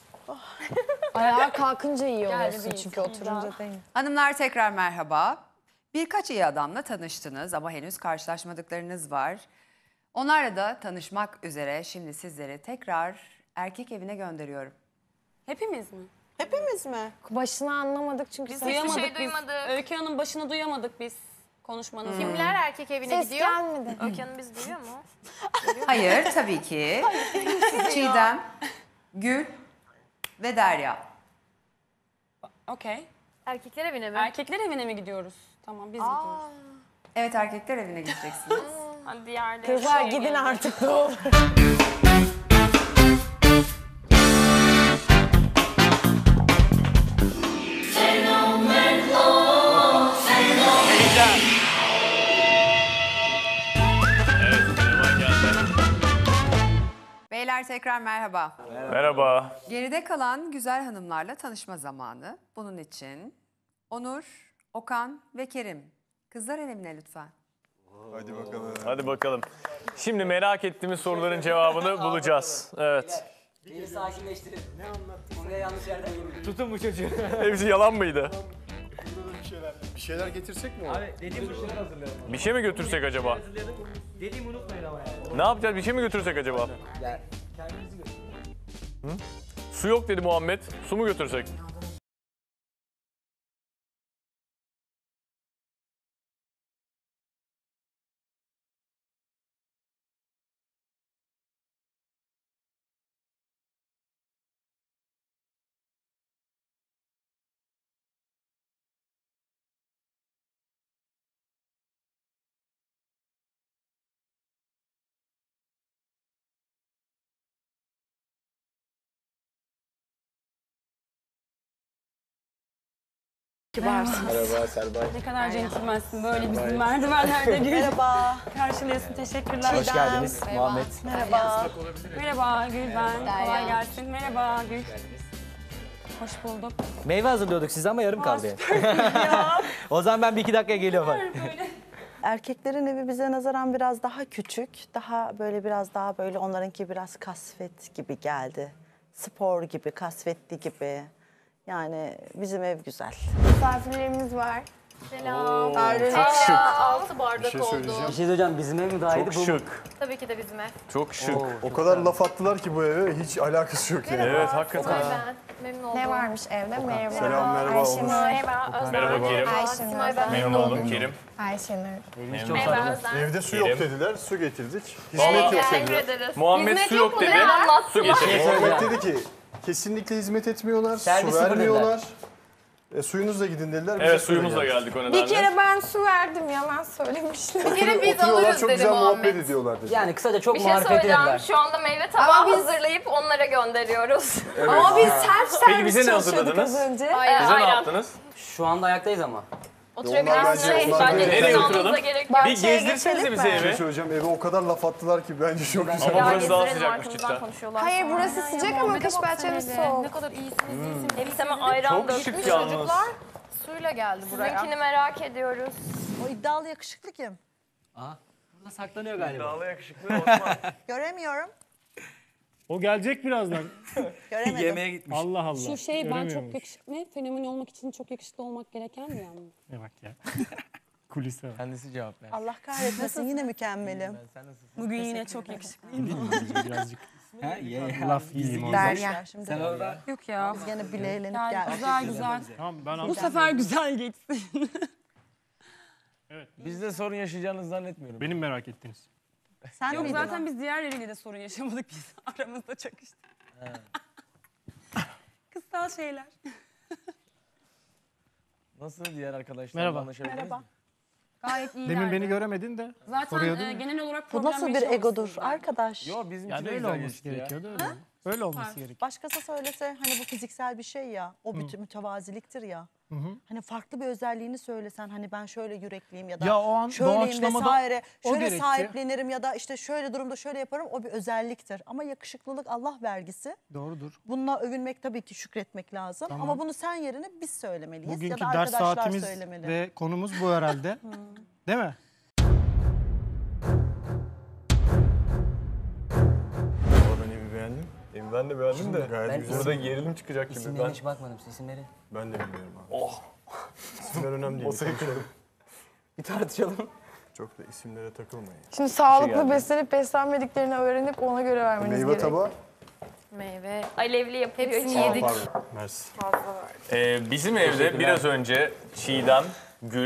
Ayağa kalkınca iyi Geldi oluyorsun bir çünkü insan oturunca değil. Hanımlar tekrar merhaba. Birkaç iyi adamla tanıştınız ama henüz karşılaşmadıklarınız var. Onlarla da tanışmak üzere şimdi sizleri tekrar erkek evine gönderiyorum. Hepimiz mi? Hepimiz mi? Başını anlamadık çünkü Biz sen... duyamadık şey biz. duymadık. Öykü Hanım başını duyamadık biz. konuşmanız. Kimler erkek evine Ses gidiyor? gelmedi. Öykü Hanım biz duyuyor mu? Hayır tabii ki. Çiğdem, Gül ve Derya. Okey. Erkekler evine mi? Erkekler evine mi gidiyoruz? Tamam biz gidiyoruz. Evet erkekler evine gideceksiniz. Hadi diğerleri Kızlar şey gidin geldi. artık ne olur. Beyler tekrar merhaba. Merhaba. Geride kalan güzel hanımlarla tanışma zamanı. Bunun için Onur, Okan ve Kerim. Kızlar elimine lütfen. Hadi bakalım. Hadi bakalım. Şimdi merak ettiğimiz soruların cevabını bulacağız. Evet. Beni sakinleştirin. Ne anlat? Konuya yanlış yerden geliyor. Tutun bu çocuğu. Hepsi yalan mıydı? Bir şeyler, bir şeyler getirsek mi? Abi dediğim bir şeyler hazırlayalım. Bir şey mi götürsek acaba? Dediğimi unutmayın ama yani. Ne yapacağız? Bir şey mi götürsek acaba? Ya kendinizi götürün. Hı? Su yok dedi Muhammed. Su mu götürsek? Kibarsınız. Merhaba Serbay. Ne kadar centilmensin böyle bizim merdivenlerde Gül. Merhaba. Karşılıyorsun teşekkürler. Hoş geldiniz Muhammed. Merhaba. Merhaba Gül ben. Kolay gelsin. Merhaba Gül. Hoş bulduk. Meyve hazırlıyorduk size ama yarım kaldı yani. O zaman ben bir iki dakikaya geliyorum. Erkeklerin evi bize nazaran biraz daha küçük. Daha böyle biraz daha böyle onlarınki biraz kasvet gibi geldi. Spor gibi, kasvetli gibi. Yani bizim ev güzel. Misafirlerimiz var. Selam. Çok şık. Altı bardak Bir şey oldu. söyleyeceğim. Bir şey söyleyeceğim bizim ev mi daha iyiydi Çok bu mu? şık. Tabii ki de bizim ev. Çok şık. O kadar laf attılar ki bu eve hiç alakası yok yani. Evet hakikaten. Simay ben. Memnun oldum. Ne varmış evde? Merhaba. Selam, merhaba, Ayşenur. Onur. Merhaba Özlem. Merhaba Kerim. Ayşenur. Simay ben. Memnun oldum Kerim. Ayşenur. Memnun Merhaba oldum. Özlem. Evde su Kerim. yok dediler, su getirdik. Vallahi- Hizmet yok Teşekkür dediler. ederiz. Muhammed Hizmet su yok yok mu? dedi. Ne anlattın? Su getirdik. Muhammed dedi ki kesinlikle hizmet etmiyorlar, Servis su sıfır vermiyorlar. E, suyunuzla gidin dediler. biz de Evet suyla suyumuzla geldik. geldik o Bir nedenle. kere ben su verdim yalan söylemiştim. Bir kere biz Oturuyorlar, alırız çok dedi güzel muhabbet Muhammed. ediyorlar dedi. Yani kısaca çok Bir şey muharefet söyleyeceğim. ederler. Şu anda meyve tabağı hazırlayıp onlara gönderiyoruz. Ama biz self Peki servis bize ne çalışıyorduk hazırladınız? az önce. Ayran. Bize ne ayran. yaptınız? Şu anda ayaktayız ama. Oturabilirsiniz. Onlar bence- onlar Bence bence- Nereye sizin oturalım? almanıza gerek yok. Ben Bir şeye gezdirsenize geçelim bize mi? Bir şey evi. söyleyeceğim, eve o kadar laf attılar ki bence çok güzel. Ama Ya burası daha gezdirelim, sıcakmış arkamızdan cidden. konuşuyorlar. Hayır burası sıcak ama kış bahçemiz soğuk. Ne kadar iyisiniz, iyisiniz. Elif'e ayran Çok döktük. şık yalnız. Çocuklar suyla geldi buraya. Sizinkini merak ediyoruz. O iddialı yakışıklı kim? Aha. Burada saklanıyor galiba. Dağlı yakışıklı Osman. Göremiyorum. O gelecek birazdan. Göremedim. Yemeğe gitmiş. Allah Allah. Şu şey ben Göremiyormuş. çok yakışıklı, ne? Fenomen olmak için çok yakışıklı olmak gereken bir yer mi? Ne bak ya. Kulise var. Kendisi cevap ver. Allah kahretmesin yine mükemmelim. Sen nasılsın? Bugün yine çok yakışıklıyım. Birazcık Ha, ye, ye. laf yiyeyim Boş oradan. ver şimdi. Sen orada. Yok ya. Biz gene bile eğlenip Yani geldik. güzel güzel. Tamam ben Bu anladım. sefer güzel geçsin. Biz de sorun yaşayacağınızı zannetmiyorum. Benim merak ettiğiniz. Sen Yok miydin zaten o? biz diğerleriyle de sorun yaşamadık biz. Aramızda çakıştık. Kıssal şeyler. Nasıl diğer arkadaşlarla Merhaba. anlaşabildiniz Merhaba. mi? Gayet iyilerdi. Demin beni göremedin de. Zaten soruyordun e, ya. genel olarak Bu problem nasıl bir yaşamamışsınız egodur ben. arkadaş? Yo bizimki Yani de öyle güzel olması geçti ya. gerekiyordu öyle. Öyle olması gerekiyor. Başkası söylese hani bu fiziksel bir şey ya, o bir mütevaziliktir ya. Hı hı. Hani farklı bir özelliğini söylesen hani ben şöyle yürekliyim ya da Ya o an şöyleyim doğaçlamada vesaire, o şöyle gerekti. sahiplenirim ya da işte şöyle durumda şöyle yaparım, o bir özelliktir. Ama yakışıklılık Allah vergisi. Doğrudur. Bununla övünmek tabii ki şükretmek lazım. Tamam. Ama bunu sen yerine biz söylemeliyiz Bugünkü ya da ders arkadaşlar saatimiz söylemeli. ve konumuz bu herhalde. Değil mi? Ben evi beğendim. Evi ben de beğendim de. Gayet Ben güzel. Burada gerilim çıkacak gibi. İsimlerine Ben hiç bakmadım siz isimleri. Ben de bilmiyorum abi. Oh. İsimler önemli değil. Masayı konuşalım. Bir tartışalım. Çok da isimlere takılmayın. Şimdi sağlıklı geldi. beslenip beslenmediklerini öğrenip ona göre vermeniz Meyve gerek. tabağı. Meyve. Alevli yapıyor. Hepsini içeri. yedik. Pardon. Mersi. Ee, bizim evde biraz önce Çiğdem, Gül,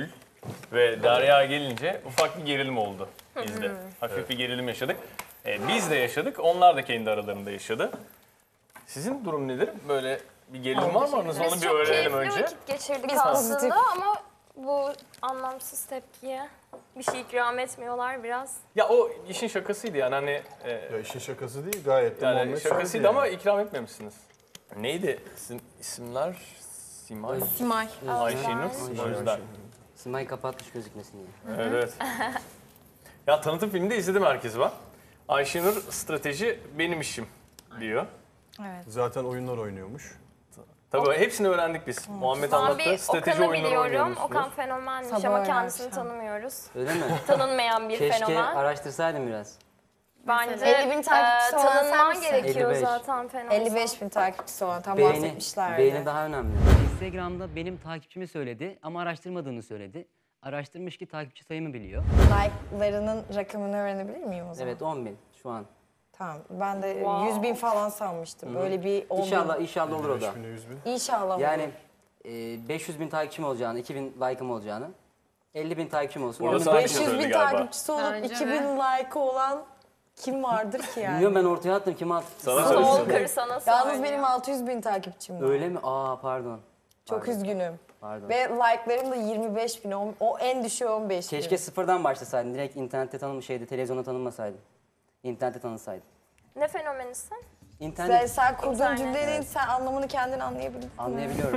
Ve Derya gelince ufak bir gerilim oldu bizde. Hafif bir gerilim yaşadık. Ee, biz de yaşadık, onlar da kendi aralarında yaşadı. Sizin durum nedir? Böyle bir gerilim var mı aranızda? Onu Biz bir çok öğrenelim keyifli önce. vakit geçirdik Biz aslında pozitif. ama bu anlamsız tepkiye bir şey ikram etmiyorlar biraz. Ya o işin şakasıydı yani hani... E, ya işin şakası değil, gayet de yani Muhammed şakasıydı söyledi ama yani. ikram etmemişsiniz. Neydi sizin isimler? Simay. Simay. Ayşenur. O yüzden. Simay kapatmış gözükmesin diye. Evet, evet. Ya tanıtım filminde izledim herkes var. Ayşenur strateji benim işim diyor. Evet. Zaten oyunlar oynuyormuş. Tabii hepsini öğrendik biz. Muhammed Ben anlattı. bir Strateji Okan'ı oyunları biliyorum. oynuyormuşsunuz. Okan fenomenmiş Sabah ama öğlen kendisini akşam. tanımıyoruz. Öyle mi? Tanınmayan bir Keşke fenomen. araştırsaydım biraz. Bence elli bin takipçisi e, olan sen tanınman misin? gerekiyor elli beş. zaten fenomen. elli beş bin takipçisi olan tam Beğeni, bahsetmişlerdi. beğeni daha önemli. Instagram'da benim takipçimi söyledi ama araştırmadığını söyledi. Araştırmış ki takipçi sayımı biliyor. Like'larının rakamını öğrenebilir miyim o zaman? Evet on bin şu an. Tamam. Ben de Wow. yüz bin falan sanmıştım. Hı. Böyle bir on bin. İnşallah, inşallah olur o da. İnşallah Yani olur. e, beş yüz bin takipçim olacağını, iki bin like'ım olacağını, elli bin takipçim olsun. Orası Onu- aynı beş yüz bin takipçisi olup Bence iki de. bin like olan kim vardır ki yani? Bilmiyorum ben ortaya attım kim attı? Sana Stalker sana söylüyor. Yalnız benim altı yüz bin takipçim var. Öyle mi? Aa pardon. Çok Pardon. üzgünüm. Pardon. Ve like'larım da yirmi beş bin. O, o en düşüğü on beş bin. Keşke sıfırdan başlasaydın. Direkt internette tanınmış şeydi, televizyonda tanınmasaydın. İnternette tanınsaydın. Ne fenomenisin? İnternet Sen, sen kurduğun İnternet. cümlenin sen anlamını kendin anlayabildin mi? anlayabiliyorum.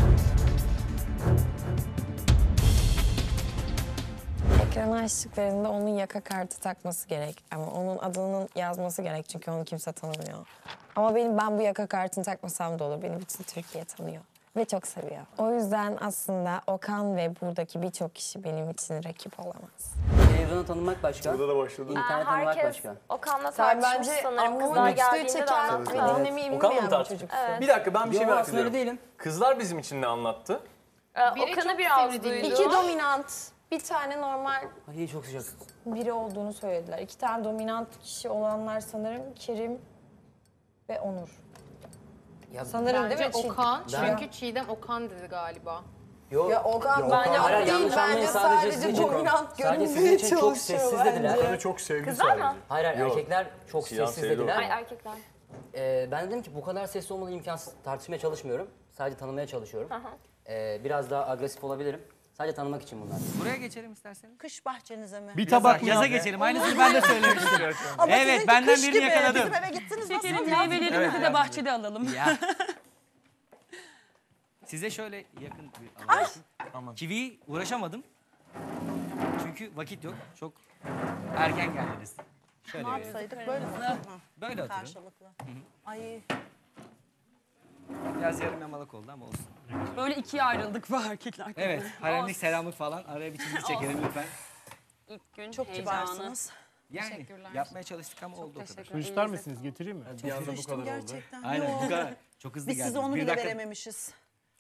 Ekran açtıklarında onun yaka kartı takması gerek. Ama onun adının yazması gerek çünkü onu kimse tanımıyor. Ama benim ben bu yaka kartını takmasam da olur. Beni bütün Türkiye tanıyor. Ve çok seviyor. O yüzden aslında Okan ve buradaki birçok kişi benim için rakip olamaz. Televizyonda tanınmak başka. Burada da başladı. İnternet Aa, tanınmak herkes başka. Okan'la Sen tartışmış bence sanırım. Kızlar Amu'nun üstüne geldiğinde de çeken anlattı. ve dinlemeyi Okan'la mı bilmeyen bir tartıştık? çocuksun. Evet. Bir dakika ben bir şey Yo, merak aslında öyle ediyorum. değilim. Kızlar bizim için ne anlattı? Ee, Biri Okan'ı çok biraz sevdi. duydu. İki dominant, bir tane normal Ay çok sıcak. biri olduğunu söylediler. İki tane dominant kişi olanlar sanırım Kerim ve Onur. Ya, Sanırım Bence değil mi? Çiğ- Okan. Ben- Çünkü Çiğdem Okan dedi galiba. Yok. Ya Okan Ya bence Okan- o Hayır, değil. yanlış anlayın, Bence sadece sadece, sizin için- dominant sadece sizin görünmeye için çok çalışıyor sessiz bence. dediler. Okan'ı çok sevdi Kızlar sadece. mı? Hayır hayır Yok. erkekler çok Siyah sessiz sevdi dediler. Ay erkekler. Ee, ben dedim ki bu kadar sesli olmalı imkansız. Tartışmaya çalışmıyorum. Sadece tanımaya çalışıyorum. Aha. Ee, biraz daha agresif olabilirim. Sadece tanımak için bunlar. Buraya geçelim isterseniz. Kış bahçenize mi? Bir tabak yaza geçelim. Aynısını ben de söylemiştim. Ama Evet, sizinki benden kış birini gibi. yakaladım. Bizim eve gittiniz nasıl Çekelim ya? meyvelerimizi de bahçede alalım. Ya. Size şöyle yakın bir alan. Aman. Kiviyi uğraşamadım. Çünkü vakit yok. Çok erken geldiniz. Şöyle Ne bir- yapsaydık böyle mi? Böyle oturun. Karşılıklı. Ay Biraz yarım yamalak oldu ama olsun. Böyle ikiye ayrıldık bu erkekler. Evet, haremlik selamlık falan. Araya bir çizgi çekelim lütfen. İlk gün çok heyecanı. kibarsınız. Yani Teşekkürler. yapmaya çalıştık ama oldu o kadar. Su ister misiniz? Getireyim mi? Bir anda bu Sıkıştım kadar oldu. gerçekten. Aynen Yok. bu kadar. Çok hızlı Biz geldiniz. size onu Bir bile dakika- verememişiz.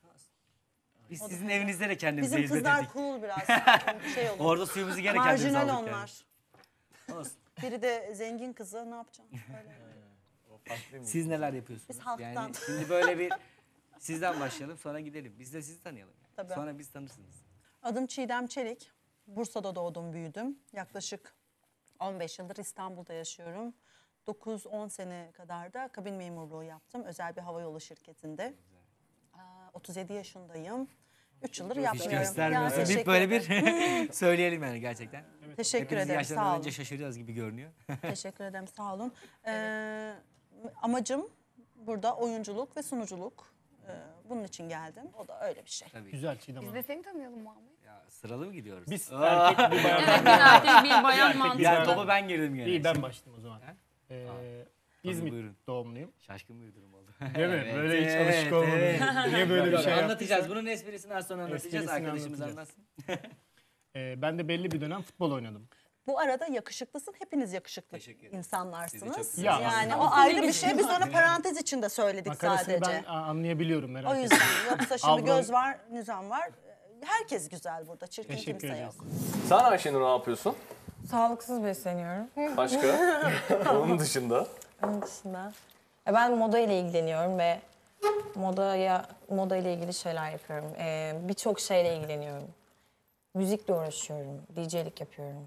Biz sizin evinizde de kendimize Bizim hizmet kızlar ettik. cool biraz. Şey olur. Orada suyumuzu gene kendimiz aldık. Marjinal yani. onlar. Olsun. Biri de zengin kızı ne yapacaksın? Böyle. Siz neler yapıyorsunuz? Biz halktan. Yani şimdi böyle bir sizden başlayalım sonra gidelim. Biz de sizi tanıyalım. Yani. Tabii. Sonra biz tanırsınız. Adım Çiğdem Çelik. Bursa'da doğdum, büyüdüm. Yaklaşık on beş yıldır İstanbul'da yaşıyorum. dokuz on sene kadar da kabin memurluğu yaptım. Özel bir havayolu şirketinde. Aa, otuz yedi yaşındayım. üç yıldır Hiç yapmıyorum. Ya, göstermiyorsun. Bir teşekkür böyle bir ederim. söyleyelim yani gerçekten. Teşekkür Hepiniz ederim, yaşlarından sağ olun. önce şaşıracağız gibi görünüyor. Teşekkür ederim, sağ olun. Ee, amacım burada oyunculuk ve sunuculuk. Ee, bunun için geldim. O da öyle bir şey. Tabii. Güzel Çiğdem Biz Hanım. de seni tanıyalım Muhammed. Ya, sıralı mı gidiyoruz? Biz Aa. erkek bir bayan. Evet, bir erkek bir bayan erkek bir mantığı. Yani bayan. topa ben girdim gene. İyi ben başlayayım o zaman. Ee, Tabii, İzmit buyurun. doğumluyum. Şaşkın bir durum oldu. Değil mi? Evet, Böyle hiç evet, alışık olmadım. evet. Niye böyle bir şey Anlatacağız. yaptıysa? Bunun esprisini az sonra anlatacağız. Esprisini Arkadaşımız anlatacağız. anlatsın. Ee, ben de belli bir dönem futbol oynadım. Bu arada yakışıklısın. Hepiniz yakışıklı Teşekkür ederim. insanlarsınız. Sizi çok Ya, yani aslında- o ayrı bir şey. Biz onu parantez içinde söyledik Makarasını sadece. ben a- anlayabiliyorum merak O etme. yüzden. Yoksa şimdi Ablam- göz var, nizam var. Herkes güzel burada. Çirkin Teşekkür kimse ederiz. yok. Sen Ayşenur ne yapıyorsun? Sağlıksız besleniyorum. Başka? Onun dışında. Onun dışında. E, Ben moda ile ilgileniyorum ve modaya moda ile ilgili şeyler yapıyorum. Ee, Birçok şeyle ilgileniyorum. Müzikle uğraşıyorum, D J'lik yapıyorum.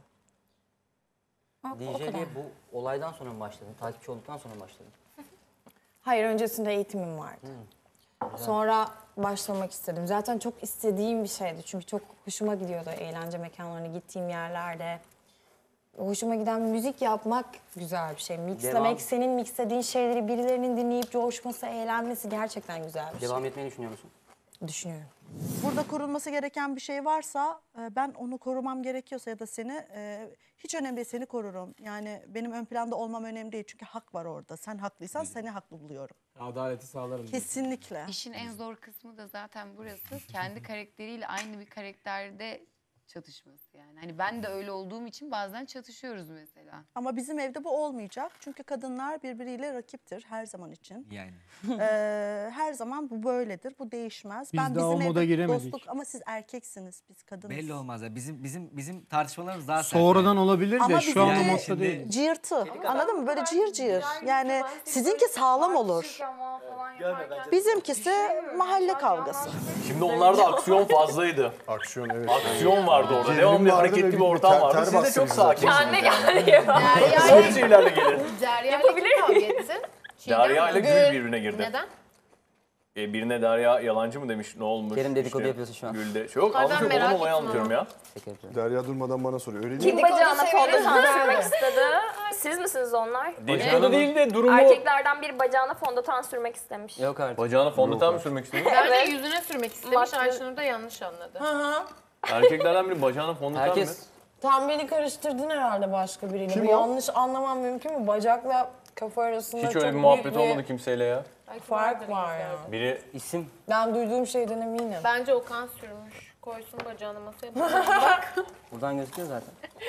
D J'liğe bu olaydan sonra mı başladın? Takipçi olduktan sonra mı başladın? Hayır, öncesinde eğitimim vardı. Güzel. Sonra başlamak istedim. Zaten çok istediğim bir şeydi. Çünkü çok hoşuma gidiyordu eğlence mekanlarına gittiğim yerlerde. Hoşuma giden müzik yapmak güzel bir şey. Mixlemek, Devam. senin mixlediğin şeyleri birilerinin dinleyip coşması, eğlenmesi gerçekten güzel bir şey. Devam etmeyi düşünüyor musun? Düşünüyorum. Burada korunması gereken bir şey varsa e, ben onu korumam gerekiyorsa ya da seni e, hiç önemli değil, seni korurum. Yani benim ön planda olmam önemli değil çünkü hak var orada. Sen haklıysan seni haklı buluyorum. Adaleti sağlarım. Kesinlikle. İşin en zor kısmı da zaten burası. Kendi karakteriyle aynı bir karakterde çatışması yani. Hani ben de öyle olduğum için bazen çatışıyoruz mesela. Ama bizim evde bu olmayacak. Çünkü kadınlar birbiriyle rakiptir her zaman için. Yani. Ee, her zaman bu böyledir. Bu değişmez. Biz ben daha o bizim moda evde giremedik. dostluk ama siz erkeksiniz. Biz kadınız. Belli olmaz ya. Bizim bizim bizim tartışmalarımız daha sert. Sonradan olabilir de Ama şu an o bizimki modda değil. cıyırtı. Anladın mı? Böyle cıyır cıyır. Yani sizinki sağlam olur. Bizimkisi mahalle kavgası. Şimdi onlarda aksiyon fazlaydı. Aksiyon evet. Aksiyon vardı orada. Gerilim Devamlı vardı hareketli ve bir bir ortam ter- vardı. ter Siz de bastı çok bizi. sakinsiniz. Kendi yani. geldi. Son şeylerle gelin. Derya ile kim kavga etsin? Derya ile Çiğdem mi? Gül birbirine girdi. Neden? E, birine Derya yalancı mı demiş, ne olmuş? Kerim dedikodu İşte yapıyorsun şu an. Gül'de. Yok, Ay, ben anlatıyorum, merak olan olayı ettim anlatıyorum ama. ya. Derya durmadan bana soruyor. Öyle değil Kim mi? bacağına severiz, fondöten nerede? sürmek istedi? Siz misiniz onlar? Dedikodu değil de durumu... Erkeklerden biri bacağına fondöten sürmek istemiş. Yok artık. Bacağına fondöten mi sürmek istiyor? Bence Evet. yüzüne sürmek istemiş. Makyaj- Ayşenur da yanlış anladı. Erkeklerden biri bacağına fondöten mi? Herkes Tam beni karıştırdın herhalde başka biriyle. Kim Bu o? yanlış anlamam mümkün mü? Bacakla kafa arasında Hiç çok öyle bir büyük muhabbet bir olmadı kimseyle ya. fark var ya. Biri isim. Ben duyduğum şeyden eminim. Bence Okan sürmüş. Koysun bacağını masaya. Buradan gözüküyor zaten.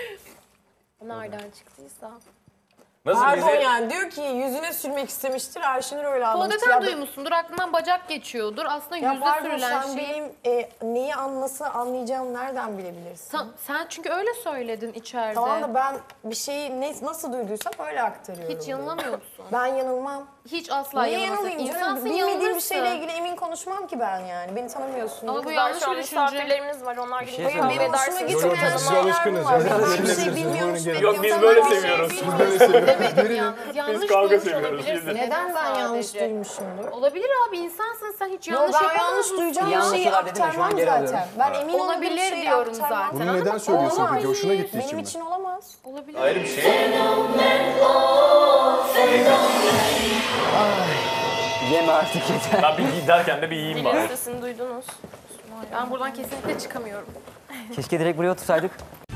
Nereden çıktıysa. nasıl Pardon bizi... yani diyor ki yüzüne sürmek istemiştir. Ayşenur öyle anlamıştır. Fondöten Ya- duymuşsundur. Aklından bacak geçiyordur. Aslında Ya yüzde pardon sürülen sen şey. benim e, neyi anlası anlayacağım nereden bilebilirsin? Sen, sen çünkü öyle söyledin içeride. Tamam da ben bir şeyi ne, nasıl duyduysam öyle aktarıyorum. Hiç yanılamıyor musun? Ben yanılmam. Hiç asla Niye yanılmazsın. yanılayım canım? İnsansın, Bilmediğim bir yanılırsın. şeyle ilgili emin konuşmam ki ben yani. Beni tanımıyorsun. Ama bu Kızlar, yanlış şu an bir düşünce. misafirlerimiz var. Onlar şey gibi söyleyeyim. kavga Benim hoşuma edersiniz. gitmeyen Biz şeyler alışkınız mi var? ya. Ben hiçbir şey Biz bilmiyormuş. buyurun Yok, biz böyle seviyoruz. Biz böyle seviyoruz. Demedim yalnız. Yanlış Biz kavga duymuş seviyoruz, olabilirsin. biz de. Neden ben Sadece. yanlış duymuşumdur? Olabilir abi, insansın sen, hiç Yo, yanlış ben yapamaz yanlış mısın? duyacağım İyi bir şeyi anlaşıyorlar dedim ya, şu an aktarmam geri zaten. alıyorum. Ben emin olduğum Olabilir bir şeyi diyorum aktarmam. zaten. Bunu neden söylüyorsun Olmaz. peki? Hoşuna gittiği için Benim mi? için olamaz. Olabilir. Ayrı bir şey. Yeme artık yeter. Ben bir giderken de bir yiyeyim Dilin bari. sesini duydunuz. Ben buradan kesinlikle çıkamıyorum. Keşke direkt buraya otursaydık.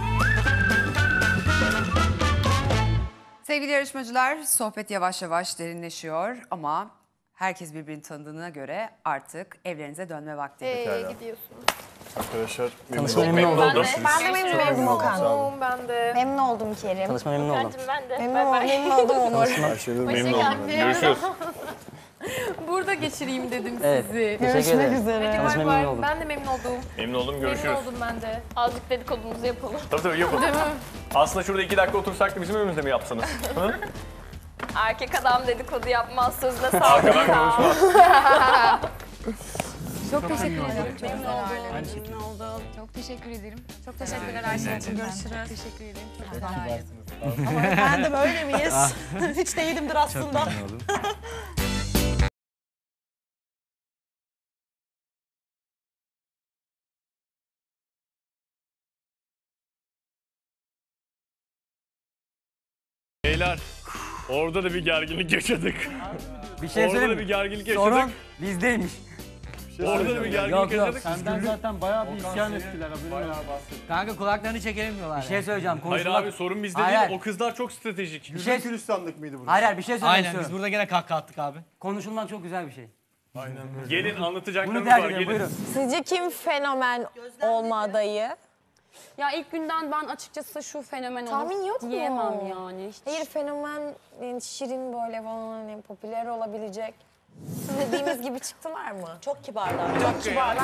Sevgili yarışmacılar, sohbet yavaş yavaş derinleşiyor ama herkes birbirini tanıdığına göre artık evlerinize dönme vakti. Ee, gidiyorsunuz. Arkadaşlar Tanışma memnun memnun oldum. oldum. Ben de memnun oldum Okan. Tamam, ben de. Memnun oldum Kerim. Tanışma memnun oldum. Kendim ben de. Memnun, Bay bay. memnun oldum Onur. Ayşenur memnun oldum. Görüşürüz. Burada geçireyim dedim Evet. sizi. Teşekkür Görüşmek ederim. üzere. Hadi Tanışma bay memnun bay. oldum. Ben de memnun oldum. Memnun oldum, Memnun görüşürüz. oldum ben de. Azıcık dedikodumuzu yapalım. Tabii tabii yapın. Aslında şurada iki dakika otursak da bizim önümüzde mi yapsanız? Hı? Erkek adam dedikodu yapmaz, sözde Arkadan sadık kal. konuşma. Çok teşekkür ederim. Çok Memnun güzel. oldum. Aynı şekilde. Memnun oldum. Çok teşekkür ederim. Çok teşekkürler Ayşe'cim. Görüşürüz. Teşekkür ederim. Çok güzel. Ama efendim öyle miyiz? Hiç değilimdir aslında. Beyler, orada da bir gerginlik yaşadık. Bir şey Orada da söyleyeyim bir mi? gerginlik yaşadık. Sorun bizdeymiş. Orada da bir gerginlik Yok, yok. yaşadık. Senden zaten bayağı bir isyan ettiler haberin olsun. Kanka kulaklarını çekelim diyorlar. Bir şey söyleyeceğim. Hayır Konuşmak... abi, sorun bizde Hayır, değil. hayır. O kızlar çok stratejik. Bir şey... Gülistanlık mıydı burası? Hayır hayır bir şey söylemek Aynen biz istiyorum. burada gene kahkaha attık abi. Konuşulmak çok güzel bir şey. Gelin, Bunu anlatacaklarımız tercih var. ederim Gelin. buyurun. Sizce kim fenomen olma adayı? Ya ilk günden ben açıkçası şu fenomen olur Tahmin yok mu? diyemem yani. Hiç. Hayır, fenomen yani şirin böyle falan hani popüler olabilecek. Dediğimiz gibi çıktılar mı? Çok kibarlar. Çok kibarlar.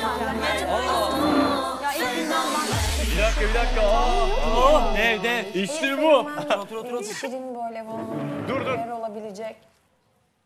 Ya ilk günden ben Bir dakika, bir dakika. Aa, aa. Evde. İşte bu. Şirin böyle falan Dur, dur. popüler olabilecek.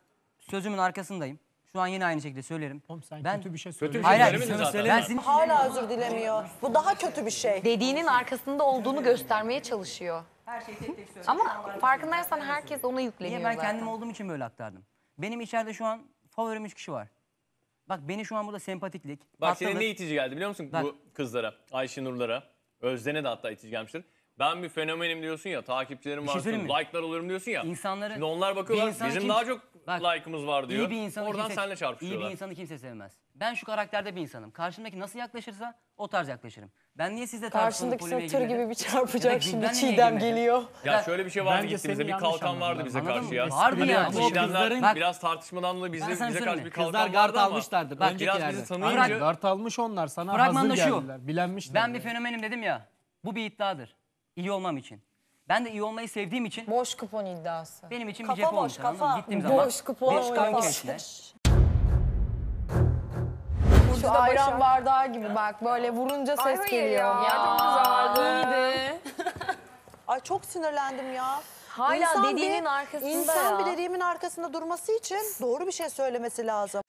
sözümün arkasındayım. Şu an yine aynı şekilde söylerim. Oğlum sen ben kötü bir şey Kötü söylüyorsun. hayır, hayır, Söylemedin ben zaten. sizin- Hala özür dilemiyor. Bu daha kötü bir şey. Dediğinin arkasında olduğunu göstermeye çalışıyor. Her şeyi tek tek söyle. Ama farkındaysan herkes ona yükleniyor Niye ben zaten. kendim olduğum için böyle aktardım. Benim içeride şu an favorim üç kişi var. Bak beni şu an burada sempatiklik, Bak senin tatlılık- ne itici geldi biliyor musun Bak. bu kızlara, Ayşenurlara, Özden'e de hatta itici gelmiştir. Ben bir fenomenim diyorsun ya, takipçilerim Bir var, şey söyleyeyim mi? like'lar alıyorum diyorsun ya. İnsanları, Şimdi onlar bakıyorlar, bir insanı bizim kim- daha çok Bak, like'ımız var diyor. İyi bir insanı Oradan kimse, seninle çarpışıyorlar. İyi bir insanı kimse sevmez. Ben şu karakterde bir insanım. Karşımdaki nasıl yaklaşırsa o tarz yaklaşırım. Ben niye sizle tartışmalı Karşındaki polemiğe tır girmedim? gibi bir Ya çarpacak da şimdi ben niye Çiğdem girmedim? geliyor. Ya şöyle bir şey vardı Bence gittiğimizde seni bir yanlış kalkan vardı anladın. bize Anladın karşı mı? ya. Vardı yani. Ama O Çiğdem'den kızların- Bak- biraz tartışmadan dolayı bize, Ben sana bize karşı söyleyeyim bir mi? kalkan Kızlar vardı gard ama almışlardı. Bak, biraz bizi tanıyınca... Gard almış onlar sana Fragmanda hazır şu. geldiler. Bilenmişler. Ben bir fenomenim dedim ya. Bu bir iddiadır. İyi olmam için. Ben de iyi olmayı sevdiğim için Boş kupon iddiası. benim için bir Kafa cep boş, olmuş. anladın mı? kafa. Gittiğim zaman Boş kupon bir oynamak. konkeşle. Şu ayran bardağı gibi bak böyle vurunca ses hayır geliyor. ya, Ya, çok güzeldi. iyiydi. Ay çok sinirlendim ya. Hala İnsan dediğinin bir- arkasında İnsan ya. bir dediğimin arkasında durması için doğru bir şey söylemesi lazım.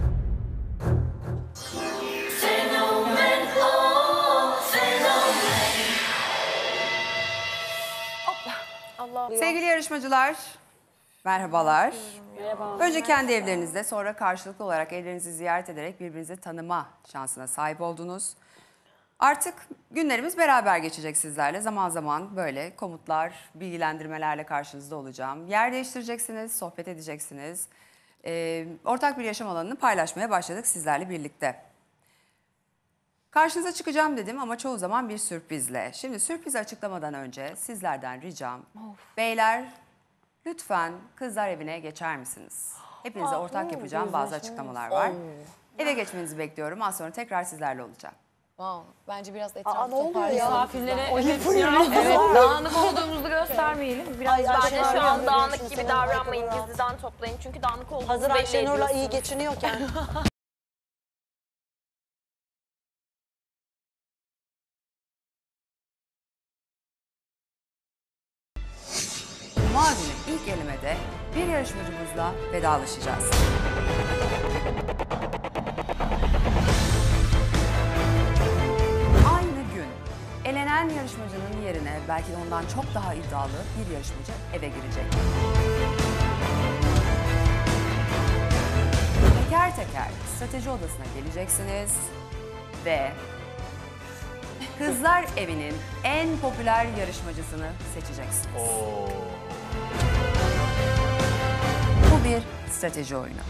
Allah. Sevgili yarışmacılar, merhabalar. Merhaba. Önce kendi evlerinizde, sonra karşılıklı olarak evlerinizi ziyaret ederek birbirinizi tanıma şansına sahip oldunuz. Artık günlerimiz beraber geçecek sizlerle. Zaman zaman böyle komutlar, bilgilendirmelerle karşınızda olacağım. Yer değiştireceksiniz, sohbet edeceksiniz. Ee, ortak bir yaşam alanını paylaşmaya başladık sizlerle birlikte. Karşınıza çıkacağım dedim ama çoğu zaman bir sürprizle. Şimdi sürprizi açıklamadan önce sizlerden ricam. Beyler lütfen kızlar evine geçer misiniz? Hepinize Ah, ortak oo, yapacağım bazı gözleşmemiz. açıklamalar var. Oo. Eve geçmenizi bekliyorum. Az sonra tekrar sizlerle olacağım. Wow, bence biraz Aa, etrafı ne oluyor ya? Misafirlere O evet, yapıyor ya. ya. Evet, Aa. dağınık olduğumuzu göstermeyelim. Biraz Ay, daha Bence Ayşenur şu an yandı benim dağınık için gibi senin davranmayın. arkadan. Gizliden toplayın. Çünkü dağınık olduğunuzu Hazır belli Ayşenur'la iyi ediyorsunuz. geçiniyorken. Cuma günü ilk elemede bir yarışmacımızla vedalaşacağız. Aynı gün elenen yarışmacının yerine belki de ondan çok daha iddialı bir yarışmacı eve girecek. Teker teker strateji odasına geleceksiniz ve Kızlar Evi'nin en popüler yarışmacısını seçeceksiniz. Bu bir strateji oyunu.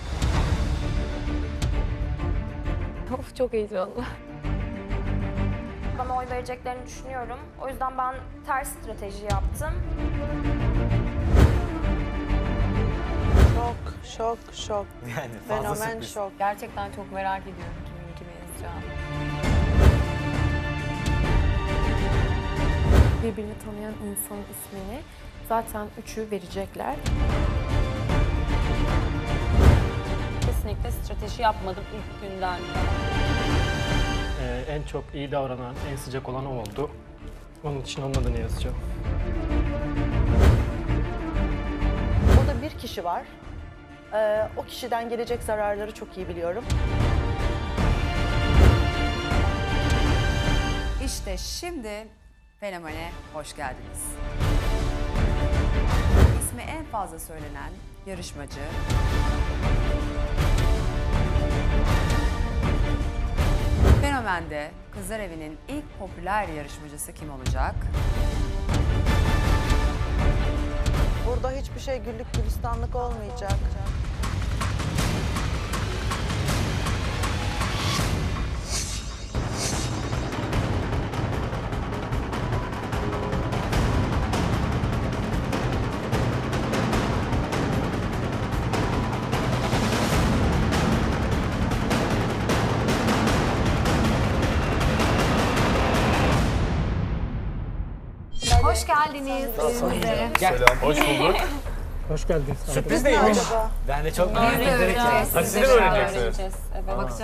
Of, çok heyecanlı. Bana oy vereceklerini düşünüyorum. O yüzden ben ters strateji yaptım. Şok, şok, şok. Yani fazla Fenomen sürpriz. şok. Gerçekten çok merak ediyorum kimin kime yazacağını. Birbirini tanıyan insanın ismini zaten üçü verecekler. Kesinlikle strateji yapmadım ilk günden. Ee, en çok iyi davranan, en sıcak olan o oldu. Onun için onun adını yazacağım. Burada bir kişi var. Ee, o kişiden gelecek zararları çok iyi biliyorum. İşte şimdi fenomene hoş geldiniz. İsmi en fazla söylenen yarışmacı Fenomen'de Kızlar Evi'nin ilk popüler yarışmacısı kim olacak? Burada hiçbir şey güllük gülistanlık olmayacak. Hoş geldiniz. Gel. Hoş bulduk. Hoş geldiniz. Sürpriz neymiş? Ben de çok merak ederek. Öğreneceğiz. Hadi siz de mi öğreneceksiniz? Evet. Bakacağız.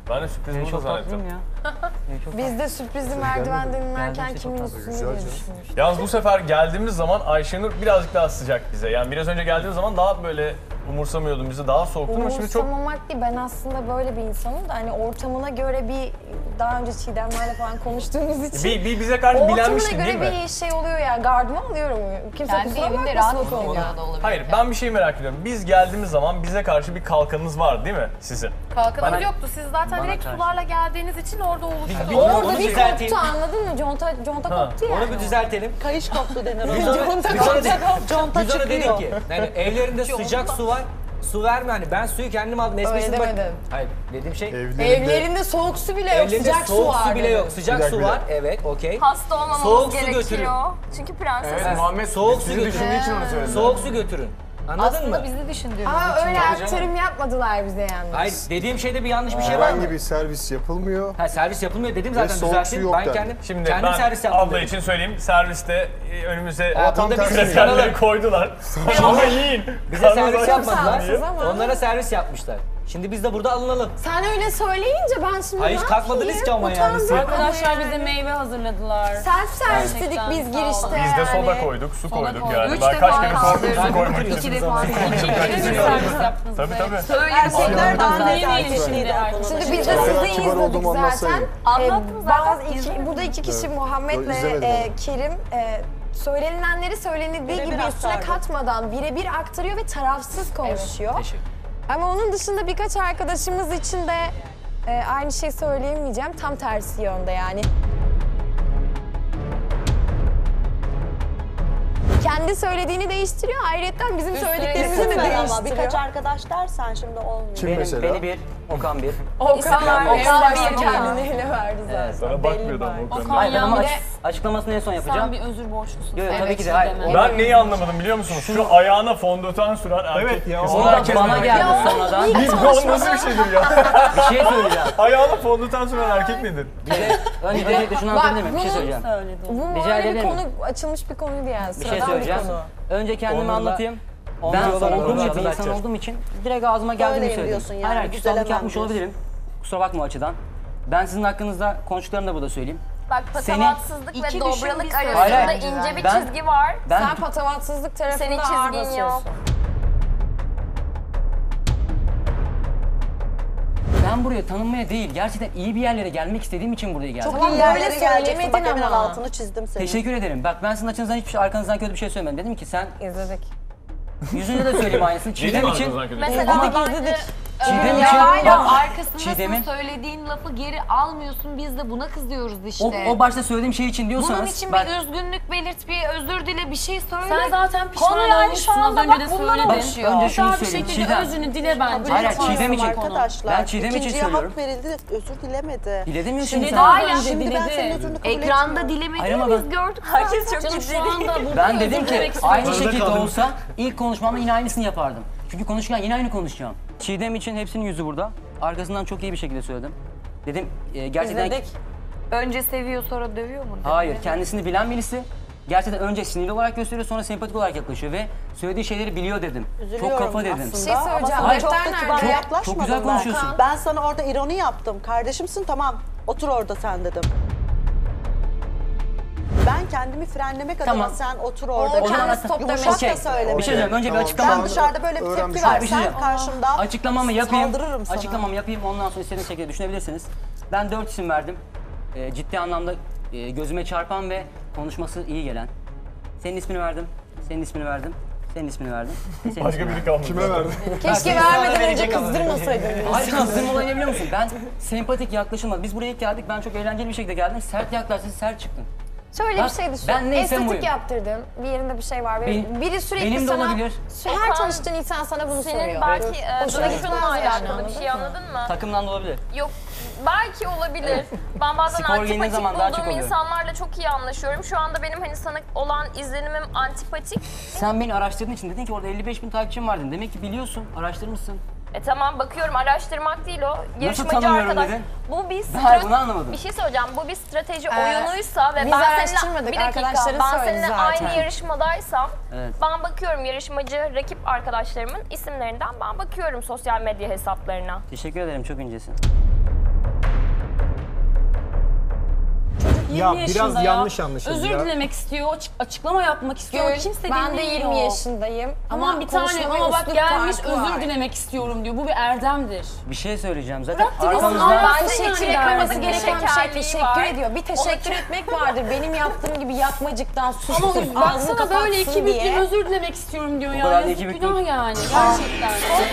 Ben de sürprizimi Ee, çok zannettim. tatlıyım ya. Ee, çok Biz de sürprizi merdivenden inerken Geldiğiniz için kimin çok üstüne diye düşünmüştük. Yalnız bu sefer geldiğimiz zaman Ayşenur birazcık daha sıcak bize. Yani biraz önce geldiğimiz zaman daha böyle umursamıyordun bizi, daha soğuktun ama şimdi çok... Umursamamak değil, ben aslında böyle bir insanım da hani ortamına göre bir, daha önce Çiğdem'lerle falan konuştuğumuz için... Bir, bir bize karşı bilenmiştin değil mi? Ortamına göre bir şey oluyor ya, gardımı alıyorum. Kimse Kendi kusura evinde bakmasın rahat o konuda. oluyor da olabilir. Hayır, ben bir şey merak ediyorum. Biz geldiğimiz zaman bize karşı bir kalkanınız var değil mi sizin? Kalkanımız Bana- yoktu. Siz zaten Bana direkt karşı. sularla geldiğiniz için orada oluştu. Bir- Orada Onu bir düzelteyim. koptu, anladın mı? Conta, conta Ha, koptu yani. Onu bir düzeltelim. Kayış koptu denir Biz ona. ona, Conta biz ona, koptu. dedik, Conta biz ona dedik çıkıyor. ki yani evlerinde sıcak su var. Su verme hani ben suyu kendim aldım. Nesnesini bak. demedim. Hayır dediğim şey. Evlerinde soğuk su bile yok, Evlerinde sıcak su soğuk var. su bile dedim. yok. Sıcak Bir dakika, su bir var. dakika. Evet, okey. Hasta olmamamız Soğuk su gerekiyor. götürün. Çünkü prenses. Evet, Muhammed Soğuk su sizi götürün. düşündüğü için onu söyledi. Soğuk su götürün. Anladın Aslında mı? bizi düşündüğümüz Aa için. öyle aktarım yapmadılar bize yani. Hayır dediğim şeyde bir yanlış bir şey var mı? Herhangi bir servis yapılmıyor. Ha servis yapılmıyor dedim Ve zaten soğuk su düzelttim. yok Ben dendi. kendim Şimdi kendim ben servis yaptım. abla dedim. için söyleyeyim, serviste e, önümüze Ha, tam bunda bir tersi. kriterleri koydular. Ama yiyin. Bize Karnınız servis aç yapmadılar. mısın diye. ama. Onlara servis yapmışlar. Şimdi biz de burada alınalım. Sen öyle söyleyince ben şimdi Hayır, ne kalkmadınız yapayım? ki ama yani. Utandım. Arkadaşlar bize meyve hazırladılar. Self servis dedik Gerçekten biz sağ olun. girişte Biz de yani. soda koyduk, su Soda koyduk koyduk. yani. Üç Ben defa kaç kere sordum su kaldırdım. koymak İki için. defa. İki kere bir servis yaptınız. Tabii tabii. Söyledim. Erkekler daha Zaten net yeni erkekliydi şimdi o konuda. Şimdi Şimdi biz de Ne kadar sizi kibar izledik olduğumu zaten. anlatsaydın. Anlattım Ee, zaten, bazı iki, izledim. burada iki kişi Evet. Muhammed'le İzlemedim e, ama. Kerim e, söylenenleri söylenildiği Birebir gibi üstüne aktardı. katmadan birebir aktarıyor ve tarafsız konuşuyor. Teşekkür. Ama onun dışında birkaç arkadaşımız için de e, aynı şey söyleyemeyeceğim. Tam tersi yönde yani. Kendi söylediğini değiştiriyor. Ayrıca bizim söylediklerimizi de İsim ver ama değiştiriyor. birkaç arkadaş dersen şimdi olmuyor. Kim Benim, mesela? beni bir, Okan bir. Okan, vermiyor. Okan Okan bir bir kendini ele verdi zaten. Sana bakmıyordu ama o Okan konuda. Hayır ben ama yani aç- açıklamasını en son yapacağım. sen bir özür borçlusun. Yok, yok, tabii Evet, ki de, hayır. Çiğdem'e. Ben neyi anlamadım biliyor musunuz? Şu ayağına fondöten süren erkek. Evet ya, Biz O onu da herkes bana merak geldi ediyor. sonradan. Biz bu nasıl bir şeydir ya? Bir şey söyleyeceğim. Ayağına fondöten süren erkek nedir? Bize öncelikle şunu Bak, anlatabilir miyim? Bir şey bunu söyleyeceğim. Bu Rica böyle bir ederim. konu, açılmış bir konuydu yani. Bir şey Sıradan söyleyeceğim. konu. Önce kendimi Onlarla- anlatayım. Ben Onlarla olgun bir onlarla insan açacağız. olduğum için direkt ağzıma geldiğini Böyleyim söyledim. diyorsun yani, Hayır, hayır, güzelemem küstahlık yapmış diyorsun. olabilirim. Kusura bakma o açıdan. Ben sizin hakkınızda konuştuklarımı da burada söyleyeyim. Bak Senin- patavatsızlık ve İki dobralık düşün, bir arasında Hayır, hayır. ince bir Ben- çizgi var. Ben Sen patavatsızlık Senin tarafında ağır çizgin yok. basıyorsun. ben buraya tanınmaya değil, gerçekten iyi bir yerlere gelmek istediğim için buraya geldim. Tamam iyi böyle yerlere söyleyeceksin. gelemedin Bak hemen ama. altını çizdim senin. Teşekkür ederim. Bak ben sizin açınızdan hiçbir şey, arkanızdan kötü bir şey söylemedim. Dedim ki sen İzledik. yüzünde de söyleyeyim aynısını. Çiğdem Çiğdem için Mesela Ama bence Çiğdem Ya için aynen bak, arkasındasın, Çiğdem'in söylediğin lafı geri almıyorsun, biz de buna kızıyoruz işte. o, o başta söylediğim şey için diyorsanız Bunun için bak, bir üzgünlük belirt, bir özür dile, bir şey söyle. Sen zaten pişman Konu yani olmuşsun, şu az anda önce bak de bundan söyledin. oluşuyor. Önce şunu Güzel bir söyleyeyim, şekilde Çiğdem. özünü dile bence. Hayır, Lütfen. Çiğdem için. Arkadaşlar. Ben Çiğdem için İkinciye söylüyorum. hak verildi, özür dilemedi. Diledi mi Şimdi şimdi daha sen? önce Şimdi ben diledi. senin özrünü kabul Ekranda etmiyorum. dilemediğini Hayır ama biz ben- gördük. Herkes çok Canım ciddi şu anda burada Ben dedim özür ki dilemek aynı istiyorum. şekilde kaldım. olsa ilk konuşmamda yine aynısını yapardım. Çünkü konuşurken yine aynı konuşacağım. Çiğdem için hepsinin yüzü burada. Arkasından çok iyi bir şekilde söyledim. Dedim e, gerçekten... İzledik. Önce seviyor sonra dövüyor mu? Hayır, kendisini bilen birisi. Gerçekten önce sinirli olarak gösteriyor, sonra sempatik olarak yaklaşıyor ve söylediği şeyleri biliyor dedim. Üzülüyorum Çok kafa dedim. aslında. Bir şey söyleyeceğim. Ama Hayır, çok da Defter kibar nerede? yaklaşmadın. Çok güzel ben. konuşuyorsun. Ben sana orada ironi yaptım. Kardeşimsin tamam. Otur orada sen dedim. Ben kendimi frenlemek adına Tamam. sen otur orada. O zaman Yumuşak stop demek. da Okey. söylemedim. Bir şey söyleyeyim, önce bir Tamam. açıklama. Ben dışarıda böyle bir tepki Öğrenmiş Hayır, bir şey versen diyeceğim. karşımda Açıklamamı yapayım. saldırırım sana. Açıklamamı yapayım, ondan sonra istediğiniz şekilde düşünebilirsiniz. Ben dört isim verdim. Ee, ciddi anlamda e, gözüme çarpan ve konuşması iyi gelen. Senin ismini verdim, senin ismini verdim, senin ismini verdim. ve senin Başka ismini biri kalmadı. Kime verdin? Keşke vermeden önce kızdırmasaydın. Hayır, kızdırma olayı ne biliyor musun? Ben sempatik yaklaşılmadı. Biz buraya ilk geldik, ben çok eğlenceli bir şekilde geldim. Sert yaklaştın, sert çıktın. Şöyle Ben- bir şey düşün. ben neysem Estetik buyum. yaptırdın. Bir yerinde bir şey var. Benim- Biri sürekli benim de sana, olabilir. her Okan, tanıştığın insan sana bunu Senin soruyor. belki e, Hoşuna duruşunla gitmez yani, alakalı bir anladın şey mı? anladın mı? Takımdan da olabilir. Yok belki olabilir. Ben bazen Spor giydiğin antipatik zaman daha çok bulduğum oluyor. insanlarla çok iyi anlaşıyorum. Şu anda benim hani sana olan izlenimim antipatik. Sen beni araştırdığın için dedin ki orada elli beş bin takipçim var dedin. Demek ki biliyorsun, araştırmışsın. E tamam bakıyorum, araştırmak değil o. Yarışmacı tanımıyorum arkadaş. dedin? Bu bir Ben strateji. bunu anlamadım. Bir şey söyleyeceğim. Bu bir strateji Ee, oyunuysa ve biz ben seninle araştırmadık, bir dakika arkadaşların ben söyledi seninle zaten. aynı yarışmadaysam Evet. ben bakıyorum yarışmacı rakip arkadaşlarımın isimlerinden ben bakıyorum sosyal medya hesaplarına. Teşekkür ederim, çok incesin. Ya yirmi biraz yaşında yanlış anlaşıldı Özür ya. dilemek istiyor, açık- açıklama yapmak istiyor. Gül, Kimse ben de dinlemiyor. yirmi yaşındayım. Tamam Ama bir tane konuşma ve ama bak üslup gelmiş farkı özür var. dilemek istiyorum diyor. Bu bir erdemdir. Bir şey söyleyeceğim zaten Bırak diyorsun, arkamızda... Allah Bence Nasıl teşekkür yani etmemesi dersin? gereken bir şey Şekerliği teşekkür var. ediyor. Bir teşekkür Onu- etmek vardır. Benim yaptığım gibi yapmacıktan sus Ama sırf ağzını baksana kapatsın böyle iki büklüm diye. özür dilemek istiyorum diyor O ya. kadar da Yazık iki büklüm. günah yani gerçekten.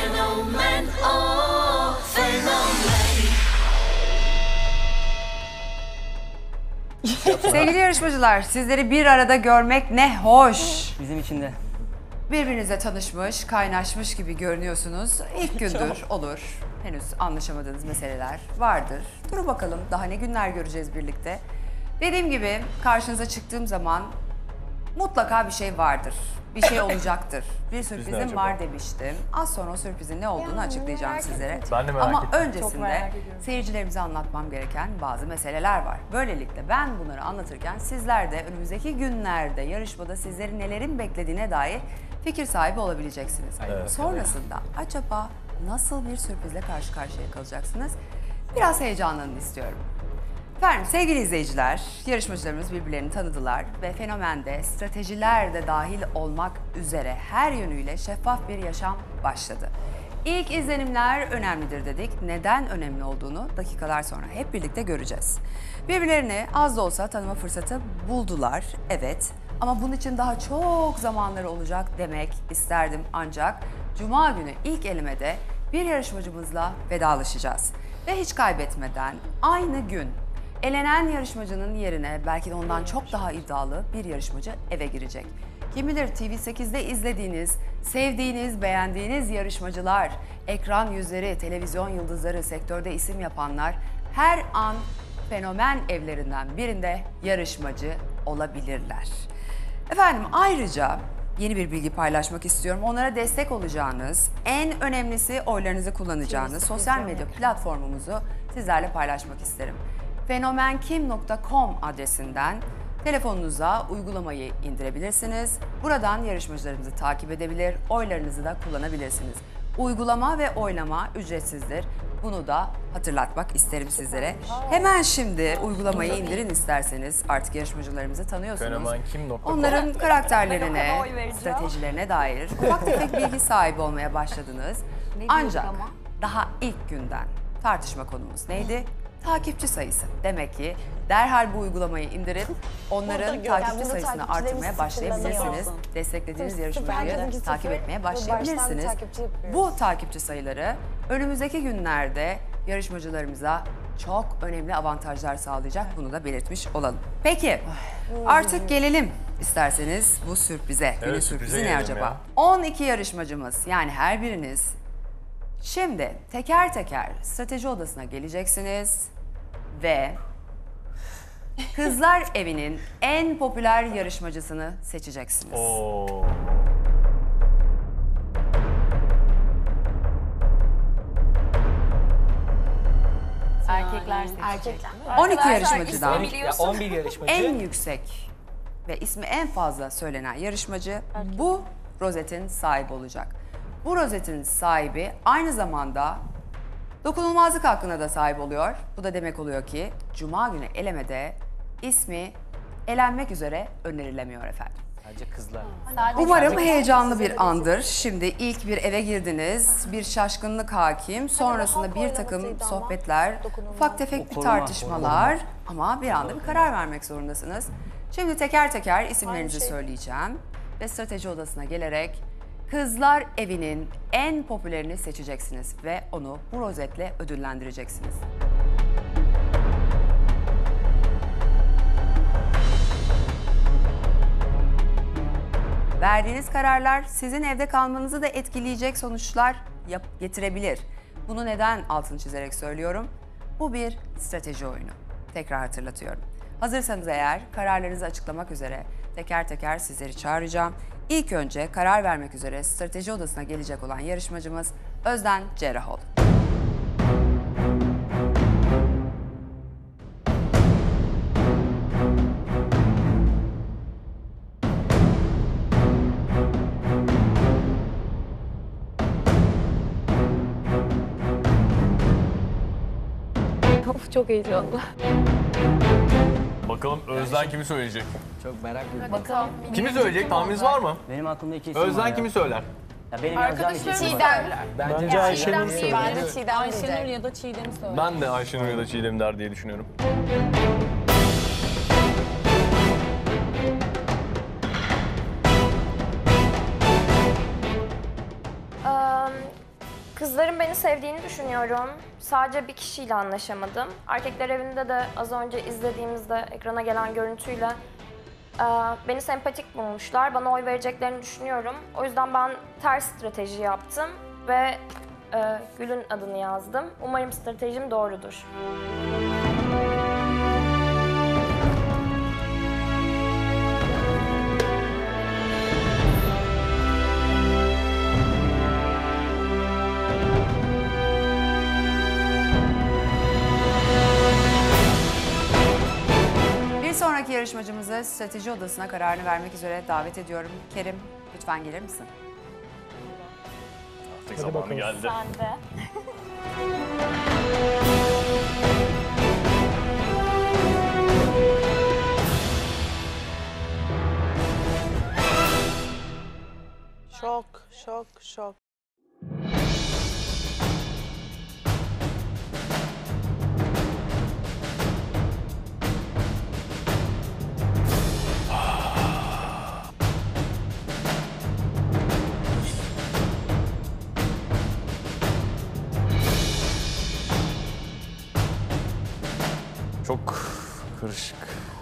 Sevgili yarışmacılar, sizleri bir arada görmek ne hoş. Bizim için de. Birbirinizle tanışmış, kaynaşmış gibi görünüyorsunuz. İlk gündür, olur. Henüz anlaşamadığınız meseleler vardır. Durun bakalım, daha ne günler göreceğiz birlikte. Dediğim gibi karşınıza çıktığım zaman mutlaka bir şey vardır. Bir şey olacaktır. Bir sürprizim acaba? var demiştim. Az sonra o sürprizin ne olduğunu açıklayacağım sizlere. Ben de merak Ama ettim. Çok öncesinde merak ediyorum. seyircilerimize anlatmam gereken bazı meseleler var. Böylelikle ben bunları anlatırken sizler de önümüzdeki günlerde yarışmada sizleri nelerin beklediğine dair fikir sahibi olabileceksiniz. Evet. Sonrasında acaba nasıl bir sürprizle karşı karşıya kalacaksınız? Biraz heyecanlanın istiyorum. Efendim sevgili izleyiciler, yarışmacılarımız birbirlerini tanıdılar ve fenomende stratejiler de dahil olmak üzere her yönüyle şeffaf bir yaşam başladı. İlk izlenimler önemlidir dedik. Neden önemli olduğunu dakikalar sonra hep birlikte göreceğiz. Birbirlerini az da olsa tanıma fırsatı buldular, evet. Ama bunun için daha çok zamanları olacak demek isterdim ancak Cuma günü ilk elemede bir yarışmacımızla vedalaşacağız. Ve hiç kaybetmeden aynı gün elenen yarışmacının yerine belki de ondan çok daha iddialı bir yarışmacı eve girecek. Kim bilir T V sekizde izlediğiniz, sevdiğiniz, beğendiğiniz yarışmacılar, ekran yüzleri, televizyon yıldızları, sektörde isim yapanlar her an fenomen evlerinden birinde yarışmacı olabilirler. Efendim ayrıca yeni bir bilgi paylaşmak istiyorum. Onlara destek olacağınız, en önemlisi oylarınızı kullanacağınız sosyal medya platformumuzu sizlerle paylaşmak isterim. fenomenkim nokta com adresinden telefonunuza uygulamayı indirebilirsiniz. Buradan yarışmacılarımızı takip edebilir, oylarınızı da kullanabilirsiniz. Uygulama ve oylama ücretsizdir. Bunu da hatırlatmak isterim sizlere. Hemen şimdi uygulamayı indirin isterseniz. Artık yarışmacılarımızı tanıyorsunuz. fenomenkim nokta com. Onların Ben karakterlerine, ona oy vereceğim. stratejilerine dair ufak tefek bilgi sahibi olmaya başladınız. Ancak daha ilk günden tartışma konumuz neydi? Takipçi sayısı. Demek ki derhal bu uygulamayı indirip onların Burada takipçi burada sayısını takipçilerimiz artırmaya başlayabilirsiniz. sıfırlanıyor. Desteklediğiniz Süper, yarışmacıyı bizimki takip sıfır. etmeye Bu baştan bir başlayabilirsiniz. takipçi yapıyoruz. Bu takipçi sayıları önümüzdeki günlerde yarışmacılarımıza çok önemli avantajlar sağlayacak. Bunu da belirtmiş olalım. Peki artık gelelim isterseniz bu sürprize. Günün Evet, sürprizi sürprize ne gelelim acaba? ya. on iki yarışmacımız yani her biriniz şimdi teker teker strateji odasına geleceksiniz ve Kızlar Evi'nin en popüler yarışmacısını seçeceksiniz. Oo. Erkekler seçecek. Erkekler. on iki Arkadaşlar, yarışmacıdan ismini biliyorsun. on bir yarışmacı. en yüksek ve ismi en fazla söylenen yarışmacı bu rozetin sahibi olacak. Bu rozetin sahibi aynı zamanda dokunulmazlık hakkına da sahip oluyor. Bu da demek oluyor ki Cuma günü elemede ismi elenmek üzere önerilemiyor efendim. Sadece kızlar. Umarım heyecanlı bir andır. Şimdi ilk bir eve girdiniz, bir şaşkınlık hakim, sonrasında bir takım sohbetler, ufak tefek bir koruma, tartışmalar ama bir anda bir karar vermek zorundasınız. Şimdi teker teker isimlerinizi söyleyeceğim ve strateji odasına gelerek Kızlar Evi'nin en popülerini seçeceksiniz ve onu bu rozetle ödüllendireceksiniz. Verdiğiniz kararlar sizin evde kalmanızı da etkileyecek sonuçlar yap- getirebilir. Bunu neden altını çizerek söylüyorum? Bu bir strateji oyunu. Tekrar hatırlatıyorum. Hazırsanız eğer kararlarınızı açıklamak üzere teker teker sizleri çağıracağım. İlk önce karar vermek üzere strateji odasına gelecek olan yarışmacımız Özden Cerrahoğlu. Of, çok heyecanlı. Bakalım Özden kimi söyleyecek? Çok merak ediyorum. Bakalım. Kimi söyleyecek? Tahmininiz var mı? Benim aklımda iki isim var Özden ya. kimi söyler? Ya benim yazacağım iki isim var. Çiğdem. Bence Ayşenur söyler. Bence Çiğdem Ayşenur diyecek. ya da Çiğdem'i söyle. Ben de Ayşenur ya da Çiğdem der diye düşünüyorum. Eee, Kızların beni sevdiğini düşünüyorum. Sadece bir kişiyle anlaşamadım. Erkekler Evi'nde de az önce izlediğimizde ekrana gelen görüntüyle eee, beni sempatik bulmuşlar. Bana oy vereceklerini düşünüyorum. O yüzden ben ters strateji yaptım ve eee, Gül'ün adını yazdım. Umarım stratejim doğrudur. Bir sonraki yarışmacımızı strateji odasına kararını vermek üzere davet ediyorum. Kerim, lütfen gelir misin? Artık zamanı geldi. Sen de. Şok, şok, şok. Çok karışık.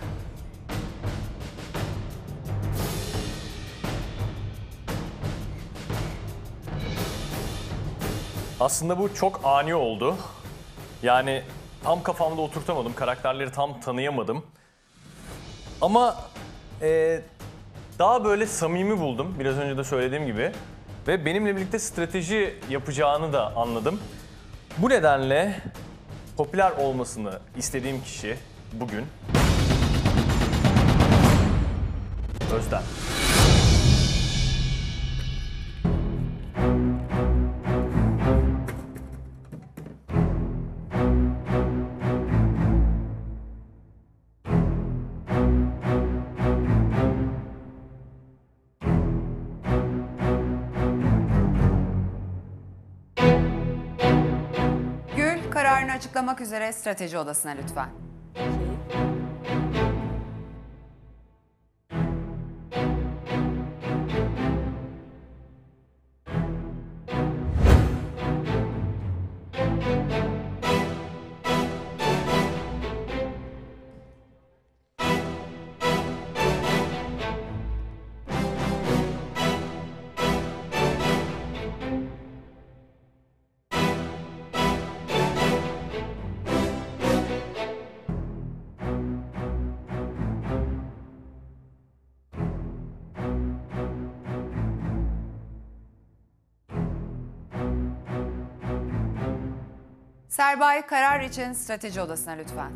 Aslında bu çok ani oldu. Yani tam kafamda oturtamadım, karakterleri tam tanıyamadım. Ama e, daha böyle samimi buldum, biraz önce de söylediğim gibi. Ve benimle birlikte strateji yapacağını da anladım. Bu nedenle popüler olmasını istediğim kişi bugün Özden. Gül, kararını açıklamak üzere strateji odasına lütfen. Serbay, karar için strateji odasına lütfen.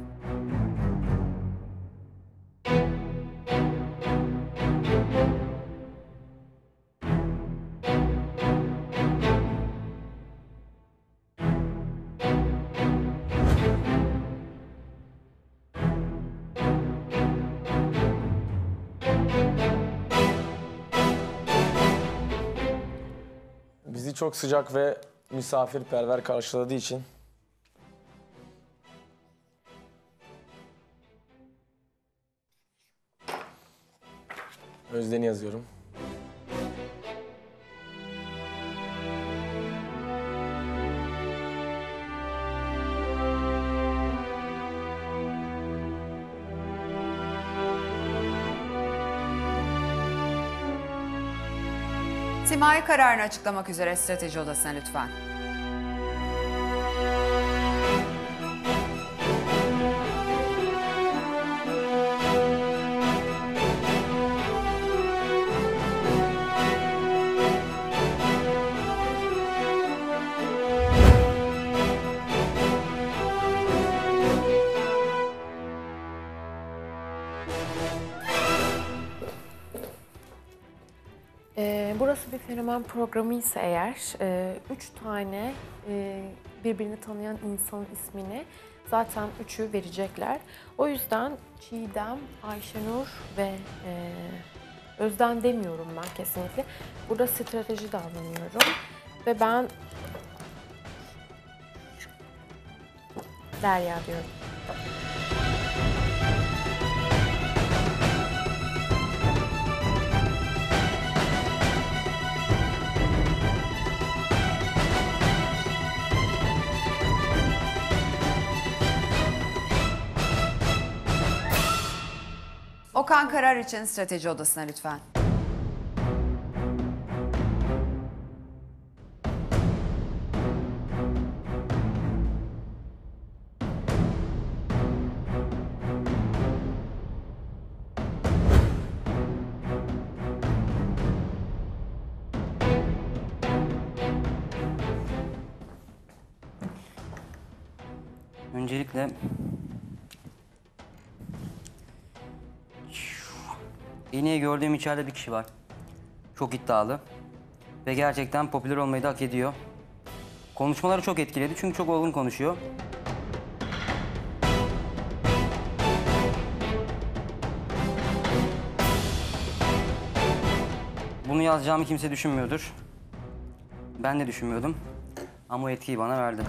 Bizi çok sıcak ve misafirperver karşıladığı için Özden'i yazıyorum. Simay, kararını açıklamak üzere strateji odasına lütfen. burası bir fenomen programıysa eğer, e, üç tane e, birbirini tanıyan insanın ismini zaten üçü verecekler. O yüzden Çiğdem, Ayşenur ve e, Özden demiyorum ben kesinlikle. Burada strateji davranıyorum. Ve ben Derya diyorum. Okan Karar için strateji odasına lütfen. Öncelikle en iyi gördüğüm içeride bir kişi var. Çok iddialı ve gerçekten popüler olmayı da hak ediyor. Konuşmaları çok etkiledi çünkü çok olgun konuşuyor. Bunu yazacağımı kimse düşünmüyordur. Ben de düşünmüyordum ama o etkiyi bana verdi.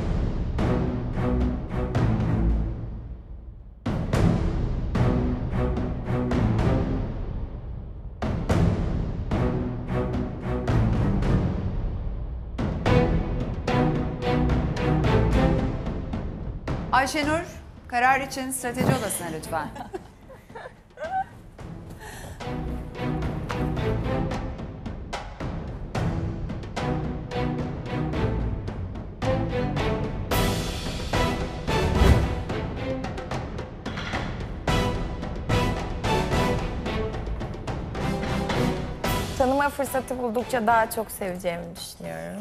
Ayşenur, karar için strateji odasına lütfen. Tanıma fırsatı buldukça daha çok seveceğimi düşünüyorum.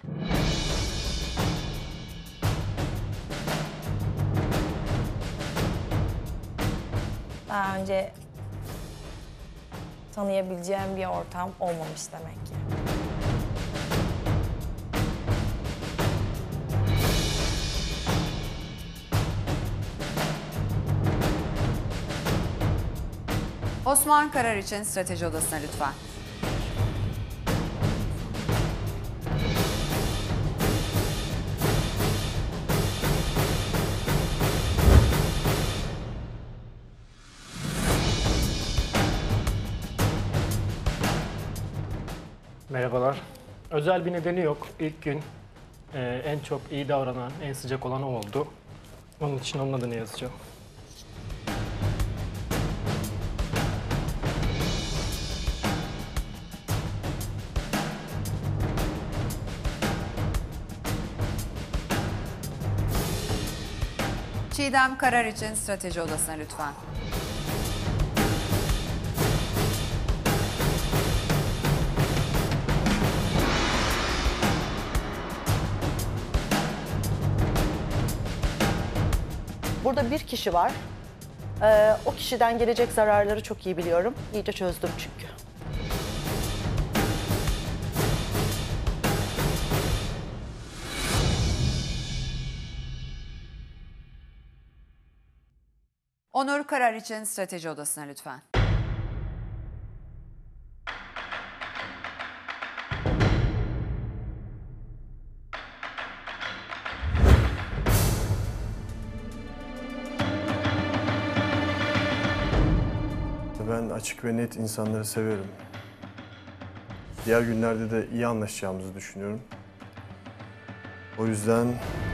Daha önce tanıyabileceğim bir ortam olmamış demek ki. Osman, karar için strateji odasına lütfen. Merhabalar. Özel bir nedeni yok. İlk gün e, en çok iyi davranan, en sıcak olan o oldu. Onun için onun adını yazacağım. Çiğdem, karar için strateji odasına lütfen. Burada bir kişi var. Ee, o kişiden gelecek zararları çok iyi biliyorum. İyice çözdüm çünkü. Onur, karar için strateji odasına lütfen. Ben açık ve net insanları severim. Diğer günlerde de iyi anlaşacağımızı düşünüyorum. O yüzden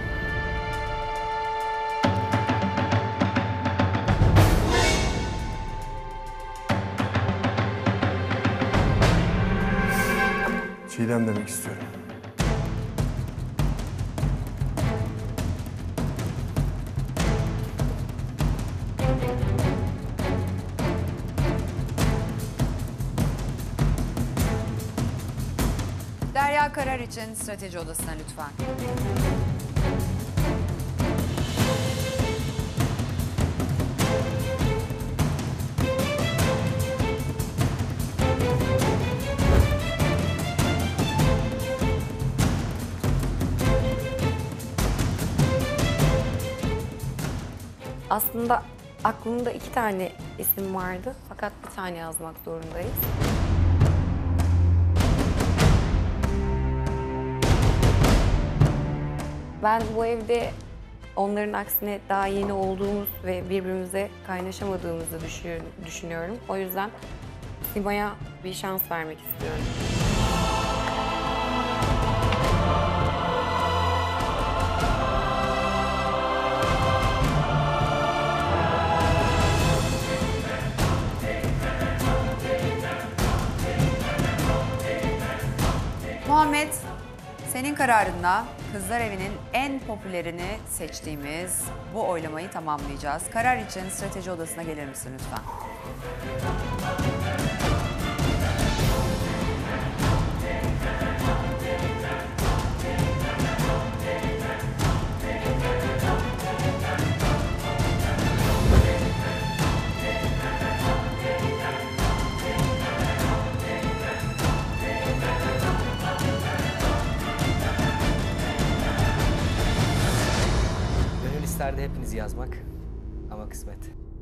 Çiğdem demek istiyorum. Derya, karar için strateji odasına lütfen. Aslında aklımda iki tane isim vardı fakat bir tane yazmak zorundayız. Ben bu evde onların aksine daha yeni olduğumuz ve birbirimize kaynaşamadığımızı düşünüyorum. O yüzden Sima'ya bir şans vermek istiyorum. Muhammed, senin kararınla Kızlar Evi'nin en popülerini seçtiğimiz bu oylamayı tamamlayacağız. Karar için strateji odasına gelir misin lütfen? İsterdi hepinizi yazmak ama kısmet.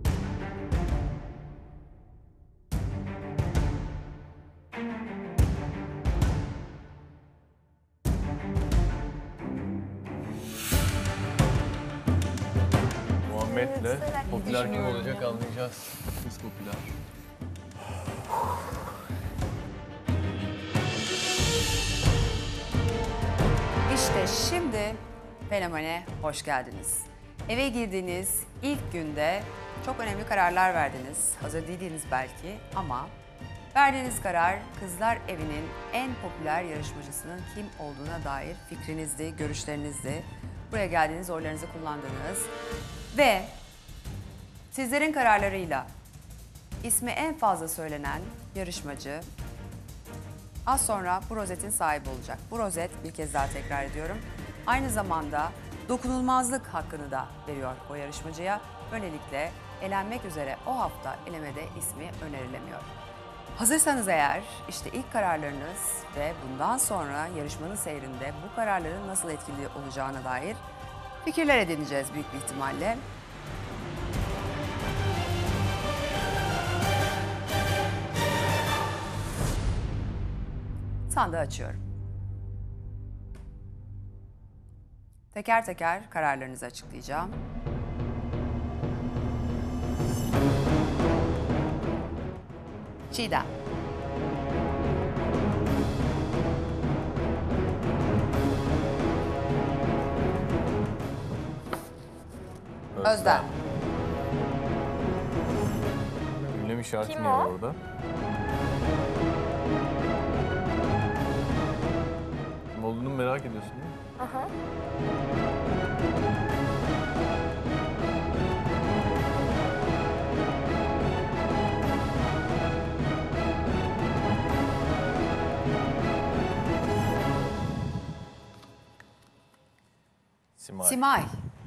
Muhammed'le popüler kim olacak anlayacağız. Biz popüler. İşte şimdi Fenomen'e hoş geldiniz. Eve girdiğiniz ilk günde çok önemli kararlar verdiniz. Hazır değildiniz belki ama verdiğiniz karar Kızlar Evi'nin en popüler yarışmacısının kim olduğuna dair fikrinizdi, görüşlerinizdi. Buraya geldiniz, oylarınızı kullandınız ve sizlerin kararlarıyla ismi en fazla söylenen yarışmacı az sonra bu rozetin sahibi olacak. Bu rozet, bir kez daha tekrar ediyorum, aynı zamanda dokunulmazlık hakkını da veriyor o yarışmacıya. Böylelikle elenmek üzere o hafta elemede ismi önerilemiyor. Hazırsanız eğer işte ilk kararlarınız ve bundan sonra yarışmanın seyrinde bu kararların nasıl etkili olacağına dair fikirler edineceğiz büyük bir ihtimalle. Sandığı açıyorum. Teker teker kararlarınızı açıklayacağım. Çiğdem. Özlem. Ünlem işareti Kim mi o? var orada? Kim olduğunu merak ediyorsun değil mi? Aha. Simay. Simay.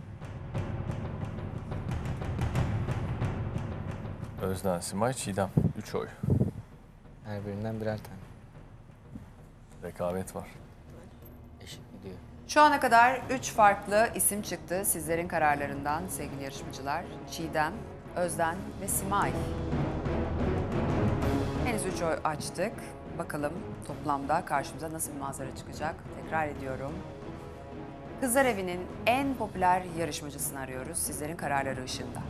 Özden, Simay, Çiğdem. Üç oy. Her birinden birer tane. Rekabet var. Eşit gidiyor. Şu ana kadar üç farklı isim çıktı sizlerin kararlarından sevgili yarışmacılar. Çiğdem, Özden ve Simay. Henüz üç oy açtık. Bakalım toplamda karşımıza nasıl bir manzara çıkacak. Tekrar ediyorum. Kızlar Evi'nin en popüler yarışmacısını arıyoruz sizlerin kararları ışığında.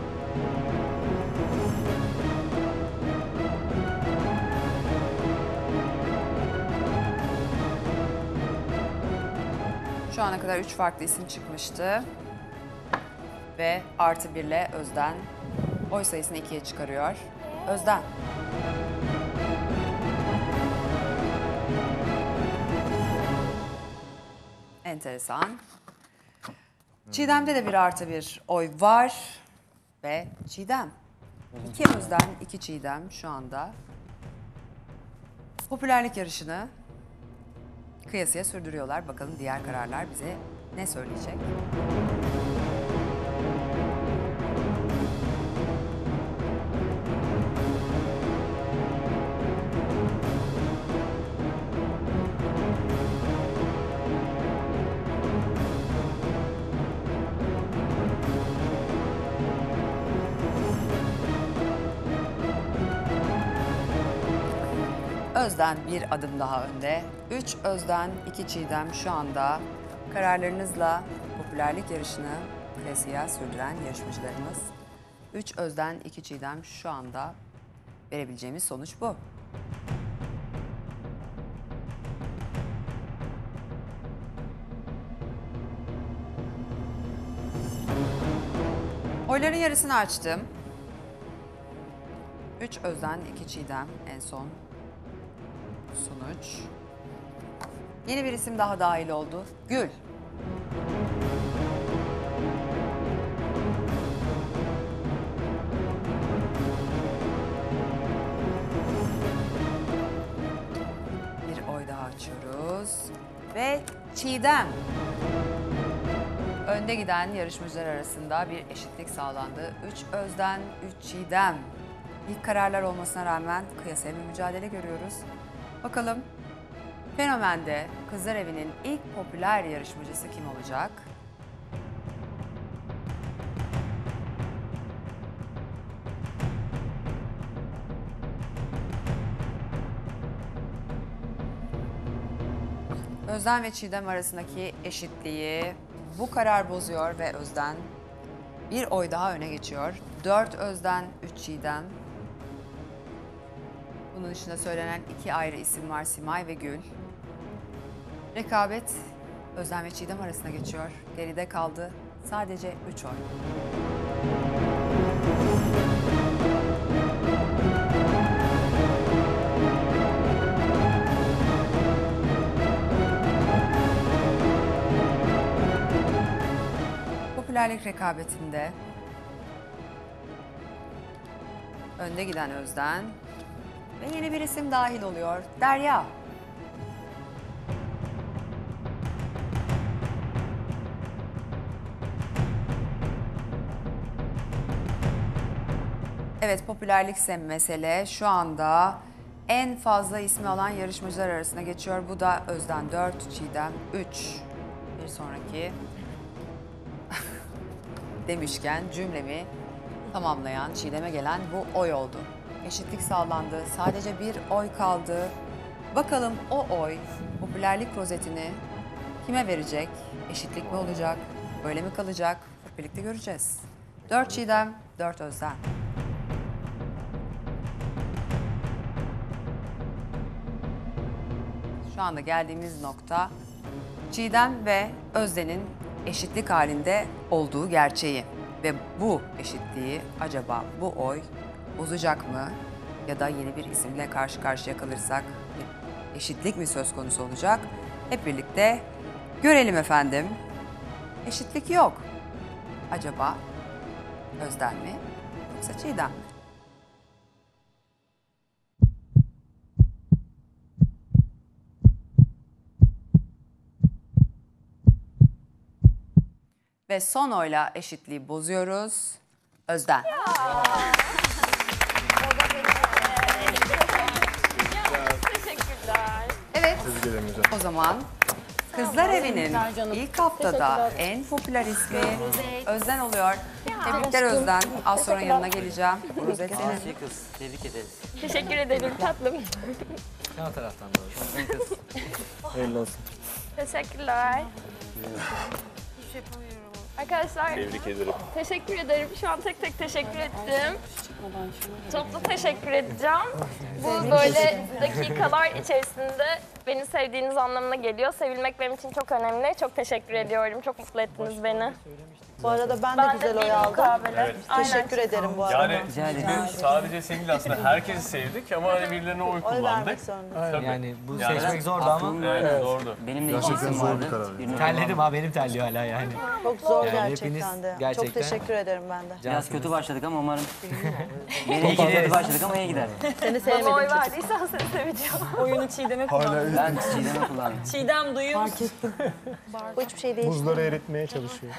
Şu ana kadar üç farklı isim çıkmıştı. Ve artı birle Özden oy sayısını ikiye çıkarıyor. Özden. Enteresan. Çiğdem'de de bir artı bir oy var. Ve Çiğdem. İki Özden, iki Çiğdem şu anda popülerlik yarışını kıyasıya sürdürüyorlar. Bakalım diğer kararlar bize ne söyleyecek? Özden bir adım daha önde. Üç Özden, iki Çiğdem şu anda kararlarınızla popülerlik yarışını klasiğe sürdüren yarışmacılarımız. Üç Özden, iki Çiğdem şu anda verebileceğimiz sonuç bu. Oyların yarısını açtım. Üç Özden, iki Çiğdem en son sonuç. Yeni bir isim daha dahil oldu. Gül. Bir oy daha açıyoruz. Ve Çiğdem. Önde giden yarışmacılar arasında bir eşitlik sağlandı. Üç Özden, üç Çiğdem. İlk kararlar olmasına rağmen kıyasaya bir mücadele görüyoruz. Bakalım Fenomen'de Kızlar Evi'nin ilk popüler yarışmacısı kim olacak? Özden ve Çiğdem arasındaki eşitliği bu karar bozuyor ve Özden bir oy daha öne geçiyor. Dört Özden, üç Çiğdem. Bunun dışında söylenen iki ayrı isim var, Simay ve Gül. Rekabet Özden ve Çiğdem arasında geçiyor. Geride kaldı sadece üç oy. Popülerlik rekabetinde önde giden Özden ve yeni bir isim dahil oluyor. Derya. Evet, popülerlikse mesele şu anda en fazla ismi alan yarışmacılar arasında geçiyor. Bu da Özden dört, Çiğdem üç. Bir sonraki demişken cümlemi tamamlayan, Çiğdem'e gelen bu oy oldu. Eşitlik sağlandı. Sadece bir oy kaldı. Bakalım o oy popülerlik rozetini kime verecek? Eşitlik mi olacak? Böyle mi kalacak? Hep birlikte göreceğiz. Dört Çiğdem, dört Özden. Şu anda geldiğimiz nokta Çiğdem ve Özden'in eşitlik halinde olduğu gerçeği. Ve bu eşitliği acaba bu oy bozacak mı? Ya da yeni bir isimle karşı karşıya kalırsak bir eşitlik mi söz konusu olacak? Hep birlikte görelim efendim. Eşitlik yok. Acaba Özden mi yoksa Çiğdem mi? Ve son oyla eşitliği bozuyoruz. Özden. Teşekkürler. Evet. Tebrik ederim hocam. O zaman Kızlar Evi'nin ilk haftada en popüler ismi Özden oluyor. Tebrikler Özden. Az sonra yanına geleceğim. Rozet senin. Asi kız. Tebrik ederiz. Teşekkür ederim tatlım. Sen o taraftan doğru. kız. Hayırlı olsun. Teşekkürler. Arkadaşlar Tebrik ederim. teşekkür ederim. Şu an tek tek teşekkür ettim. Toplu teşekkür edeceğim. Bu böyle dakikalar içerisinde beni sevdiğiniz anlamına geliyor. Sevilmek benim için çok önemli. Çok teşekkür ediyorum. Çok mutlu ettiniz beni. Bu arada ben de Ben de güzel bir oy aldım. mukabele. Evet. Teşekkür ederim bu arada. Yani biz sadece senin değil aslında herkesi sevdik ama hani birilerine oy Oy kullandık. vermek zorundayım. Tabii. Yani bu Yani- seçmek zordu ama. Evet, zordu. Benim de iki Gerçekten isim zor bir vardı. karar. Birini Terledim ha, benim terliyor hala yani. Çok zor Yani gerçekten hepiniz de. gerçekten- Çok teşekkür ederim ben de. Biraz kötü başladık ama umarım. Beni iki kötü başladık ama iyi gider. Seni Bana oy sevmedim. verdiysen seni seveceğim. Oyunu Çiğdem'e kullandı. Ben Çiğdem'i kullandım. Çiğdem duyuyor musun? Bu hiçbir şey değil. Buzları eritmeye çalışıyor.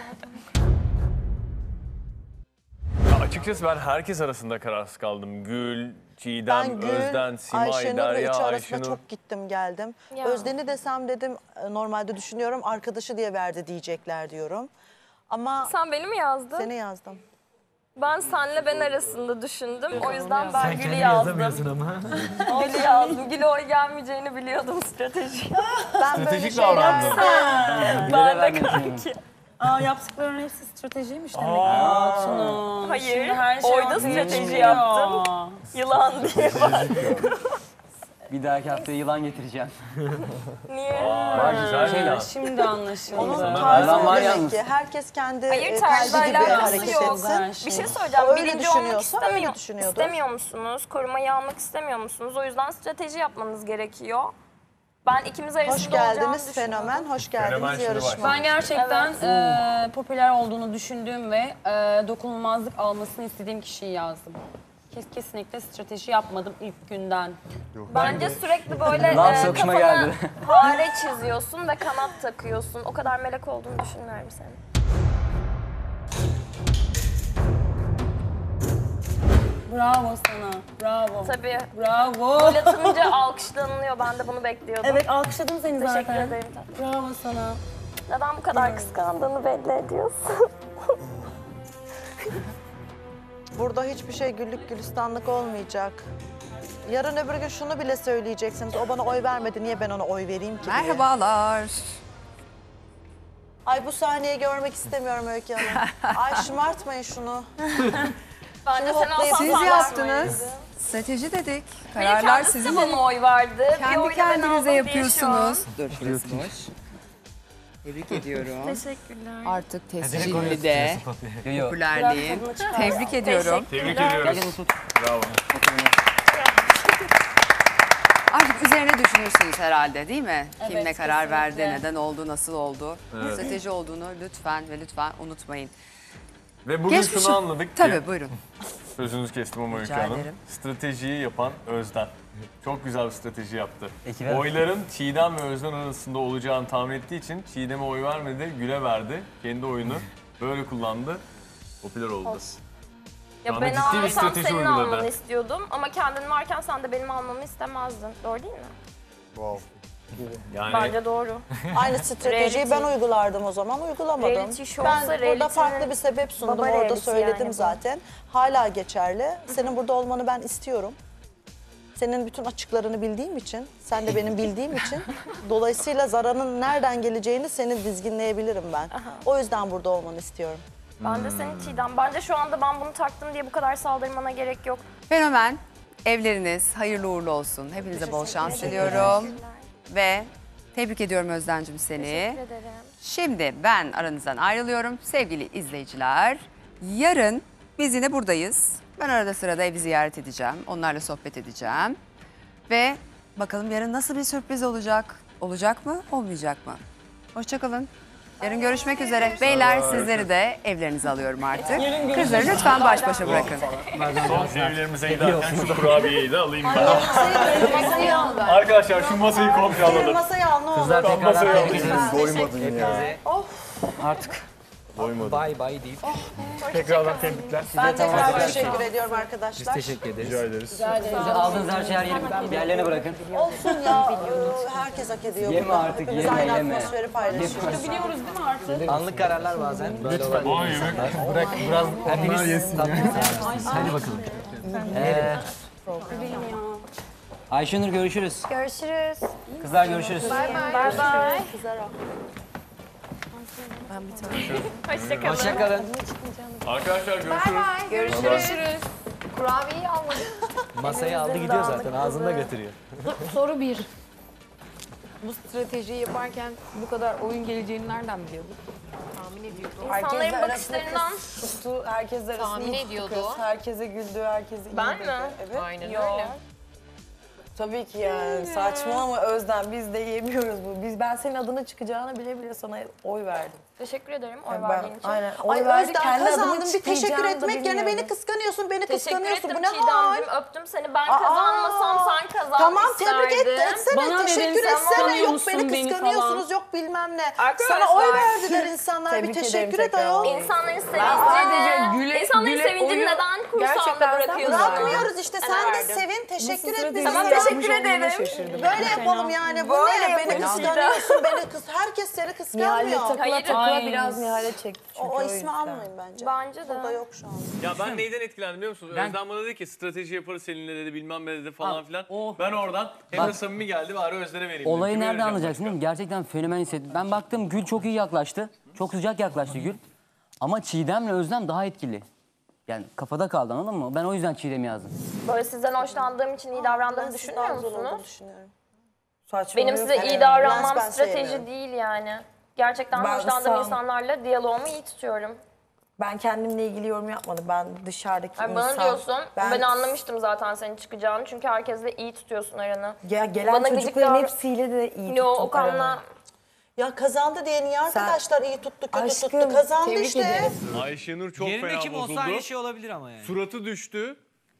Ya açıkçası ben herkes arasında kararsız kaldım. Gül, Çiğdem, Ben Gül, Özden, Simay, Ayşenur ve Derya, üçü arasında Ayşenur. çok gittim geldim. Ya. Özden'i desem dedim e, normalde düşünüyorum arkadaşı diye verdi diyecekler diyorum. Ama Sen beni mi yazdın? seni yazdım. Ben senle ben arasında düşündüm. O yüzden ben Sen Gül'ü kendini yazdım. yazamıyorsun ama. Gül'ü yazdım. Gül'e oy gelmeyeceğini biliyordum strateji. Ben böyle Stratejik şeyler... davrandın. Ben de kanki. Aa, yaptıklarının hepsi stratejiymiş demek. Aa. Tunum. Hayır, Şimdi her şey orada ortaya strateji çıkıyor. yaptım. Yılan diye bak. Bir dahaki haftaya yılan getireceğim. Niye? Aa, güzel Şey, ya. şimdi anlaşıldı. Onun Yılan tarzı var demek yalnız. ki herkes kendi Hayır, e, tarzı tercih gibi alakası hareket yok. etsin. Bir şey söyleyeceğim. O öyle Birinci olmak düşünüyorsa öyle istemiyor, düşünüyordur. istemiyor musunuz? Korumayı almak istemiyor musunuz? O yüzden strateji yapmanız gerekiyor. Ben ikimiz arasında Hoş olacağını geldiniz düşünüyordum. fenomen, hoş geldiniz Fenomen şimdi yarışma. başladı. Ben gerçekten Evet. eee, popüler olduğunu düşündüğüm ve eee, dokunulmazlık almasını istediğim kişiyi yazdım. Kes, kesinlikle strateji yapmadım ilk günden. Bence sürekli böyle Laf e, sokuşma kafana geldi. fare çiziyorsun ve kanat takıyorsun. O kadar melek olduğunu düşünmüyorum senin. Bravo sana, bravo. Tabii. Bravo. Gol atınca alkışlanılıyor. Ben de bunu bekliyordum. Evet, alkışladım seni Teşekkür zaten. ederim. Bravo sana. Neden bu kadar kıskandığını belli ediyorsun? Burada hiçbir şey güllük gülistanlık olmayacak. Yarın öbür gün şunu bile söyleyeceksiniz. O bana oy vermedi, niye ben ona oy vereyim ki diye. Merhabalar. Ay bu sahneyi görmek istemiyorum Öykü Hanım. Ay şımartmayın şunu. Bence Şunu sen hoplayıp olsan Siz sen yaptınız. Strateji dedik. Hayır, Kararlar kendisi sizin. de bana oy verdi. Bir Kendi oy da ben aldım kendinize diye yapıyorsunuz. şu Dur şurası boş. Tebrik ediyorum. an. Teşekkürler. Artık Direkt tescilli oraya de tutuyorsun papyayı. Yok. popülerliğin. Tebrik ediyorum. Tebrik ediyoruz. Bravo. Artık üzerine düşünürsünüz herhalde değil mi? Kim Evet, ne karar verdi, kesinlikle. neden oldu, nasıl oldu. Evet. Strateji olduğunu lütfen ve lütfen unutmayın. Ve bugün Geçmişim. şunu anladık ki... Tabii buyurun. Sözünüzü kestim ama Öykü Rica Hanım. ederim. Stratejiyi yapan Özden. Çok güzel bir strateji yaptı. Ekibe- Oyların Çiğdem ve Özden arasında olacağını tahmin ettiği için Çiğdem'e oy vermedi, Gül'e verdi. Kendi oyunu böyle kullandı. Popüler oldu. Şu Ya anda ben ciddi bir almasam strateji senin uyguladı. almanı istiyordum. Ama kendin varken sen de benim almamı istemezdin. Doğru değil mi? Wow. Yani Bence doğru. Aynı stratejiyi ben uygulardım o zaman, uygulamadım. Reality show Ben olsa burada reality'nin farklı bir sebep sundum, baba orada reality söyledim yani bu. zaten. Hala geçerli. Senin burada olmanı ben istiyorum. Senin bütün açıklarını bildiğim için, sen de benim bildiğim için dolayısıyla zararın nereden geleceğini seni dizginleyebilirim ben. O yüzden burada olmanı istiyorum. Ben de senin Çiğdem. Bence şu anda ben bunu taktım diye bu kadar saldırmana gerek yok. Fenomen, evleriniz hayırlı uğurlu olsun. Hepinize bol şans Teşekkür diliyorum. ederim. Ve tebrik ediyorum Özden'cim seni. Teşekkür ederim. Şimdi ben aranızdan ayrılıyorum sevgili izleyiciler. Yarın biz yine buradayız. Ben arada sırada evi ziyaret edeceğim. Onlarla sohbet edeceğim. Ve bakalım yarın nasıl bir sürpriz olacak? Olacak mı, olmayacak mı? Hoşçakalın. Yarın görüşmek üzere. Beyler sizleri de evlerinize alıyorum artık. Kızları lütfen baş başa bırakın. son evlerimize giderken şu kurabiyeyi de alayım ben. Arkadaşlar şu masayı komple Senin alalım. masayı al ne olur. Kızlar Masayı tekrardan alalım. tebrik ederiz. Doymadın ya. Of. Artık Doymadın. bay bay deyip Tekrardan tebrikler. Ben tekrar tamam. teşekkür ediyorum biz arkadaşlar. teşekkür ederiz. Rica ederiz. Size aldığınız her şeyi her yere- yerlerine bırakın. Olsun ya, e, herkes hak ediyor Yeme burada. artık, Hepimiz yeme, aynı yeme. atmosferi paylaşıyoruz. Biliyoruz değil mi artık? Anlık kararlar bazen. Böyle Lütfen. olabilir. Bırak biraz Hepiniz tatlı. Hadi bakalım. Ee, Ayşenur görüşürüz. Görüşürüz. Kızlar görüşürüz. Bay bay. Hoşçakalın. Hoşçakalın. Arkadaşlar görüşürüz. Görüşürüz. Kurabiyeyi almadım. Masayı aldı gidiyor zaten ağzında götürüyor. Soru bir. Bu stratejiyi yaparken bu kadar oyun geleceğini nereden biliyordun? Tahmin ediyordum. İnsanların bakışlarından Tuttu, herkes arasında Tahmin iyi tuttu ediyordu. kız. Herkese güldü, herkese iyi Ben dedi. mi? Evet. Aynen Yok. öyle. Tabii ki yani. Saçma ama Özlem biz de yemiyoruz bu. Biz ben senin adına çıkacağını bile bile sana oy verdim. Teşekkür ederim oy Yani ben- verdiğin için. aynen. Ay Oy verdi, Özden kendi adımın kazandın, bir teşekkür çıkmayacağını da etmek yerine beni bilmiyordum. kıskanıyorsun, beni Teşekkür kıskanıyorsun. ettim Bu ne hal? Çiğdem'cim. Öptüm seni. Ben Aa, kazanmasam sen kazan Tamam tebrik et, isterdim. etsene, Bana teşekkür dedin, sen etsene. tanıyor Yok musun beni beni kıskanıyorsunuz, falan. yok bilmem ne. Arkadaşlar. Sana oy verdiler insanlar, bir Tebrik ederim teşekkür et tekrar. ayol. İnsanların Sadece sevincini, Gül'e- insanların Gül'e sevincini oyu neden kurşun Gerçekten bırakıyorsun. Bırakmıyoruz işte. Sen de verdim. sevin. Teşekkür Nasıl et bize. Tamam, teşekkür ederim. Böyle yapalım yani. Bu Böyle ne? Beni yapalım. kıskanıyorsun. Beni kıs herkes seni Nihal'le kıskanmıyor. takıla takıla biraz Nihal'e çekti çünkü O, o ismi yüzden. almayın bence. Bence de. Burada yok şu an. Ya ben neyden etkilendim biliyor musunuz? Ben- Özlem bana dedi ki strateji yaparız seninle dedi bilmem ne dedi falan Al, filan. o- Ben oradan hem de Bak- samimi geldi bari Özlem'e vereyim. dedim. Olayı Kime nereden vereceğim anlayacaksın değil mi? Gerçekten fenomen hissettim. Ben baktım Gül çok iyi yaklaştı. Çok sıcak yaklaştı Gül. Ama Çiğdem'le Özlem daha etkili. Yani kafada kaldı, anladın mı? Ben o yüzden Çiğdem'i yazdım. Böyle sizden hoşlandığım için iyi davrandığımı düşünmüyor musunuz? düşünüyorum. Benim size iyi Evet, davranmam Lens ben strateji sevmiyorum. değil yani. Gerçekten Ben hoşlandığım sağ- insanlarla diyaloğumu iyi tutuyorum. Ben kendimle ilgili yorum yapmadım. Ben dışarıdaki Ay insan... bana diyorsun, ben... Ben, anlamıştım zaten senin çıkacağını çünkü herkesle iyi tutuyorsun aranı. Ya gelen Bana gıcık çocukların davran- hepsiyle de iyi Yo, tuttum Okan'la- aramı. Ya kazandı diye niye arkadaşlar iyi tuttu kötü Aşkım, tuttu kazandı tebrik işte. ederim. Ayşenur çok Yerinde fena kim olsa bozuldu. aynı şey olabilir ama yani. Suratı düştü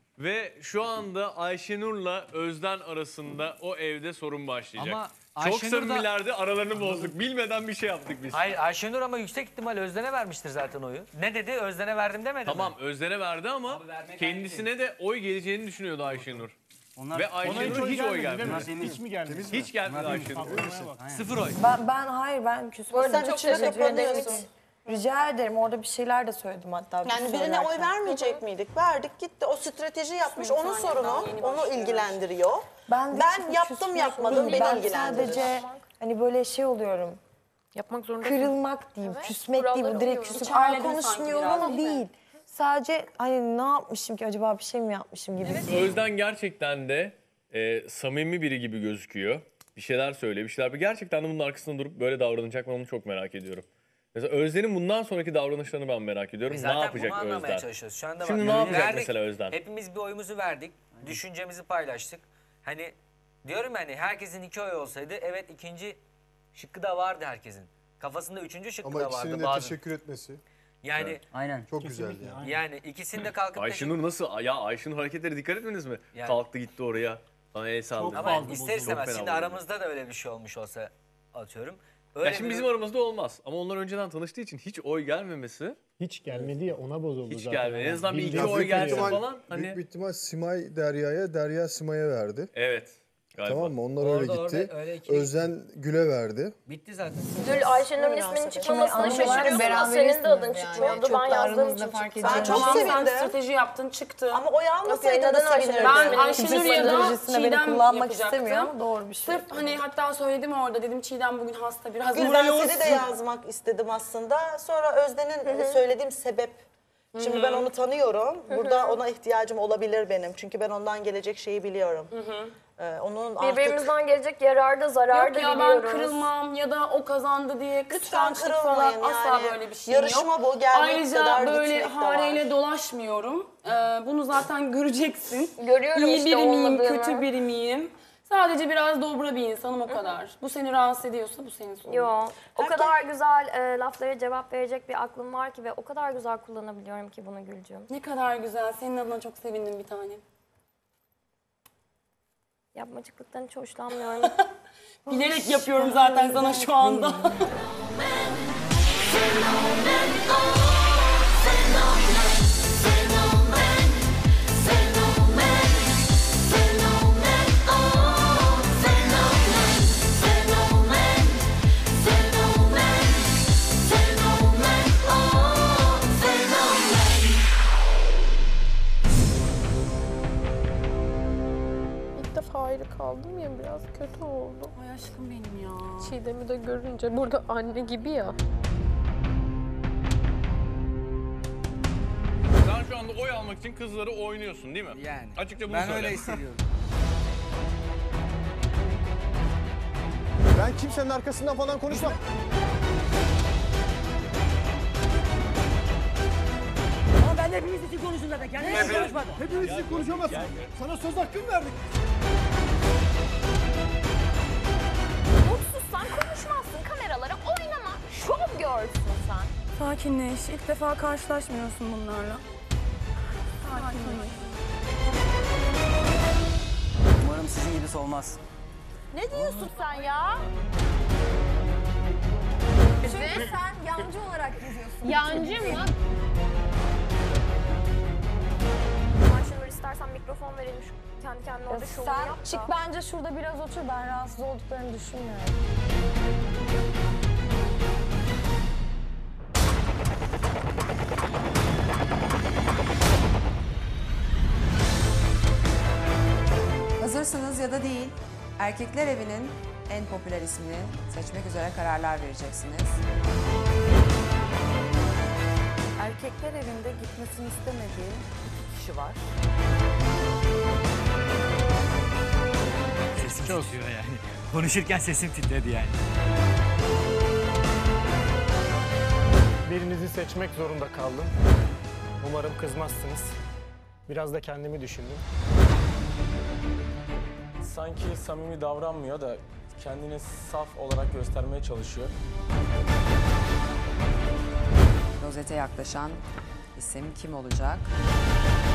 ve şu anda Ayşenur'la Özden arasında o evde sorun başlayacak. Ama çok Ayşenur da- samimilerdi, aralarını bozduk. Bilmeden bir şey yaptık biz. Hayır Ayşenur ama yüksek ihtimal Özden'e vermiştir zaten oyu. Ne dedi? Özden'e verdim demedi Tamam mi? Özden'e verdi ama kendisine de oy geleceğini düşünüyordu Ayşenur. Onlar, Ve Ayşenur'a hiç oy gelmedi. Hiç mi gelmedi? Hiç gelmedi Ayşenur. Sıfır oy. Ben, ben hayır ben küsüm. Bu arada Sen çok içine teşekkür ederim. kapanıyorsun. Rica ederim. Orada bir şeyler de söyledim hatta. bir Yani birine söylerken. oy vermeyecek miydik? Verdik gitti. O strateji yapmış. Onun sorunu. Onu ilgilendiriyor. Ben, Ben yaptım yapmadım beni ben ilgilendirir. sadece hani böyle şey oluyorum. Yapmak zorunda Kırılmak diyeyim, Evet, küsmek kurallara değil, bu direkt uyuyoruz. küsüp aa İçerledin sanki konuşmuyorum biraz. değil. Sadece hani ne yapmışım ki acaba bir şey mi yapmışım gibi. Özden gerçekten de e, samimi biri gibi gözüküyor. Bir şeyler söylüyor, bir şeyler yapıyor. Gerçekten de bunun arkasında durup böyle davranacak mı onu çok merak ediyorum. Mesela Özden'in bundan sonraki davranışlarını ben merak ediyorum. Biz Ne zaten yapacak bunu anlamaya Özden? çalışıyoruz. Şu anda Şimdi bak, ne yapacak verdik. mesela Özden? Hepimiz bir oyumuzu verdik. Düşüncemizi paylaştık. Hani diyorum yani herkesin iki oy olsaydı evet ikinci şıkkı da vardı herkesin. Kafasında üçüncü şıkkı Ama da vardı ikisinin de bazı. teşekkür etmesi Yani Aynen. çok güzeldi yani. yani ikisini de kalkıp Ayşenur nasıl? Ya Ayşenur hareketlere dikkat etmediniz mi? Yani- Kalktı gitti oraya. Bana el saldı. ama ister Çok istemez fena şimdi oldu. aramızda da öyle bir şey olmuş olsa atıyorum. Ya Öyle şimdi bir- bizim aramızda olmaz. Ama onlar önceden tanıştığı için hiç oy gelmemesi Hiç gelmedi ya ona bozuldu hiç zaten. gelmedi. En azından bir iki Bildiğin- oy büyük gelsin ihtimal- falan. Büyük Hani bir ihtimal Simay Derya'ya, Derya Sima'ya verdi. evet. Galiba. Tamam mı? Onlar Orada, öyle orada, gitti. öyle ikili Özden Gül'e verdi. Bitti zaten. Gül Ayşenur'un isminin çıkmamasına Ama şaşırıyorsun beraber ama senin de adın yani. çıkmıyordu. Çok Ben da yazdığım aranızda için fark çıktı. Ben ediyorum. çok Tamam sen sevindim. strateji yaptın çıktı. Ama oy almasaydın da neden sevinirdim. Ayşenur'u Ben Benim Ayşenur ya da Stratejisine beni Çiğdem kullanmak yapacaktım. istemiyor ama doğru bir şey. Sırf hani hatta söyledim orada dedim Çiğdem bugün hasta biraz Gül ben moral seni de olsun. yazmak istedim aslında. Sonra Özden'in söylediğim sebep. Şimdi ben onu tanıyorum. Burada ona ihtiyacım olabilir benim. Çünkü ben ondan gelecek şeyi biliyorum. Ee, onun artık... Birbirimizden gelecek yarar da zarar Yok da ya ben biliyoruz. kırılmam ya da o kazandı diye Lütfen kıskançlık falan kırılmayın asla yani. böyle bir şey Yarışma yok. bu, gelmek Ayrıca kadar böyle gitmek de hareyle var. dolaşmıyorum. Ee, bunu zaten göreceksin. Görüyorum İyi işte biri miyim, olmadığını. kötü biri miyim? Sadece biraz dobra bir insanım o kadar. Bu seni rahatsız ediyorsa bu senin sorunun. Yo, o kadar güzel e, laflara cevap verecek bir aklım var ki ve o kadar güzel kullanabiliyorum ki bunu Gülcüğüm. Ne kadar güzel. Senin adına çok sevindim bir tanem. Yapmacıklıktan hiç hoşlanmıyorum. Bilerek yapıyorum zaten sana şu anda. İlk defa ayrı kaldım ya biraz kötü oldu. Ay aşkım benim ya. Çiğdem'i de görünce burada anne gibi ya. Sen şu anda oy almak için kızları oynuyorsun değil mi? Yani. Açıkça bunu Ben söyle. öyle hissediyorum. Ben kimsenin arkasından falan konuşmam. Ama ben de hepimiz için konuştum zaten. Kendim için konuşmadım. Hepimiz için konuşamazsın. Sana söz hakkım verdik. Mutsuzsan konuşmazsın, kameralara oynama, şov görsün sen. Sakinleş. İlk defa karşılaşmıyorsun bunlarla. Sakinleş. Umarım sizin gibisi olmaz. Ne diyorsun sen ya? Çünkü sen yancı olarak geziyorsun. Yancı mı? mikrofon verelim şu kendi kendine orada şovunu Sen yap da. çık bence şurada biraz otur. Ben rahatsız olduklarını düşünmüyorum. Hazırsınız ya da değil, Erkekler Evi'nin en popüler ismini seçmek üzere kararlar vereceksiniz. Erkekler Evi'nde gitmesini istemediğim iki kişi var. Sesim titriyor yani. Konuşurken sesim titredi yani. Birinizi seçmek zorunda kaldım. Umarım kızmazsınız. Biraz da kendimi düşündüm. Sanki samimi davranmıyor da kendini saf olarak göstermeye çalışıyor. Rozete yaklaşan isim kim olacak?